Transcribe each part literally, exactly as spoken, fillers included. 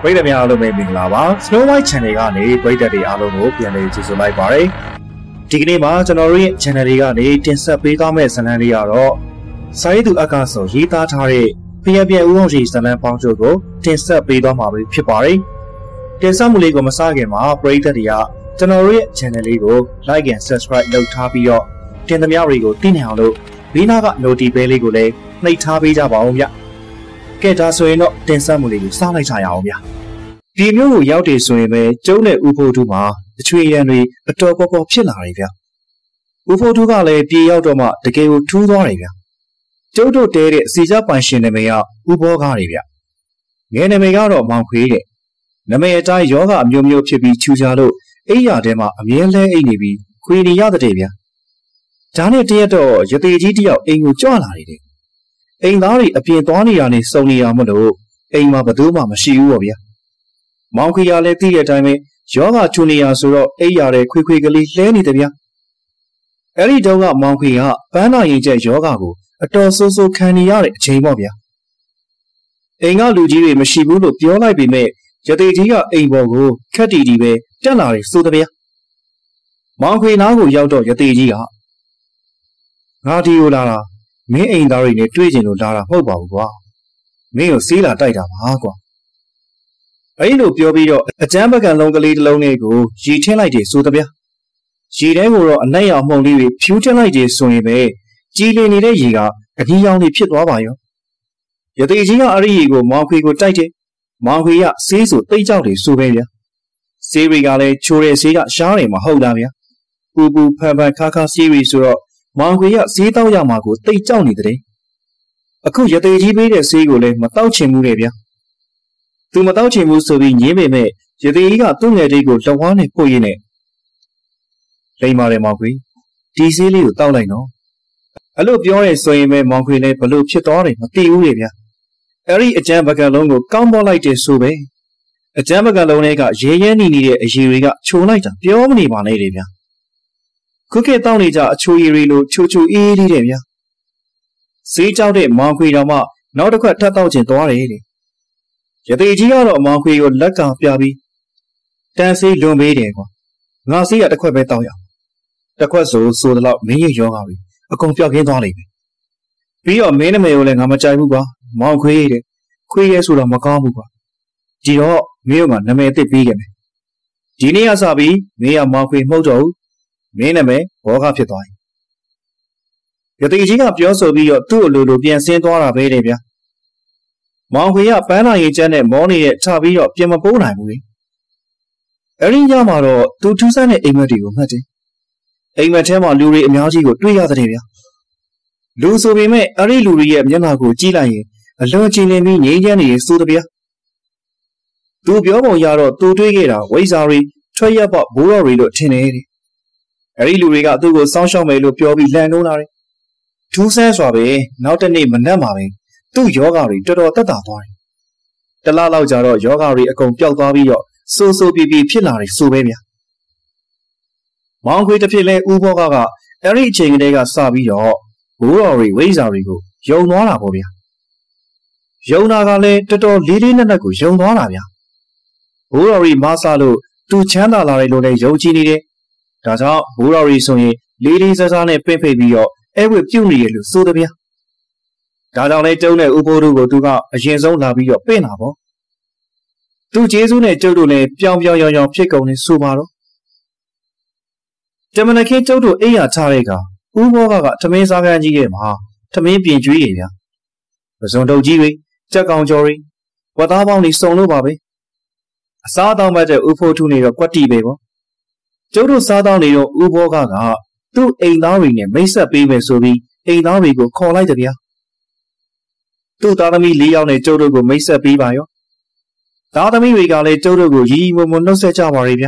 ပရိသတ်များအားလုံးပဲမင်္ဂလာပါ Snow White Channel ကနေပရိသတ်တွေအားလုံးကိုပြန်လည်ကြိုဆိုလိုက်ပါရစေဒီကနေ့မှာကျွန်တော်တို့ရဲ့ channel လေးကနေတင်ဆက်ပေးသွားမယ့်ဇာတ်လမ်းလေးကတော့စာရေးသူအကဆိုရေးသားထားတဲ့ဖျက်ပြက်ဦးအောင်ရှိဇာတ်လမ်းပေါင်းစုံကိုတင်ဆက်ပေးသွားမှာဖြစ်ပါတယ်တင်ဆက်မှုလေးကိုမစခင်မှာပရိသတ်တွေကကျွန်တော်တို့ရဲ့ channel လေးကို like and subscribe လုပ်ထားပြီးတော့တင်သမျှတွေကိုသိနိုင်အောင်လို့ဘေးနားက notification လေးကိုလည်းနှိပ်ထားပေးကြပါဦးဗျကဲဒါဆိုရင်တော့တင်ဆက်မှုလေးကိုစလိုက်ကြရအောင်ဗျဒီမျိုးကိုရောက်တယ်ဆိုရင်ပဲကျုံးနဲ့ဦးဖို့သူမှာအချွေရံတွေအတော်ပေါ်ပေါ်ဖြစ်လာတယ်ဗျဦးဖို့သူကလည်းပြေရောက်တော့မှတကယ်ကိုထူးသွားတယ်ဗျကျုပ်တို့တဲတဲ့အစီစားပိုင်ရှင်နာမည်ကဦးဘောကားတွေဗျငယ်နာမည်ကတော့မောင်ခွေးတဲ့နာမည်အတိုင်းယောဂအမျိုးမျိုးဖြစ်ပြီးချူချာလို့အိယာထဲမှာအမြဲလဲအိတ်နေပြီးခွေနေရတဲ့ဗျဒါနဲ့တရက်တော့ရသေးကြီးတယောက်အိမ်ကိုကြွလာနေတယ်အိမ်သားတွေအပြင်သွားနေတာနဲ့စုံနေရမလို့အိမ်မှာဘယ်သူမှမရှိဘူးပေါ့ဗျာမောင်ခွေရလည်းသိတဲ့အတိုင်းပဲယောဂချူနေရဆိုတော့အိယာတဲ့ခွေခွေကလေးလဲနေတယ်ဗျအဲ့ဒီတော့ကမောင်ခွေကပန်းနာရင်ကျက်ယောဂကိုအတော်ဆိုးဆိုးခံနေရတဲ့အချိန်ပေါ့ဗျာအိမ်ကလူကြီးတွေမရှိဘူးလို့ပြောလိုက်ပေမဲ့ရသေးကြီးကအိမ်ပေါ်ကိုခက်တီတီပဲတက်လာတယ်ဆိုတဲ့ဗျာမောင်ခွေနားကိုရောက်တော့ရသေးကြီးကငါဒီကိုလာတာမင်းအိမ်သားတွေနဲ့တွေ့ကျင်လို့လာတာမဟုတ်ပါဘူးကွာမင်းကိုစေးလာတိုက်တာပါကွာအဲ့လိုပြောပြီးတော့အကျန်းပကံလုံးကလေးတစ်လုံးလေးကိုရီထင်းလိုက်တယ်ဆိုတဲ့ဗျာရီထဲကိုတော့အနက်ရောင်မှုန်လေးတွေဖြူးထင်းလိုက်တယ်ဆိုရင်ပဲကြီးလင်နေတဲ့ရေကအကြီးရောင်လေးဖြစ်သွားပါရောရသေးကြီးကအဲ့ဒီရေကိုမောင်ခွေကိုတိုက်တယ်မောင်ခွေကစေးဆိုတိတ်ကြောက်တယ်ဆိုပဲဗျာစေးတွေကလည်းချိုးတဲ့စေးကရှားတယ်မဟုတ်လားဗျာပူပူဖန်ဖန်ခါခါစေးတွေဆိုတော့မောင်ခွေကစေးတောက်ရမှာကိုတိတ်ကြောက်နေတယ်အခုရသေးကြီးပေးတဲ့စေးကိုလည်းမတောက်ချင်ဘူးလေဗျာသူမတောက်ချင်ဘူးဆိုပြီးညင်းပေမဲ့ရသေးကြီးကသူ့ငယ်လေးကိုလက်ဝါးနဲ့ပို့ရင်းနဲ့လိမ္မာတယ်မောင်ခွေဒီစေးလေးကိုတောက်လိုက်နော်အဲ့လိုပြောရဲဆိုရင်ပဲမောင်ခွေလည်းဘလို့ဖြစ်သွားတယ်မသိဘူးလေဗျာအဲ့ဒီအကျန်းပကံလုံးကိုကောင်းပေါ်လိုက်တယ်ဆိုပဲအကျန်းပကံလုံးတွေကရဲရဲနီနီတဲ့အရည်တွေကခြုံလိုက်တာပြောမနေပါနဲ့လေဗျာခုခေတ်တောက်နေကြအချိုရည်တွေလိုချိုချိုအေးလေးတယ်ဗျာစေးကြောက်တဲ့မောင်ခွေတော်မှနောက်တစ်ခွက်ထပ်တောက်ချင်သွားတယ်လေရသေးကြီးကတော့မောင်ခွေကိုလက်ကပြပြီးတန်စေးလွန်ပေးတယ်ကွာငါစေးကတစ်ခွက်ပဲတောက်ရအောင်တစ်ခွက်ဆိုဆိုတော့မင်းရဲ့ယောဂါတွေအကုန်ပြောက်ခင်းသွားလိမ့်မယ်ပြီးတော့မင်းနာမည်ကိုလည်းငါမကြိုက်ဘူးကွာမောင်ခွေတဲ့ခွေရဲဆိုတော့မကောင်းဘူးကွာဒီတော့မင်းကနာမည်အစ်ပေးခဲ့မယ်ဒီနေ့ကစပြီးမင်းကမောင်ခွေမှုတ်တော့မင်းနာမည်ဘောကဖြစ်သွားပြီရသေးကြီးကပြောဆိုပြီးတော့သူ့အလိုလိုပြန်ဆင်းသွားတာပဲတဲ့ဗျာမောင်ခွေကပန်းလာရင်ကျန်းနဲ့မောနေတဲ့ထပြီးတော့ပြန်မပိုးနိုင်ဘူးလေအဲ့ဒီညမှာတော့သူထူးဆန်းတဲ့အိမ်မက်တွေကိုမှတ်တယ်အိမ်မက်ထဲမှာလူတွေအများကြီးကိုတွေ့ရတဲ့ဗျာလူဆိုပေမဲ့အဲ့ဒီလူတွေရဲ့မျက်နှာကိုကြည့်လိုက်ရင်အလွန်ကြည်လင်ပြီးငြိမ်းချမ်းနေဆိုတဲ့ဗျာသူပြောပုံရတော့သူတွေးခဲ့တာဝိဇ္ဇာတွေထွက်ရက်ပေါ့ဘိုးတော်တွေလို့ထင်တယ်တဲ့အဲ့ဒီလူတွေကသူ့ကိုစောင်းရှောက်မယ်လို့ပြောပြီးလှန်လုံးလာတယ်ထူးဆန်းစွာပဲနောက်တစ်နေ့မနက်မှာပဲသူ့ယောဂါတွေတော်တော်တက်တာသွားတယ်တလားလောက်ကြာတော့ယောဂါတွေအကုန်ပျောက်သွားပြီးတော့စိုးစိုးပြေပြေဖြစ်လာတယ်ဆိုပဲဗျာမောင်ခွေတစ်ဖြစ်လဲဦးဘောကကအဲ့ဒီအချိန်ကလေးကစပြီးတော့ဘိုးတော်တွေဝိဇ္ဇာတွေကိုယုံသွားတာပေါ့ဗျာယုံတာကလည်းတော်တော်လေးလေးနက်နက်ကိုယုံသွားတာဗျာဘိုးတော်တွေမဆလို့သူချမ်းသာလာတယ်လို့လည်းယုံကြည်နေတယ်ဒါကြောင့်ဘိုးတော်တွေဆိုရင်လေးလေးစားစားနဲ့ပင့်ဖိတ်ပြီးတော့အဲ့ဝက်ပြုတ်နေရလို့ဆိုတဲ့ဗျာဒါကြောင့်လဲကျုံးတဲ့ဥပိုးတို့ကိုသူကအရင်ဆုံးလာပြီးတော့ပင့်တာပေါ့သူကျေးဇူးနဲ့ကျုပ်တို့လည်းပြောင်ပြောင်ရောင်ရောင်ဖြစ်ကုန်နေဆိုပါတော့တမနခေကျုပ်တို့အိယာချတဲ့ကဥဘောကကထမင်းစားကန်းကြီးရဲ့မှာထမင်းပြင်ကျွေးရဗျာပစုံတုပ်ကြီးတွေကြက်ကောင်ကျော်တွေဝတ်သားပေါင်းတွေစုံလို့ပါပဲအစားတောင်းမဲ့တဲ့ဥဖိုးထုနေတော့ကွက်တီပဲပေါ့ကျုပ်တို့စားတောင်းနေတော့ဥဘောကကသူ့အိမ်သားတွေနဲ့မိတ်ဆက်ပေးမယ်ဆိုပြီးအိမ်သားတွေကိုခေါ်လိုက်တယ်ဗျာသူ့သားသမီးလေးယောက်နဲ့ကျုပ်တို့ကိုမိတ်ဆက်ပေးပါရောသားသမီးတွေကလည်းကျုပ်တို့ကိုရီရီမုံမုံနှုတ်ဆက်ကြပါရဲ့ဗျာ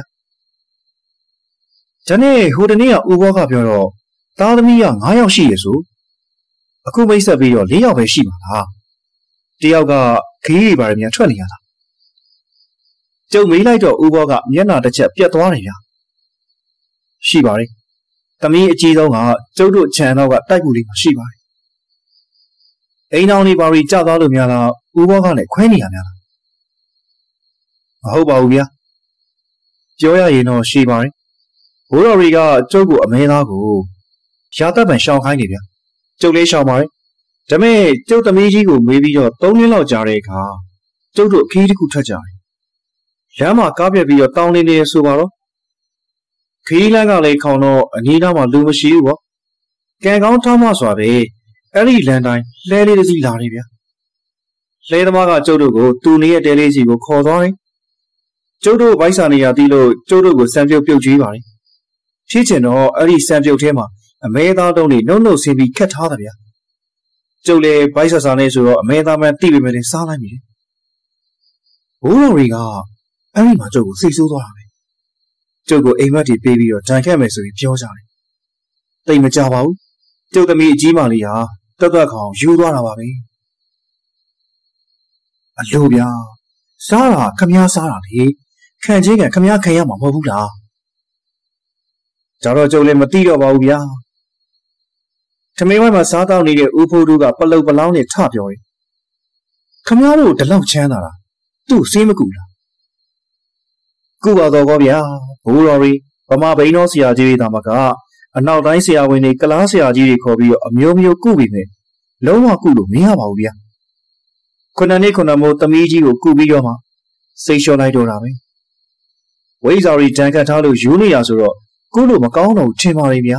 ဒီနေ့ဟိုတနေ့ကဥဘောကပြောတော့သားသမီးကငါးယောက်ရှိရဆိုအခုမိတ်ဆက်ပြီးတော့လေးယောက်ပဲရှိပါလားတယောက်ကခရီးတွေပါတယ်များထွက်နေရတာကျုပ်မေးလိုက်တော့ဥဘောကမျက်နှာတစ်ချက်ပြတ်သွားတယ်ဗျာရှိပါတယ်သမီးအကြီးဆုံးကကျုပ်တို့ခြံတော့ကတိုက်ကူလေးမှရှိပါတယ်အိမ်အောင်နေပါရီကြောက်သွားလို့များလားဥဘောကလည်းခွဲနေရများလားဟုတ်ပါဘူးဗျာပြောရရင်တော့ရှိပါတယ်ဘိုးတော်တွေကကျုပ်ကိုအမဲသားကိုရာသက်ပံရှောင်ခိုင်းနေဗျာကျုပ်လေးရှောင်ပါတယ်ဒါပေမဲ့ကျုပ်သမီးကြီးကိုမေးပြီးတော့သုံးလလောက်ကြာတဲ့အခါကျုပ်တို့အခီးတစ်ခုထွက်ကြတယ်လမ်းမှာကားပြက်ပြီးတော့တောင်းနေနေဆိုပါတော့ခီးလန်းကလည်းခေါင်တော့အနီးနားမှာလူမရှိဘူးပေါ့ကံကောင်းထားမှစွာပဲအဲ့ဒီလမ်းတိုင်းလှဲလေးတစ်စီးလာနေဗျာလှဲသမားကကျုပ်တို့ကိုသူ့နေရဲ့တဲလေးစီကိုခေါ်သွားတယ်ကျုပ်တို့ဗိုက်စာနေရသည်လို့ကျုပ်တို့ကိုစံပြုတ်ပြုတ်ကြွေးပါတယ်ဖြစ်ချင်တော့အဲ့ဒီစံပြုတ်ထဲမှာအမဲသားတုံးတွေနှုတ်နှုတ်ဆင်းပြီးခတ်ထားတယ်ဗျာကျုပ်လည်းဗိုက်ဆာဆာနေဆိုတော့အမဲသားမှန်တိပေမဲ့လည်းစားလိုက်ပြီလေဘိုးတော်တွေကအဲ့ဒီမှာကျုပ်ကိုစိတ်ဆိုးသွားတာပဲကျုပ်ကိုအိမ်မက်တွေပေးပြီးတော့တန်ခတ်မယ်ဆိုပြီးပြောကြတယ်တိတ်မကြပါဘူးကျုပ်သမီးအကြီးမလေးဟာတက်တက်ခေါင်ယူသွားတာပါပဲအလိုဗျာစားတာခမည်းစားတာလေခံချင်းကခမည်းခံရမှာမဟုတ်ဘူးလားဒါတော့ကျုပ်လည်းမသိတော့ပါဘူးဗျာထမင်းဝိုင်းမှာစားတော့နေတဲ့ဦးဖိုးတို့ကပလုတ်ပလောင်းနဲ့ထပြောတယ်ခမည်းတို့ဒီလောက်ချမ်းသာတာသူ့စေးမကူလားကူပါတော့ကောဗျာဘိုးတော်ရီဗမာဘိန်းတော်ဆရာကြီးတွေတာမကအနောက်တိုင်းဆရာဝန်တွေကလားဆရာကြီးတွေခေါ်ပြီးတော့အမျိုးမျိုးကုပြီးမယ်လုံးဝကုလို့မရပါဘူးဗျာခုနှစ်နှစ်ခုနှစ်မိုးသမီးကြီးကိုကုပြီးတော့မှစိတ်လျှော့လိုက်တော့တာပဲဝိဇ္ဇာရီတန်ခတ်ထားလို့ယူနေရဆိုတော့ကုလို့မကောင်းတော့ထင်ပါလေဗျာ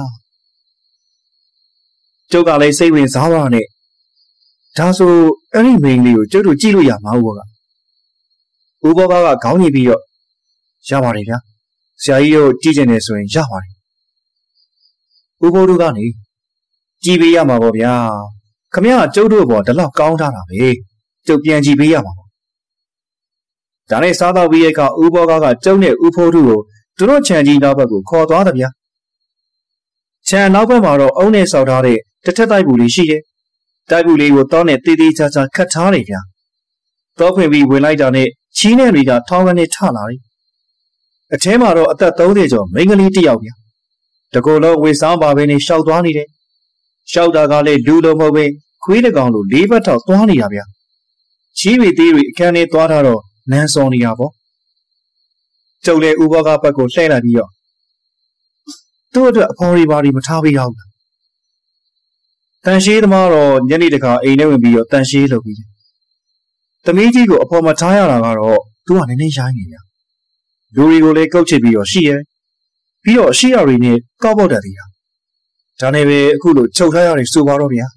ကျုပ်ကလည်းစိတ်ဝင်စားပါနဲ့ဒါဆိုအဲ့ဒီမိန်းလေးကိုကျုပ်တို့ကြည့်လို့ရမှာဟုတ်ပါကဦးဘောကကခေါင်းညှိပြီးတော့ရပါတယ်ဗျာဆရာကြီးတို့ကြည့်ကျင်နေဆိုရင်ရပါတယ်ဦးဘိုးတို့ကနေကြည်ပေးရမှာပေါ့ဗျာခမရကျုပ်တို့ဘောဒီလောက်ကောင်းထားတာပဲကျုပ်ပြန်ကြည်ပေးရမှာပေါ့ဒါနဲ့စားတော့ပြီးရဲ့ကဦးဘောကကကျုပ်နဲ့ဦးဖိုးတို့ကိုသူတို့ခြံကြီးနောက်ဘက်ကိုခေါ်သွားတယ်ဗျာခြံနောက်ဘက်မှာတော့အုံနဲ့ဆောက်ထားတဲ့တစ်ထက်တိုက်ပူလေးရှိတယ်တိုက်ပူလေးကိုတောင်းနဲ့တေးသေးချာချာခတ်ထားတယ်ဗျာတောခွင်ပြီးဝင်လိုက်တာနဲ့ချီးနဲ့တွေကထောင်းကနေထလာတယ်အထဲမှာတော့အသက်သုံးဆယ်ကျော်မိန်းကလေးတစ်ယောက်ဗျာတကူလုံးဝေစားပါပဲနဲ့ရှောက်သွားနေတယ်ရှောက်တာကလည်းလူလုံးမဟုတ်ပဲခွေးတကောင်လိုလေးဘက်ထောက်သွားနေတာဗျာချီးရီသေးတွေအခန်းထဲသွားထားတော့နန်းစော်နေတာပေါ့ကျုပ်လည်းဥဘောကဘက်ကိုလှည့်လိုက်ပြီးတော့သူ့အတွက်အဖော်ရီပါရီမထားပေးရဘူးတန်ရှိသမားတော့ညနေတခါအိမ်ထဲဝင်ပြီးတော့တန်ရှိလုပ်ပြီးတယ်သမီးကြီးကိုအဖော်မထားရတာကတော့သူကနည်းနည်းရိုင်းနေဗျာလူတွေကိုလည်းကုတ်ချစ်ပြီးတော့ရှိရဲပြီးတော့ရှိရတွေနဲ့ကောက်ပေါက်တတ်သေးတာဒါနဲ့ပဲအခုလိုချုပ်ထားရတယ်ဆိုပါတော့ဗျာ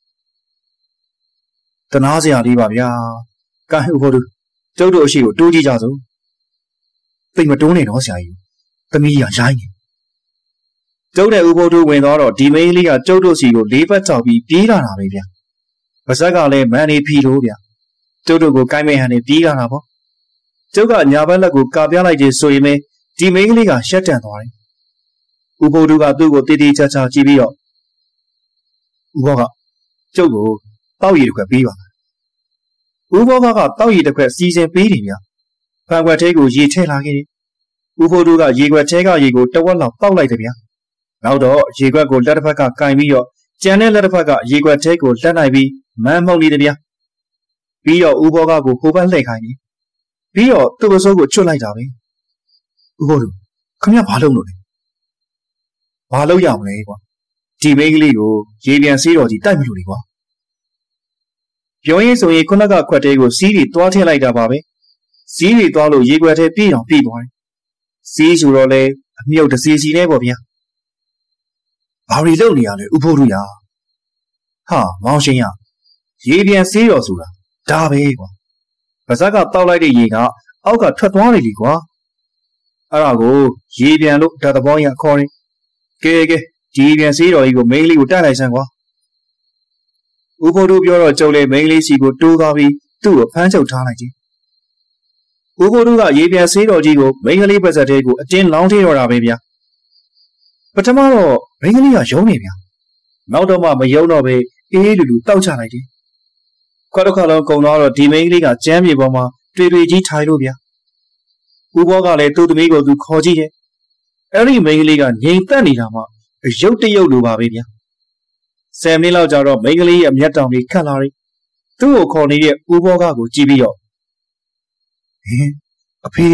တနာစရာလေးပါဗျာကဲဥဖို့တို့ကျုပ်တို့အရှိကိုတိုးကြည့်ကြစို့သိမတိုးနေတော့ဆရာကြီးသမီးကြီးကရိုင်းနေကျုပ်တဲ့ဥဖို့တို့ဝင်သွားတော့ဒီမိန်းလေးကကျုပ်တို့စီကိုလေးပတ်ချောက်ပြီးပြေးလာတာပဲဗျာပါဇက်ကလည်းမန်နေဖီလို့ဗျာကျုပ်တို့ကိုကိုင်းမဲဟန်နေပြေးလာတာပေါ့ကျုပ်ကညာဘက်လက်ကိုကာပြလိုက်ခြင်းဆိုရင်ပဲဒီမိန်းကလေးကရှက်တန်သွားတယ်ဥဖို့တို့ကသူ့ကိုတေးသေးချာချာကြည့်ပြီးတော့ဥဘောကကျုပ်ကိုတောက်ရည်တစ်ခွက်ပေးပါဥဘောကကတောက်ရည်တစ်ခွက်စီစဉ်ပေးတယ်ဗျာဖန်ခွက်ထဲကိုရေထည့်လာခဲ့တယ်ဥဖို့တို့ကရေခွက်ထဲကရေကိုတဝက်လောက်တောက်လိုက်တယ်ဗျာနောက်တော့ရေခွက်ကိုလက်တစ်ဖက်ကကင်ပြီးတော့ကြံတဲ့လက်တစ်ဖက်ကရေခွက်ထဲကိုလက်နိုင်ပြီးမန်းမှုန်နေတယ်ဗျာပြီးတော့ဥဘောကကိုဟိုဘက်လှည့်ခိုင်းတယ်ပြီးတော့သူ့ပစိုးကိုချွတ်လိုက်တာပဲဥဘောတို့ခမရဘာလုပ်လို့လဲဘာလုပ်ရမလဲကွာဒီမိန်းကလေးကိုရေပြန်စေးတော်ကြီးတိုက်မလို့လေကွာပြောရင်ဆိုရင်ခုနကခွက်တဲကိုစီးတွေတွားထည့်လိုက်တာပါပဲစီးတွေတွားလို့ရေခွက်ထဲပြေးအောင်ပြေးသွားတယ်စီးဆိုတော့လေအမြုပ်တစ်စီစီနဲ့ပေါ့ဗျာဘာတွေလုပ်နေရလဲဥဖို့တို့ရဟာမောင်ရှင်ရရေပြန်စေးတော်ဆိုတာဒါပဲကွာပါဇက်ကတောက်လိုက်တဲ့ရေကအောက်ကထွက်သွားတယ်လीကွာအဲ့ဒါကိုရေပြန်လို့ဓာတ်သဘောရခေါ်တယ်ကဲကဲဒီပြန်စေးတော်ကြီးကိုမိန်းကလေးကိုတက်လိုက်စမ်းကွာဥဖို့တို့ပြောတော့ကျုပ်လည်းမိန်းကလေးစီကိုတိုးသွားပြီးသူ့ကိုဖမ်းချုပ်ထားလိုက်တယ်ဥဖို့တို့ကရေပြန်စေးတော်ကြီးကိုမိန်းကလေးပါဇက်ထဲကိုအတင်းလောင်းထည့်တော့တာပဲဗျာပထမတော့မိန်းကလေးကယုံနေဗျာနောက်တော့မှမယုံတော့ပဲအေးလူလူတောက်ချလိုက်တယ်ခွက်တစ်ခါလုံးကုံတော့ဒီမိန်းကလေးကကျမ်းမြေပေါ်မှာတွေ့တွေ့ကြီးထိုင်လို့ဗျာဥဘောကလည်းသူ့သမီးကိုသူခေါ်ကြည့်တယ်အဲ့ဒီမိန်းကလေးကငြိမ်သက်နေတာမှရုပ်တရုပ်လိုပါပဲဗျာဆယ်မိနစ်လောက်ကြာတော့မိန်းကလေးရဲ့မျက်တောင်တွေခတ်လာတယ်သူ့ကိုခေါ်နေတဲ့ဥဘောကကိုကြည့်ပြီးတော့ဟင်အဖေ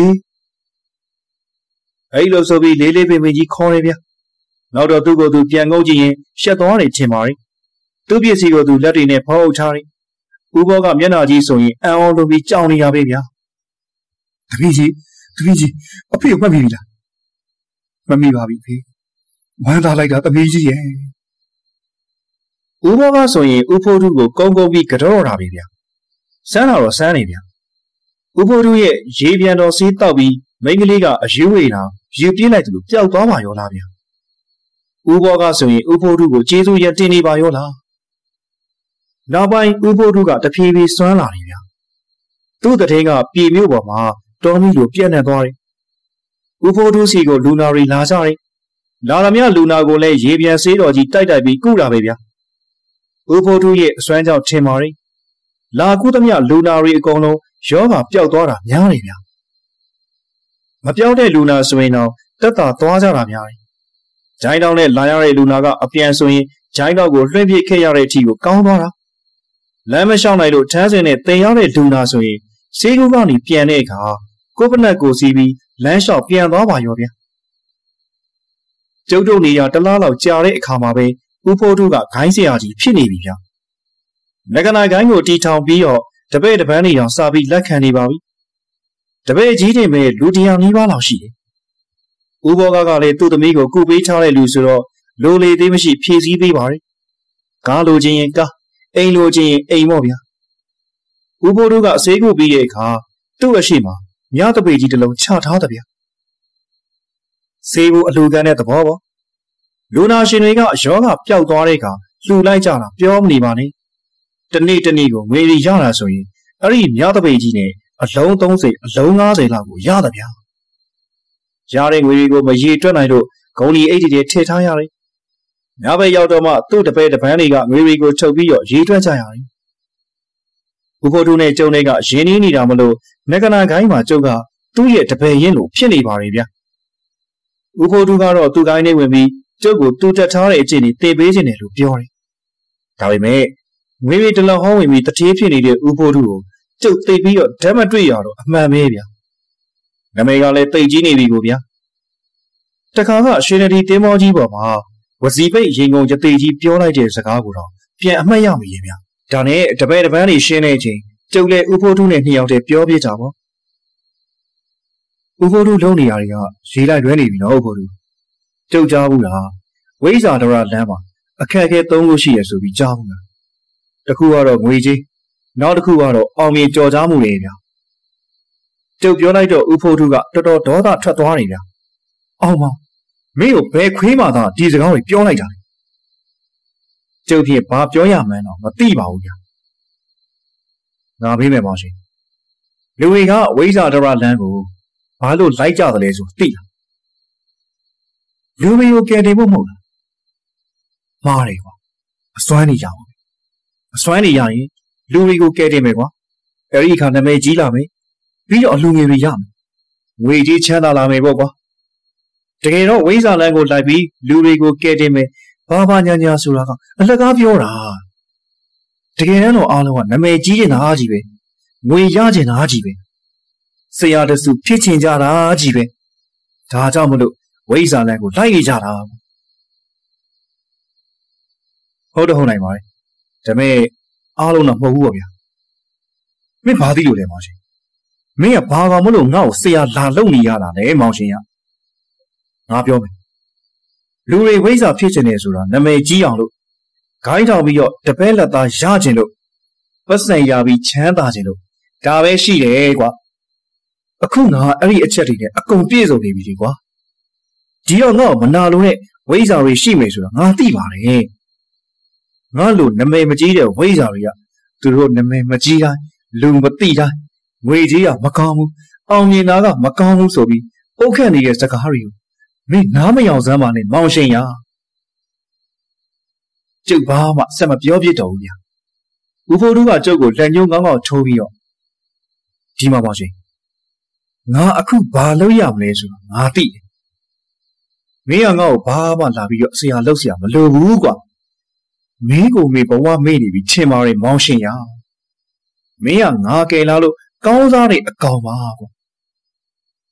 အဲ့လိုဆိုပြီးလေးလေးပင်ပင်ကြီးခေါ်နေဗျနောက်တော့သူ့ကိုယ်သူပြန်ငုံကြည့်ရင်ရှက်သွားတယ်ထင်ပါရဲ့သူ့ပစ္စည်းကိုသူလက်တွေနဲ့ဖောက်အုပ်ထားတယ်ဦးဘောကမျက်နှာကြီးဆိုရင်အံ့ဩလို့ပြီးကြောင်နေရပဲဗျာတပည့်ကြီးတပည့်ကြီးအဖေကိုမှတ်မိပြီလားမမိပါဘူးဖေဝမ်းသာလိုက်တာတပည့်ကြီးရဲ့ဦးဘောကဆိုရင်ဦးဖိုးထုကိုကုန်းကုန်းပြီးကြောတာပဲဗျာစမ်းတာတော့စမ်းနေဗျာဦးဖိုးထုရဲ့ရေပြန်တော်ဆေးတောက်ပြီးမိန်းကလေးကအယူဝေးတာယူပြေးလိုက်တယ်လို့ပျောက်သွားပါရောလားဗျာဦးဘောကဆိုရင်ဦးဖိုးထုကိုကျေးဇူးရတင်နေပါရောလားနောက်ပိုင်းဦးဖိုးထုကတဖြည်းဖြည်းစွမ်းလာတယ်ဗျာသူ့တထဲကပြည်မြို့ပေါ်မှာတော်မီလိုပြန့်နှံ့သွားတယ်ဦးဖိုးထုစီကိုလူနာတွေလာကြတယ်လာသမျှလူနာကိုလည်းရေပြန်ဆေးတော်ကြီးတိုက်တိုက်ပြီးကုတာပဲဗျာဦးဖိုးထုရဲ့အစွမ်းကြောင့်ထင်ပါရဲ့လာကုသမျှလူနာတွေအကုန်လုံးယောဂပျောက်သွားတာများတယ်ဗျာမပြောင်းတဲ့လူနာဆိုရင်တော့တက်တာသွားကြတာများတယ်။ဂျိုင်းတောင်နဲ့လာရတဲ့လူနာကအပြန်ဆိုရင်ဂျိုင်းတောင်ကိုလွှင့်ပစ်ခဲ့ရတဲ့အထိကိုကောင်းသွားတာ။လမ်းမလျှောက်နိုင်လို့ထမ်းစင်နဲ့တင်ရတဲ့လူနာဆိုရင်ဆေးကုကနေပြန်တဲ့အခါကိုပနက်ကိုစီးပြီးလမ်းလျှောက်ပြန်သွားပါရောဗျာ။ကျုပ်တို့နေရတလားလောက်ကြာတဲ့အခါမှာပဲဦးဖိုးထုကဂိုင်းဆရာကြီးဖြစ်နေပြီဗျာ။ငကနာဂိုင်းကိုတီထောင်ပြီးတော့တပည့်တပန်းတွေအောင်စာပြီးလက်ခံနေပါပြီ။တပည့်ကြီးတွေမဲ့လူတရားနီးပါးလောက်ရှိတယ်။ဦးဘောကကလည်းသူ့သမီးကိုကုပေးထားတဲ့လူဆိုတော့လိုလေသေးမရှိဖြည့်ဆည်းပေးပါရဲ့။ကားလိုချင်ရင်ကားအိမ်လိုချင်ရင်အိမ်ပေါ့ဗျာ။ဦးဖိုးတို့ကအစေးကုပြီးတဲ့အခါသူ့အရှိမမြတပေကြီးတစ်လုံးချထားတယ်ဗျာ။စေးကိုအလူကန်တဲ့သဘောပေါ့။လူနာရှင်တွေကယောဂပျောက်သွားတဲ့အခါလှူလိုက်ကြတာပြောမနေပါနဲ့။တနေ့တနေ့ကိုငွေရရတာဆိုရင်အဲ့ဒီမြတပေကြီးနဲ့အလုံးသုံးဆယ်အလုံးငါးဆယ်လောက်ကိုရတယ်ဗျာရတဲ့ငွေတွေကိုမရေတွက်နိုင်လို့ဂုံလီအိတ်တွေထည့်ထားရတယ်ညဘက်ရောက်တော့မှသူ့တပည့်တပန်းတွေကငွေတွေကိုထုတ်ပြီးတော့ရေတွက်ကြရတယ်ဦးဖိုးထုနဲ့ကျုံတွေကရင်းနှီးနေတာမလို့ငကနာကိုင်းမှာကျုပ်ကသူ့ရဲ့တပည့်ရင်းလို့ဖြစ်နေပါလေဗျာဦးဖိုးထုကတော့သူ့ကိုင်းနဲ့ဝင်ပြီးကျုပ်ကိုတူတက်ထားတဲ့အကျင့်တွေတည်ပေးခြင်းတယ်လို့ပြောတယ်ဒါပေမဲ့ငွေတွေတလောက်ဟောင်းဝင်ပြီးတတိဖြစ်နေတဲ့ဦးဖိုးထုကိုကျုပ်သိပြီးတော့ဓာတ်မတွေ့ရတော့အမှန်ပဲဗျာနမေကလည်းတိတ်ကြီးနေပြီကိုဗျာတခါကရွှေနဒီတင်းမောကြီးပေါ်မှာဝစီပိတ်ရင်ကုန်ကြသိကြီးပြောလိုက်တဲ့စကားကိုတော့ပြန်အမှတ်ရမိရဲ့ဗျာဒါနဲ့တပည့်တပန်းတွေရှင်းနေချိန်ကျုပ်လည်းဥဖိုးထုနဲ့နှစ်ယောက်တည်းပြောပြကြပါဥဖိုးထုလုံးနေရတွေကရေးလိုက်လွဲနေပြီနော်ဥဖိုးထုကျုပ်ကြားဘူးလားဝိဇာဒရလမ်းမှာအခက်အခဲသုံးခုရှိရဆိုပြီးကြားဘူးလားတခုကတော့ငွေကြီးနောက်တစ်ခုကတော့အောင်မြေကြော်ကြားမှုတွေဗျာကျုပ်ပြောလိုက်တော့ဦးဖိုးထုကတော်တော်ဒေါသထွက်သွားနေဗျာအောင်မောင်မင်းကိုဘယ်ခွေးမှသာဒီစကားတွေပြောလိုက်ကြလဲကျုပ်ဖြစ်ဘာပြောရမှန်းတော့မသိပါဘူးဗျာငါဖေးမယ်မောင်ရှင်လူတွေကဝိဇာဒရလမ်းကိုဘာလို့လိုက်ကြသလဲဆိုသိလားလူတွေကိုကယ်တင်ဖို့မဟုတ်လားမှားတယ်ကွာအစွမ်းနေကြအောင်အစွမ်းနေရရင်လူတွေကိုကယ်တင်မယ်ကွာအဲ့ဒီအခါနာမည်ကြီးလာမယ်ပြီးတော့အလူငွေတွေရမယ်ငွေကြီးချမ်းသာလာမယ်ပေါ့ကွာတကယ်တော့ဝိဇာလန်ကိုလိုက်ပြီးလူတွေကိုကယ်တင်မယ်ဘာဘာညာညာဆိုတာကအလကားပြောတာတကယ်တမ်းတော့အားလုံးကနာမည်ကြီးနေတာကြီးပဲငွေရချင်တာကြီးပဲဆရာတစုဖြစ်ချင်ကြတာကြီးပဲဒါကြောင့်မလို့ဝိဇာလန်ကိုလိုက်ရကြတာဟုတ်တော့ဟုတ်နိုင်ပါတယ်ဒါပေမဲ့အားလုံးတော့မဟုတ်ဘူးပေါ့ဗျာမင်းဘာသိလို့လဲမောင်ရှင်မင်းကဘာကောင်မလို့ငါ့ကိုဆရာလာလုံနေရတာလဲမောင်ရှင်ကငါပြောမယ်လူတွေဝိဇ္ဇာဖြစ်ချင်တယ်ဆိုတာနာမည်ကြီးအောင်လို့ဂိုင်းထောင်ပြီးတော့တပည့်လက်သားရချင်လို့ပတ်စံရပြီးချမ်းသာချင်လို့ဒါပဲရှိတယ်ကွာအခုငါအဲ့ဒီအချက်တွေနဲ့အကုန်ပြည့်စုံနေပြီကွာဒီတော့ငါ့ကိုမနာလို့နဲ့ဝိဇ္ဇာတွေရှိမယ်ဆိုတာငါသိပါတယ်ငါလိုနာမည်မကြီးတဲ့ဝိဇ္ဇာတွေကသူတို့နာမည်မကြီးတိုင်းလူမသိတိုင်းငွေကြီးကမကောင်းဘူးအောင်မြင်တာကမကောင်းဘူးဆိုပြီးပုတ်ခတ်နေတဲ့စကားတွေကိုမင်းနားမယောင်စမ်းပါနဲ့မောင်ရှင်ရကျုပ်ဘာမှဆက်မပြောပြတော့ဘူးဗျာဦးဖိုးတို့ကကျုပ်ကိုလက်ညှိုးငေါငေါထိုးပြီးတော့ဒီမှာမောင်ရှင်ငါအခုဘာလုပ်ရမလဲဆိုတာငါသိတယ်မင်းကငါ့ကိုဘာမှလာပြီးတော့ဆရာလုပ်ဆရာမလိုဘူးကွာမင်းကိုမေဘဝမေ့နေပြီထင်ပါရဲ့မောင်ရှင်ရမင်းကငါကယ်လာလို့ကောင်းစားတဲ့အကောင်ပါကွာ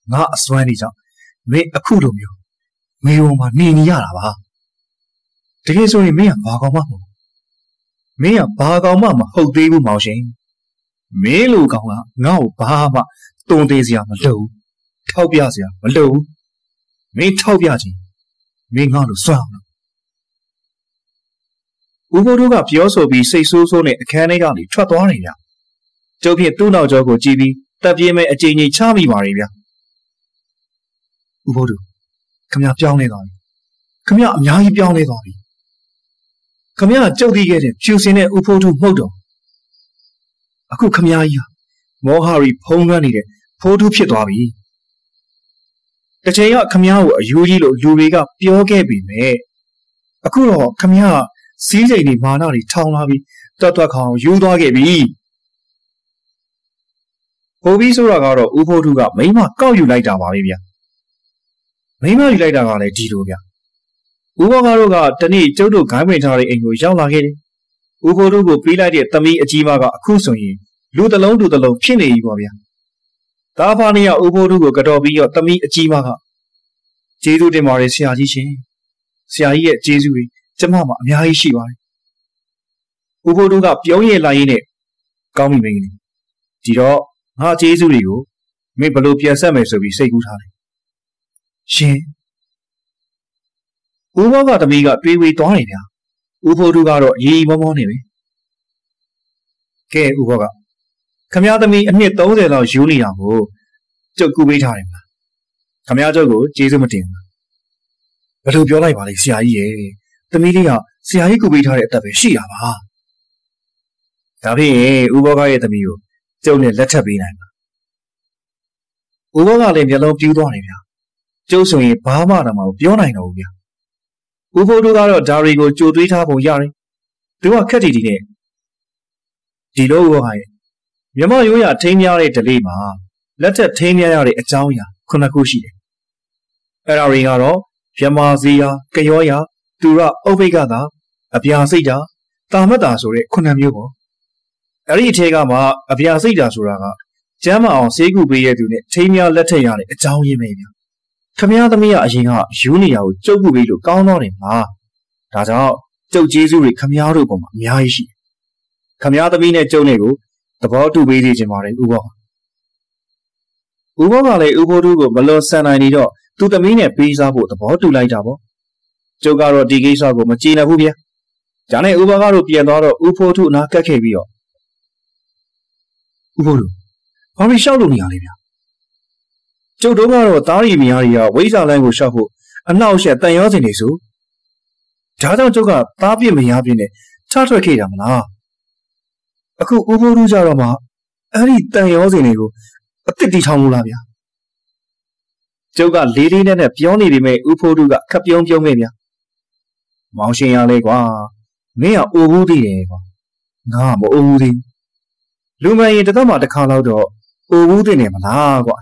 ငါအစွမ်းနေကြောင့်မင်းအခုလိုမျိုးမေဘုံမှာနေနေရတာပါတကယ်ဆိုရင်မင်းကဘာကောင်မှမဟုတ်မင်းကဘာကောင်မှမဟုတ်သေးဘူးမောင်ရှင်မင်းလိုကောင်ကငါ့ကိုဘာမှတုံသေးစရာမလိုဘူးထောက်ပြစရာမလိုဘူးမင်းထောက်ပြခြင်းမင်းငါ့လိုစွမ်းအောင်ဦးဘိုးတို့ကပြောဆိုပြီးစိတ်ဆိုးဆိုးနဲ့အခန်းထဲကနေထွက်သွားတယ်ဗျကျုပ်ဖြင့်သူ့နောက်ကျောကိုကြည့်ပြီးတပ်ပြင်းမဲ့အချိန်ကြီးချမိပါတယ်ဗျဦးဘိုးတို့ခမရပြောင်းနေသွားပြီခမရအများကြီးပြောင်းနေသွားပြီခမရကြုတ်ပြီးခဲ့တဲ့ဖြူစင်တဲ့ဦးဖိုးတို့မှုတ်တော်အခုခမရကြီးဟာမောဟရီဖုံးလွှမ်းနေတဲ့ဖိုးတို့ဖြစ်သွားပြီတစ်ချိန်ကခမရကိုအယူကြီးလို့လူတွေကပြောခဲ့ပြီမဲ့အခုတော့ခမရစီးစိမ်တွေမာနတွေထောင်လာပြီးတွတ်တွတ်ခေါင်ယူသွားခဲ့ပြီဟိုပြီးဆိုတာကတော့ဦးဖိုးတို့ကမိမကောက်ယူလိုက်တာပါပဲဗျမိမယူလိုက်တာကလည်းဒီလိုဗျဦးဘောကတော့ကတနေ့ကျုပ်တို့ဂိုင်းပင်ထားတဲ့အိမ်ကိုရောက်လာခဲ့တယ်ဦးဖိုးတို့ကိုပေးလိုက်တဲ့သမီးအကြီးမကအခုဆိုရင်လူတစ်လုံးလူတစ်လုံးဖြစ်နေပြီပေါ့ဗျဒါဖာနေရဦးဖိုးတို့ကိုကတော့ပြီးတော့သမီးအကြီးမကကျေးဇူးတင်ပါတယ်ဆရာကြီးရှင်ဆရာကြီးရဲ့ကျေးဇူးတွေကျမမှာအများကြီးရှိပါတယ်ဦးဖိုးတို့ကပြုံးရလာရင်းနဲ့ကောင်းပြီမင်းကြီးဒီတော့ငါကျေးဇူးတွေကိုမင်းဘလို့ပြန်ဆက်မယ်ဆိုပြီးစိတ်ကူးထားတယ်ရှင်ဦးဘောကတမီးကတွေးဝေးသွားတယ်ဗျာဦးဖိုးတို့ကတော့ရီရီမောမောနေပဲကဲဦးဘောကခမရသမီးအနှစ်သုံးဆယ်လောက်ယူနေတာကိုကျုပ်ကူပေးထားတယ်မလားခမရကျုပ်ကိုကျေးဇူးမတင်ဘူးဘယ်လိုပြောလိုက်ပါလဲဆရာကြီးရဲ့သမီးလေးကဆရာကြီးကူပေးထားတဲ့အသက်ပဲရှိတာပါဒါဖြင့်ဦးဘောကရဲ့သမီးကိုကျုပ်နဲ့လက်ထပ်ပေးနိုင်မှာဦးဘောကလည်းမျက်လုံးပြူးသွားတယ်ဗျာကျုပ်ဆိုရင်ဘာမှတော့မပြောနိုင်တော့ဘူးဗျာဦးဖိုးတို့ကတော့ဒါရီကိုကြိုသွေးထားပုံရတယ်သူကခက်တီတီနဲ့ဒီလိုဦးဘောကရဲ့မြမရိုးရထိမ်းများတဲ့ဒလေးမှာလက်ထက်ထိမ်းများရတဲ့အကြောင်းအရာခုနှစ်ခုရှိတယ်အဲ့ဒါတွေကတော့မြမစီယာကရောယာသူရဥပိ္ပကသာအပြာစိတ်တာတာမတ်တာဆိုတဲ့ခုနှစ်မျိုးပေါ့အဲ့ဒီအထက်ကမှအပြာစိတ်တာဆိုတာကကျမ်းမအောင်စေးကူပေးရသူနဲ့ထိမ်းများလက်ထက်ရတဲ့အကြောင်းရင်းပဲဗျခမရသမီးကအရင်ကယူနေရကိုကျုပ်ကူပေးလို့ကောင်းတော့တယ်မှာဒါကြောင့်ကျုပ်ကျေးဇူးတွေခမရတို့ပေါ်မှာအများကြီးရှိတယ်ခမရသမီးနဲ့ကျုပ်နဲ့ကိုသဘောတူပေးသေးချင်ပါတယ်ဥဘောဥဘောကလည်းဥဘောတို့ကိုမလွန်ဆန်နိုင်နေတော့သူသမီးနဲ့ပေးစားဖို့သဘောတူလိုက်တာပေါ့ကျုပ်ကတော့ဒီကိစ္စကိုမကြည်နပ်ဘူးဗျာဒါနဲ့ဥဘောကတော့ပြန်သွားတော့ဥဖိုးထုအနာကတ်ခဲ့ပြီးတော့ဥဖိုးတို့ဘာလို့ရှောက်လို့နေရလဲဗျာကျုပ်တို့ကတော့တားရီမယားတွေကဝိဇာလန်းကိုရှောက်ဖို့အနှောက်အယှက်တန်ရောစင်နေဆိုဒါကြောင့်ကျုပ်ကသားပြစ်မယားပြင်းနဲ့ထထွက်ခဲ့တာမလားအခုဥဖိုးတို့ကြတော့မှအဲ့ဒီတန်ရောစင်တွေကိုအစ်စ်တီထောင်လို့လားဗျာကျုပ်ကလေးလေးနဲ့နဲ့ပြောနေပြီမဲ့ဥဖိုးတို့ကခပ်ပြုံးပြုံးခဲ့ဗျာမောင်ရှင်ရလဲကွာမင်းကအိုဘူးသေးတယ်ကွာငါကမအိုဘူးသေးလူမရင်တစ်သက်မှတစ်ခါလောက်တော့အိုဘူးသေးနေမလားကွာ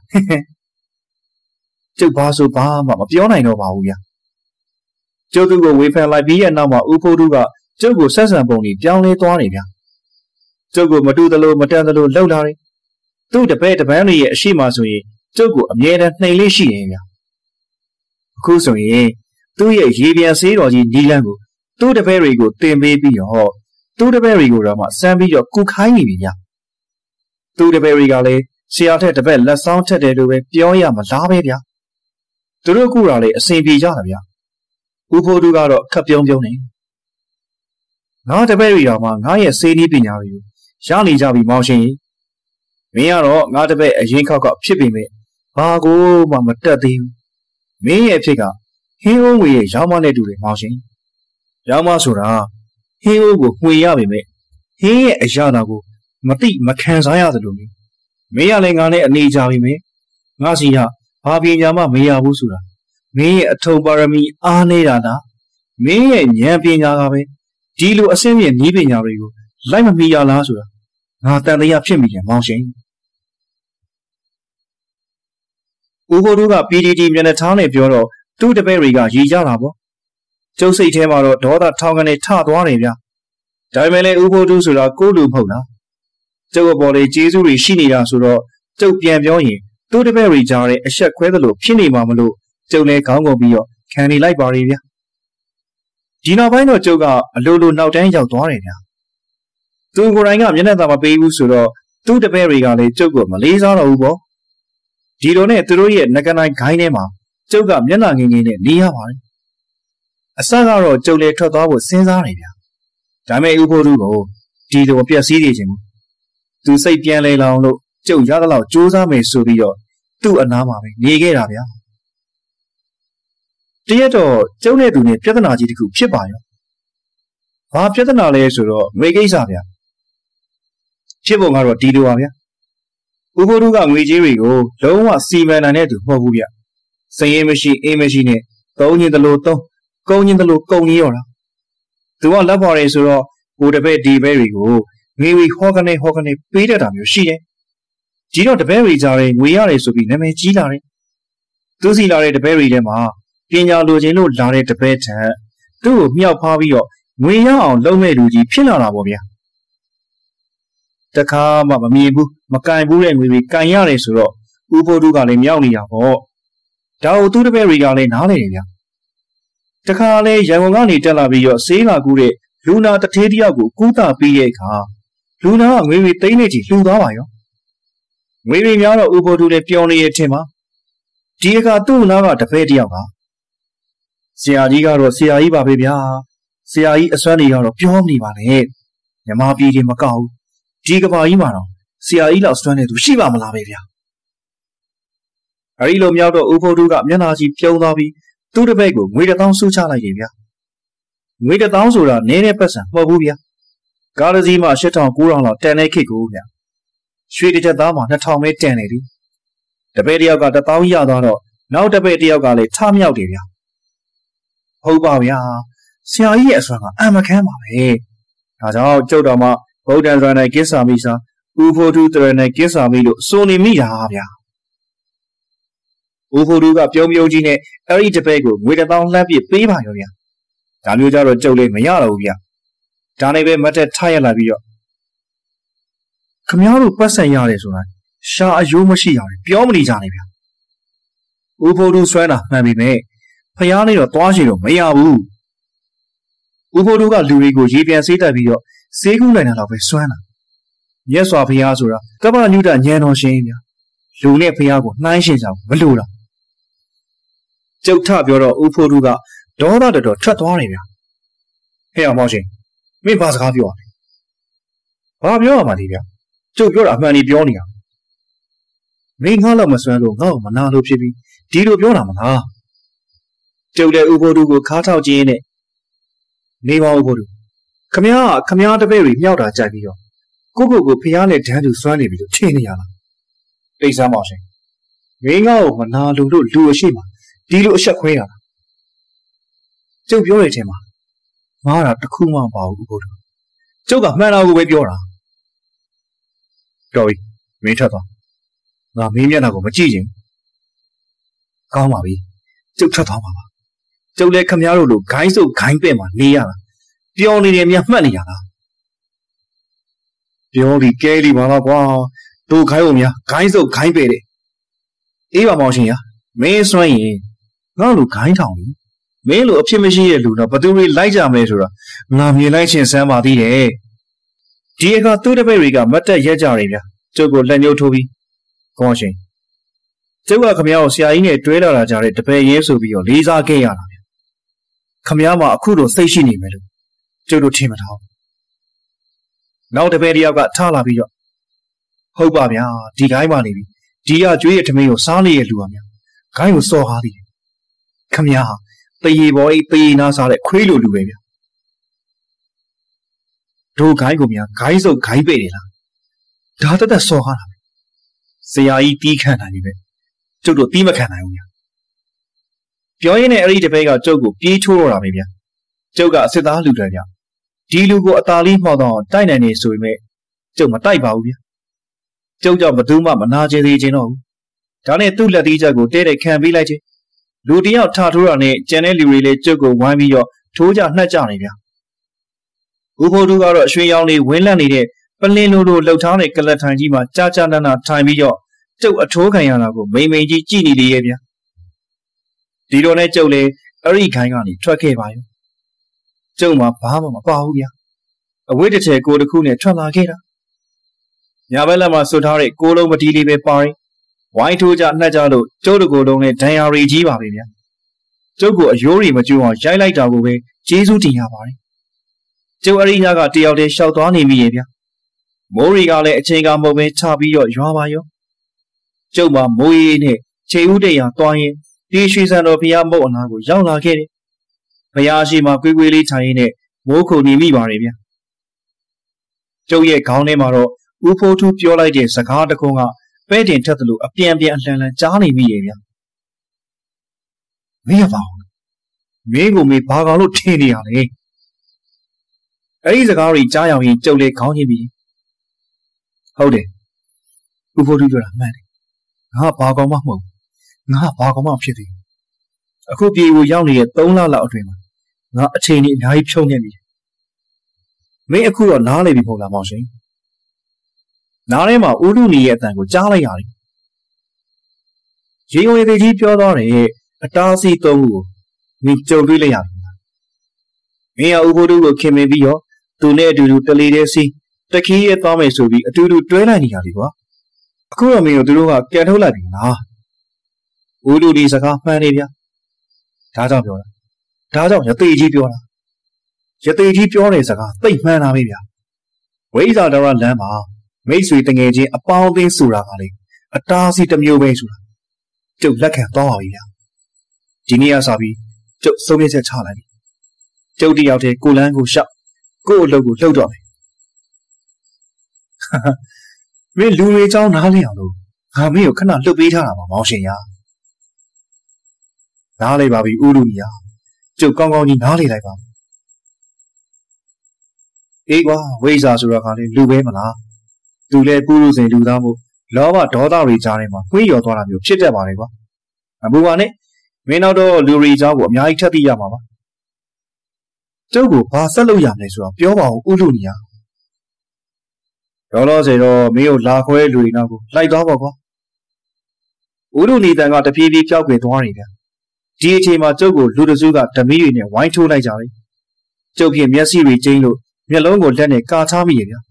ကျုပ်ဘာဆိုဘာမှမပြောနိုင်တော့ပါဘူးဗျာကျုပ်တို့ကိုဝေဖန်လိုက်ပြီးရဲ့နောက်မှာဥဖိုးတို့ကကျုပ်ကိုဆက်ဆံပုံကြီးပြောင်းလဲသွားတယ်ဗျာကျုပ်ကိုမတူသလိုမတန်သလိုလှုပ်လာတယ်သူ့တပည့်တပန်းတွေရဲ့အရှိမဆိုရင်ကျုပ်ကိုအမြဲတမ်းနှိမ်လေးရှိတယ်ဗျာအခုဆိုရင်သူ့ရဲ့ရေပြန်ဆေးတော်ကြီးနီလန်းကိုသူ့တပည့်တွေကိုတင်ပေးပြီးတော့သူ့တပည့်တွေကိုတော့မှစမ်းပြီးတော့ကုခိုင်းနေပြီဗျာသူ့တပည့်တွေကလည်းဆရာထက်တပည့်လက်ဆောင်ထက်တယ်လို့ပဲပြောရမလားပဲဗျာသူတို့ကူတာလေအစင်ပြေကြတာဗျာဥဖိုးတို့ကတော့ခပ်ပြုံးပြုံးနေငါတပည့်တွေတော့မှငါရဲ့စေးနီးပညာတွေကိုရနေကြပြီမောင်ရှင်မင်းကတော့ငါတပည့်အရင်ခောက်ကဖြစ်ပေမဲ့ဘာကိုမှမတက်သေးဘူးမင်းရဲ့အဖြစ်ကဟင်းဦးငွေရဲ့ရောင်းမနဲ့တူတယ်မောင်ရှင်ရောင်းမဆိုတာဟင်းဦးကိုငွေရပေမဲ့ဟင်းရဲ့အရာတော်ကိုမတိမခံစားရသလိုမျိုးမင်းရလည်းငါနဲ့အနေကြပြီမဲ့ငါစီကဘာပညာမှမရဘူးဆိုတာမင်းရဲ့အထုံပါရမီအားနေတာလားမင်းရဲ့ဉာဏ်ပညာကပဲဒီလိုအစင်းမြင့်နည်းပညာတွေကိုလိုက်မမီရလားဆိုတာငါတန်တရားဖြစ်မိတယ်မောင်ရှင်ဦးဖိုးတို့က ပီ ဒီ တီ မျက်နှာထားနဲ့ပြောတော့သူ့တပည့်တွေကရည်ကြတာပေါ့ကျုပ်စိတ်ထဲမှာတော့ဒေါသထောင်ကနေထသွားတယ်ဗျာဒါပေမဲ့လည်းဦးဖိုးတို့ဆိုတာကိုယ်လူမဟုတ်လားကျုပ်အပေါ်လေကျေးဇူးတွေရှိနေတာဆိုတော့ကျုပ်ပြန်ပြောရင်သူတပည့်ရီကြားတဲ့အဆက်ခွဲသလိုဖြစ်နေမှာမလို့ကျုပ်လည်းခေါင်းကုန်ပြီးတော့ခံနေလိုက်ပါလေဗျာဒီနောက်ပိုင်းတော့ကျုပ်ကအလိုလိုနောက်တန်းရောက်သွားတယ်ဗျာသူကိုယ်တိုင်ကမျက်နှာသာမပေးဘူးဆိုတော့သူ့တပည့်တွေကလည်းကျုပ်ကိုမလေးစားတော့ဘူးပေါ့ဒီလိုနဲ့သူတို့ရဲ့ငကနိုင်ခိုင်းထဲမှာကျုပ်ကမျက်နှာငင်းငင်းနဲ့နေရပါတယ်အစကတော့ကျုပ်လည်းထွက်သွားဖို့စဉ်းစားနေဗျာဒါပေမဲ့ဥဖို့သူကိုဒီလိုပြက်စီးနေခြင်းသူစိတ်ပြန်လဲလောင်လို့ကျုပ်ရသလောက်စူးစမ်းမယ်ဆိုပြီးတော့သူ့အနားမှာပဲနေခဲ့တာဗျာတရက်တော့ကျုပ်နဲ့သူနဲ့ပြဿနာကြီးတစ်ခုဖြစ်ပါရောဘာပြဿနာလဲဆိုတော့ငွေကိစ္စဗျာဖြစ်ပုံကတော့ဒီလိုပါဗျာဥဖို့သူကငွေကြေးတွေကိုလုံးဝစီမံနိုင်တဲ့သူမဟုတ်ဘူးဗျစရင်မရှိအေးမရှိနဲ့သုံးညင်တလို့သုံးကုန်ညင်တလို့ကုန်နေရောတာသူကလက်ပေါ်ရဲဆိုတော့ဟိုတပည့်ဒီဘဲတွေကိုငွေဝီဟောကနေဟောကနေပေးတတ်တာမျိုးရှိတယ်ကြီးတော့တပည့်တွေကြားရင်ငွေရတယ်ဆိုပြီးနာမည်ကြီးလာတယ်သူစီလာတဲ့တပည့်တွေထဲမှာပညာလိုချင်လို့လာတဲ့တပည့်ထက်သူ့ကိုမြောက်ဖားပြီးတော့ငွေရအောင်လုပ်မဲ့လူကြီးဖြစ်လာတာပေါ့ဗျာတခါမှမမြင်ဘူးမကင်ဘူးတဲ့ငွေတွေကန်ရတယ်ဆိုတော့ဥဖို့သူကလည်းမြောက်နေတာပေါ့ဒါကိုသူ့တပည့်တွေကလည်းနားလေတယ်ဗျာတခါလဲရန်ကုန်ကနေတက်လာပြီးတော့ဆေးလာကူးတဲ့လူနာတထေးတယောက်ကိုကူးတာပြီးရဲ့အခါလူနာကငွေတွေသိန်းနေကြီးလှူသွားပါရောငွေတွေများတော့ဥဖို့သူလည်းပျော်နေရထင်ပါဒီအခါသူ့နားကတပည့်တယောက်ကဆရာကြီးကတော့ဆရာကြီးပါပဲဗျာဆရာကြီးအစွမ်းတွေကတော့ပြောမနေပါနဲ့မြမပြည်တွေမကောက်ဘူးဒီကဘာကြီးမှာတော့ဆရာကြီးလောက်စွမ်းနေသူရှိပါမလားပဲဗျာအဲဒီလိုမြောက်တော့ဥဖို့သူကမျက်နှာကြီးပြုံးသွားပြီးသူ့တပည့်ကိုငွေတစ်သောင်းဆူချလိုက်တယ်ဗျာငွေတစ်သောင်းဆိုတာနည်းတဲ့ပတ်စံမဟုတ်ဘူးဗျာကားတစ်စီးမှာရှစ်ထောင်ကိုးထောင်လောက်တန်တဲ့ခေတ်ကိုဗျာရွှေတစ်ချက်သားမှာနှစ်ထောင်ပဲတန်နေတယ်တပည့်တယောက်ကတစ်သောင်းရသွားတော့နောက်တပည့်တယောက်ကလည်းထမြောက်တယ်ဗျာဟုတ်ပါဗျာဆရာကြီးရဲ့အစွမ်းကအံမခန်းပါပဲဒါကြောင့်ကျုပ်တော်မှာဗုဒ္ဓံသရဏကိစ္ဆာမိစာဥဖို့သူသရဏကိစ္ဆာမိလို့ဆိုနေမိတာဗျာဥဖို့သူကပြုံးပြုံးကြီးနဲ့အဲ့ဒီတပည့်ကိုငွေတစ်သောင်းလှမ်းပစ်ပေးပါရောဗျာဒါမျိုးကြတော့ကျုပ်လည်းမရတော့ဘူးဗျာဒါနဲ့ပဲမတ်တက်ထားရလာပြီးတော့ခမားတို့ပတ်စံရတယ်ဆိုတာရှာအယိုးမရှိရတယ်ပြောမနေကြနဲ့ဗျာဥဖို့သူဆွဲတာမှန်ပြီမဲ့ဖျားနေတော့သွားရှိတော့မရဘူးဥဖို့သူကလူတွေကိုရေပြန်ဆေးတက်ပြီးတော့ဆေးကူးနိုင်တာတော့ပဲစွမ်းတာမြတ်စွာဘုရားဆိုတာကပ္ပညုတဉာဏ်တော်ရှင်ဗျာလူနဲ့ဘုရားကိုနှိုင်းရှင်ကြမလို့တော့ကျုပ်ထပြောတော့ဥဖို့သူကဒေါသတော်တော်ထွက်သွားတယ်ဗျာဟဲ့အောင်မောင်ရှင်မင်းဘာစကားပြောရလဲဘာပြောရမှာဒီဗျာကျုပ်ပြောတာအမှန်ကြီးပြောနေတာမင်းငါ့လောက်မစွမ်းလို့ငါ့ကိုမနာလို့ဖြစ်ပြီးဒီလိုပြောတာမလားကျုပ်လည်းဥဖို့သူကိုခါထောက်ခြင်းနဲ့နေပါဥဖို့သူခမည်းခမည်းတပည့်တွေမြောက်တာကြိုက်ပြီးတော့ကိုကိုကိုဖျားနဲ့ဒန်းသူစွမ်းနေပြီးတော့ထင်နေရလားတိတ်ဆန်းပါရှင်မင်းငါ့ကိုမနာလို့လို့လူအရှိမှာဒီလိုအဆက်ခွဲရတာကျုပ်ပြောရတဲ့မှာမားတာတခုမှမပါဘူးဥဖို့သူကျုပ်ကမှန်တာကိုပဲပြောတာတော်ပြီမင်းထက်သွားငါမင်းမျက်နှာကိုမကြည့်ချင်ကောင်းပါပြီကျုပ်ထက်သွားပါပါကျုပ်လည်းခမည်းတော်လိုဂိုင်းစုပ်ဂိုင်းပဲ့မှာနေရတာပြောနေတယ်များမှတ်နေရတာပြောပြီးကဲလီပါတော့ကွာတို့ခိုင်းဖို့များဂိုင်းစုပ်ဂိုင်းပဲ့တယ်အေးပါမောင်ရှင်ရမင်းစွန့်ရင်ငါ့လိုဂိုင်းထောင်ပြီမင်းလိုအဖြစ်မရှိတဲ့လူတော့ဘသူတွေလိုက်ကြမလဲဆိုတာငါမြင်လိုက်ချင်းစမ်းပါသေးတယ်ဒီအခါသူ့တပည့်တွေကမတ်တက်ရက်ကြတယ်ဗျာကျုပ်ကိုလက်ညှိုးထိုးပြီးကောင်းရှင်ကျုပ်ကခမည်းကိုဆရာကြီးနဲ့တွဲလာတာကြတဲ့တပည့်ရဲဆိုပြီးတော့လေးစားခဲ့ရတာဗျာခမည်းမအခုတော့စိတ်ရှိနေမယ်လို့ကျုပ်တို့ထင်မထားဘူးနောက်တပည့်တယောက်ကထားလာပြီးတော့ဟုတ်ပါဗျာဒီဂိုင်းပါနေပြီဒီကကျွေးရထမင်းကိုစားနေရလူပါဗျာဂိုင်းကိုစော်ကားသေးတယ်ခမည်းဟာတရေပေါ်အိတရေနာစားတဲ့ခွေးလိုလူပဲဗျာတို့ဂိုင်းကိုများဂိုင်းစုပ်ဂိုင်းပဲ့တယ်လားဒါတသက်စော်ကားတာပဲဆရာကြီးတီးခံနိုင်ပြီပဲကျုပ်တို့တီးမခံနိုင်ဘူးဗျာပြောရင်းနဲ့အဲ့ဒီတပည့်ကကျုပ်ကိုပြေးချိုးတော့တာပဲဗျာကျုပ်ကစစ်သားလူတွေဗျာဒီလူကိုအသာလေးမှောက်တော့တိုက်နိုင်နေဆိုပေမဲ့ကျုပ်မတိုက်ပါဘူးဗျာကျုပ်ကြောင့်ဘသူမှမနာကျင်သေးခြင်းတော့ဘူးဒါနဲ့သူ့လက်သီးချက်ကိုတဲတဲခံပေးလိုက်ခြင်းလူတယောက်ထထိုးတာနဲ့ကျန်တဲ့လူတွေလည်းကျုပ်ကိုဝိုင်းပြီးတော့ထိုးကြနှက်ကြနေဗျာဥဖို့သူကတော့ရွှေရောင်လေးဝင်းလန့်နေတဲ့ပလင်းလိုလိုလှုပ်ထားတဲ့ကလတ်ထိုင်ကြီးမှာကြာကြာနာနာထိုင်ပြီးတော့ကျုပ်အထိုးခံရတာကိုမိန်မိန်ကြီးကြည့်နေလေရဲ့ဗျာဒီလိုနဲ့ကျုပ်လည်းအဲ့ဒီခိုင်းကနေထွက်ခဲ့ပါရောကျုပ်မှဘာမှမပါဘူးဗျာအဝိတ္တချေကိုတစ်ခုနဲ့ထွက်လာခဲ့တာညာဘက်လက်မှာဆွထားတဲ့ကိုလုံးမတီးလေးပဲပါရင်ဝိုင်းထိုးကြနှက်ကြလို့ကျုပ်တို့ကိုယ်လုံးနဲ့ဒဏ်ရာရီကြီးပါပဲဗျာကျုပ်ကိုအယိုးရီမကျိုးအောင်ရိုက်လိုက်တာကိုပဲကျေးဇူးတင်ရပါတယ်ကျုပ်အရိညာကတယောက်တည်းရှောက်သွားနေပြီရဲ့ဗျာမိုးရီကလည်းအချိန်ကမဟုတ်ပဲချပြီးတော့ရွာပါရောကျုပ်မှမိုးရီနဲ့ခြေဦးတရာသွားရင်ဒီရွှေစံတော်ဘုရားမုတ်အနာကိုရောက်လာခဲ့တယ်ဘုရားရှိမှကွေးကွေးလေးထိုင်ရင်းနဲ့မိုးခုန်နေမိပါတယ်ဗျာကျုပ်ရဲ့ခေါင်းထဲမှာတော့ဦးဖိုးထူးပြောလိုက်တဲ့စကားတခုကပဲ့တင်ထက်သလိုအပြန်ပြန်အလှန်လှန်ကြားနေမိရဲ့ဗျာမင်းရပါဦးမင်းကိုမေးဘာကောင်လို့ထင်နေရလဲအဲ့ဒီစကားတွေကြားရောက်ရင်ကျုပ်လည်းခေါင်းညှိပြီးဟုတ်တယ်ဦးဖိုးထူးပြောတာမှန်တယ်ငါဘာကောင်မှမဟုတ်ငါဘာကောင်မှဖြစ်သေးအခုပြေကိုရောက်နေတဲ့သုံးလလောက်အတွင်းမှာငါအချိန်ကြီးအများကြီးဖြုံးနေပြီမင်းအခုတော့နားလေပြီမဟုတ်လားမောင်ရှင်နားထဲမှာဦးလူနီရဲ့အတန်ကိုကြားလိုက်ရတယ်ရေဝင်သေးကြီးပြောသွားတယ်အတားစီသုံးခုကိုမင်းကြုံတွေ့လိုက်ရပြီမင်းကဦးဖိုးထူးကိုခင်မင်ပြီးတော့သူနဲ့အတူတူတလီတဲ့စီတခီးရဲ့သွားမယ်ဆိုပြီးအတူတူတွဲလိုက်နေရတယ်ကွာအခုတော့မင်းတို့သူတို့ကပြန်ထုတ်လိုက်ပြီလားဦးလူဒီစကားမှန်နေဗျာဒါကြောင့်ပြောတာဒါကြောင့်ရသေးကြီးပြောတာရသေးကြီးပြောတဲ့စကားသိပ်မှန်တာပဲဗျာဝိဇာတော်ရလမ်းမှာမိတ်ဆွေတငယ်ချင်းအပေါင်းအသင်းဆိုတာကလေအတားစီတစ်မျိုးပဲဆိုတာကျုပ်လက်ခံသွားပါပြီဗျာဒီနေ့အစားပြီးကျုပ်ဆုံးဖြတ်ချက်ချလိုက်ပြီကျုပ်တယောက်တည်းကိုလန်းကိုရှောက်ကို့အလုပ်ကိုလှုပ်တော့မယ်မင်းလူတွေเจ้าနားလည်အောင်လို့ငါမင်းကိုခဏလှုပ်ပေးထားတာပါမောင်ရှင်ရနားလေပါပြီဦးလူကြီးဟာကျုပ်ကောင်းကောင်းကြီးနားလေလိုက်ပါအေးကွာဝိဇာဆိုတာကလေလူပဲမလားသူလည်းပူလူစင်လူသားမို့လောဘဒေါသတွေကြားထဲမှာခွေးရော်သွားတာမျိုးဖြစ်တတ်ပါလေကွာအဘူပါနဲ့မင်းနောက်တော့လူရီเจ้าကိုအများကြီးထပ်သိရမှာပါကျုပ်ကိုဘာဆက်လုပ်ရမလဲဆိုတော့ပြောပါဦးဦးလူကြီးဟာရောတော့စေတော့မင်းတို့လာခွဲလူတွေနောက်ကိုလိုက်သွားပါကွာဦးလူနီတန်ကတပြေးပြေးပြောက်ွယ်သွားနေတယ်ဒီအချိန်မှာကျုပ်ကိုလူတစုကဓမီတွေနဲ့ဝိုင်းထိုးလိုက်ကြတယ်ကျုပ်ဖြင့်မျက်စိတွေကျင်းလို့မျက်လုံးကိုလက်နဲ့ကာထားမိရဲ့ဗျာ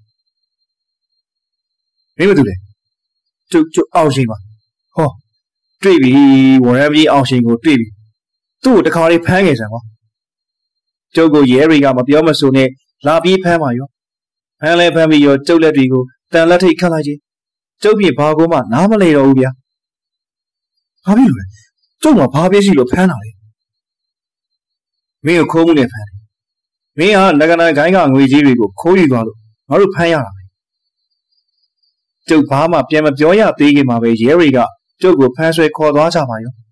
မင်းဘာလုပ်လဲကျုပ်ကျုပ်အောင်ရှင်ပါဟောတွေ့ပြီဝရမ်းကြီးအောင်ရှင်ကိုတွေ့ပြီသူ့ကိုတခါလေးဖမ်းခဲ့စမ်းကွာကျုပ်ကိုရဲတွေကမပြောမဆိုနဲ့လာပြီးဖမ်းပါရောဖမ်းလဲဖမ်းပြီးရောကျုပ်လက်တွေကိုတန်လက်ထိတ်ခတ်လိုက်ချင်းကျုပ်ပြင်ဘာကိုမှနားမလဲတော့ဘူးဗျာဘာဖြစ်လို့လဲကျုပ်ကဘာပြည့်ရှိလို့ဖမ်းတာလဲမင်းကိုခိုးမှုနဲ့ဖမ်းတယ်မင်းကငကနာခိုင်းကငွေကြီးတွေကိုခိုးယူသွားလို့ငါတို့ဖမ်းရတာပဲကျုပ်ဘာမှပြန်မပြောရသေးခင်မှာပဲရဲတွေကကျုပ်ကိုဖမ်းဆွဲခေါ်သွားကြပါရော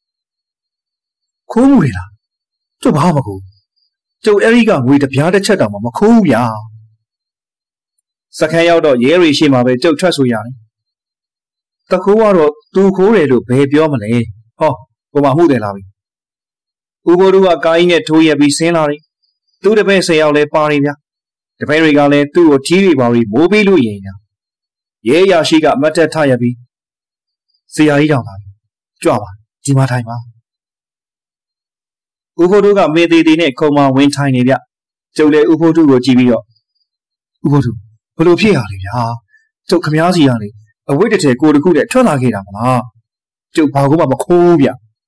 ခိုးမှုတွေလားကျုပ်ဘာမှမခိုးကျုပ်အဲ့ဒီကငွေတပြားတစ်ချက်တောင်မှမခိုးဘူးဗျာစခန်းရောက်တော့ရဲတွေရှိမှပဲကျုပ်ထွက်ဆိုရတယ်တခိုးကတော့သူခိုးတယ်လို့ဘယ်ပြောမလဲဟောကိုမမှုတယ်လားပြီဦးဘိုးတို့ကကာကြီးနဲ့ထိုးရက်ပြီးဆင်းလာတယ်သူ့တပည့်ဆယ်ယောက်လဲပါတယ်ဗျာတပည့်တွေကလည်းသူ့ကိုထီးတွေပါပြီးမိုးပေးလို့ရင်ညာရဲရရှိကမတ်တက်ထရပြီးဆရာကြီးတောင်လာပြီကြွပါဒီမှာထိုင်ပါဦးဘိုးတို့ကမေသေးသေးနဲ့ခုံမဝင်ထိုင်နေဗျကျုပ်လည်းဦးဘိုးတို့ကိုကြည့်ပြီးတော့ဦးဘိုးတို့ဘလို့ဖြစ်ရလဲဗျာကျုပ်ခမားစီကနေအဝိတ္တထဲကိုတခုနဲ့ထွက်လာခဲ့တာမလားကျုပ်ဘာကိုမှမခိုးဗျ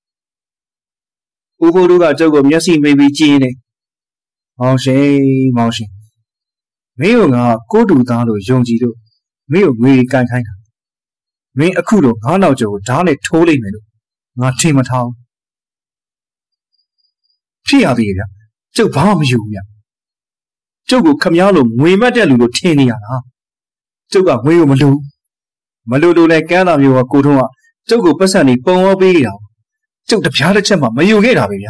ဦးဘိုးတို့ကကျုပ်ကိုမျက်စိမိပြီးကြည့်နေမောင်ရှင်မောင်ရှင်မင်းကကိုတူသားလို့ယုံကြည်လို့မင်းကိုငွေကန်ခိုင်းတာမင်းအခုတော့ငါးနောက်ကျော်ကိုဓာတ်နဲ့ထိုးလိုက်မယ်လို့ငါထင်မထားဘူးဖြစ်ရသေးရဲ့ဗျကျုပ်ဘာမှမယူဘူးဗျကျုပ်ကိုခမားလို့ငွေမတ်တဲ့လူလို့ထင်နေရတာကျုပ်ကငွေကိုမလူမလူလို့လည်းကမ်းတာမျိုးကကိုထုံးကကျုပ်ကိုပတ်စံနေပုံရောပေးနေတာကျုပ်တပြားတစ်ချက်မှမယူခဲ့တာပဲဗျ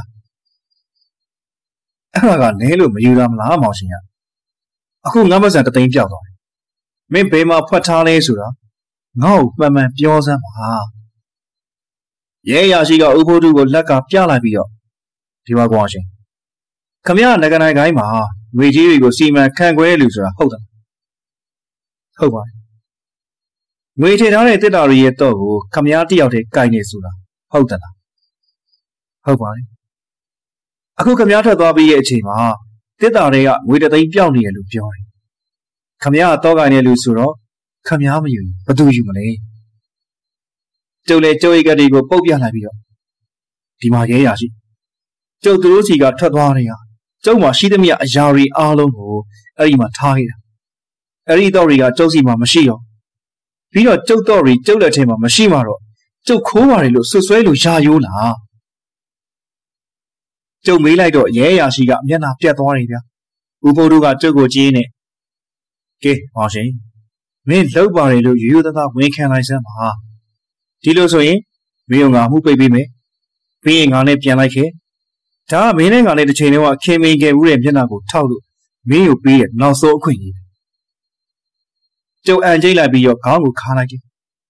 အဲ့ဒါကလဲလို့မယူတာမလားမောင်ရှင်ကအခုငါပတ်စံတသိန်းပြောက်သွားတယ်မင်းဘယ်မှာဖွက်ထားလဲဆိုတာငါ့ကိုမှန်မှန်ပြောစမ်းပါရဲရရှိကဥဖိုးတုကိုလက်ကပြလိုက်ပြီးတော့ဒီမှာကွာရှင်ခမရငကနိုင်ကိုင်းမှာငွေကြီးတွေကိုစီမံခန့်ခွဲလူဆိုတာဟုတ်တယ်ဟုတ်ပါတယ်ငွေထည့်ထားတဲ့တစ်တာရီရဲ့တော့ကိုခမည်းတယောက်တည်းကိုင်နေဆိုတာဟုတ်တယ်လားဟုတ်ပါတယ်အခုခမည်းထွက်သွားပြီးရဲ့အချိန်မှာတစ်တာတွေကငွေတသိန်းပြောင်းနေရလို့ပြောတယ်ခမည်းကတော့ကိုင်နေလို့ဆိုတော့ခမည်းမယူဘယ်သူယူမလဲကျုပ်လည်းကျုပ်ရဲ့ကတိကိုပုတ်ပြလိုက်ပြီးတော့ဒီမှာရဲရရှိကျုပ်တို့စီကထွက်သွားတယ်ဟာကျုပ်မှာရှိသမျှအရာတွေအားလုံးကိုအဲ့ဒီမှာထားခဲ့တာအဲ့ဒီတော့တွေကကျုပ်စီမှာမရှိတော့ပြီးတော့ကျုပ်တော့တွေကျုပ်လက်ထဲမှာမရှိမှတော့ကျုပ်ခိုးပါတယ်လို့ဆွဆွဲလို့ရာယိုးလားကျုပ်မေးလိုက်တော့ရဲရရှိကမျက်နှာပြတ်သွားတယ်ဗျာဥပုဒ္ဓကကျုပ်ကိုကြည့်နေကဲဟောရှင်မင်းလောက်ပါတယ်လို့ရိုးရိုးသားသားဝန်ခံလိုက်စမ်းပါဒီလိုဆိုရင်မင်းကငါမှုပိတ်ပေးမယ်ပြီးရင်ငါနဲ့ပြန်လိုက်ခဲ့ဒါကမင်းနဲ့ငါနဲ့တစ်ချိန်လုံးကခင်မင်ခဲ့ဘူးတဲ့မျက်နှာကိုထောက်လို့မင်းကိုပေးရနောက်ဆုံးအခွင့်အရေးကျုပ်အန်ကျိတ်လိုက်ပြီးတော့ခေါင်းကိုခါလိုက်တယ်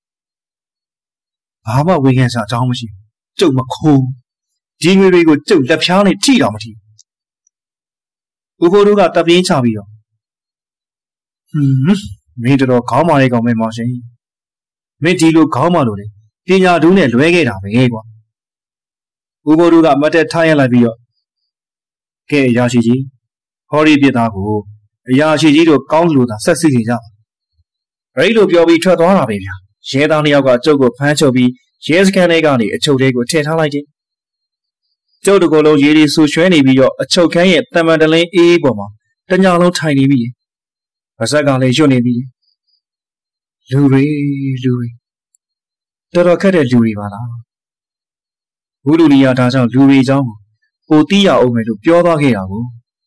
ဘာမှဝန်ခံစားအကြောင်းမရှိဘူးကျုပ်မခိုးဒီငွေတွေကိုကျုပ်လက်ဖြားနဲ့ထိတော်မထိဘူးဥပုဒ္ဓကတပ်ပြင်းချပြီးတော့ဟွန်းမင်းတော်ခေါင်းမာလေးကောင်မဲမောင်ရှင်မင်းဒီလိုခေါင်းမာလို့လေပညာတူးနဲ့လွဲခဲ့တာပဲကွာဥပုဒ္ဓကမတ်တက်ထားရလိုက်ပြီးတော့ကဲအရာရှိကြီးဟောဒီပြစ်သားကိုအရာရှိကြီးတို့ကောင်းလို့သာဆက်စီနေကြအဲ့လိုပြောပြီးထွက်သွားတာပဲဗျာရဲသားနှစ်ယောက်ကကျုပ်ကိုဖမ်းချုပ်ပြီးရဲစခန်းထဲကနေအချုပ်ထဲကိုထည့်ထားလိုက်တယ်ကျုပ်တို့ကလုံးရေဒီဆူရွှဲနေပြီးတော့အချုပ်ခန်းရဲ့တမန်တလင်းအေးပေါ်မှာတညလုံးထိုင်နေပြီပါဇက်ကလည်းရွတ်နေပြီလူတွေလူတွေတော်တော်ခက်တဲ့လူတွေပါလားဘုလူနီယာဒါကြောင့်လူတွေအကြောင်းကိုပိုသိရအောင်မယ်လို့ပြောသွားခဲ့တာကို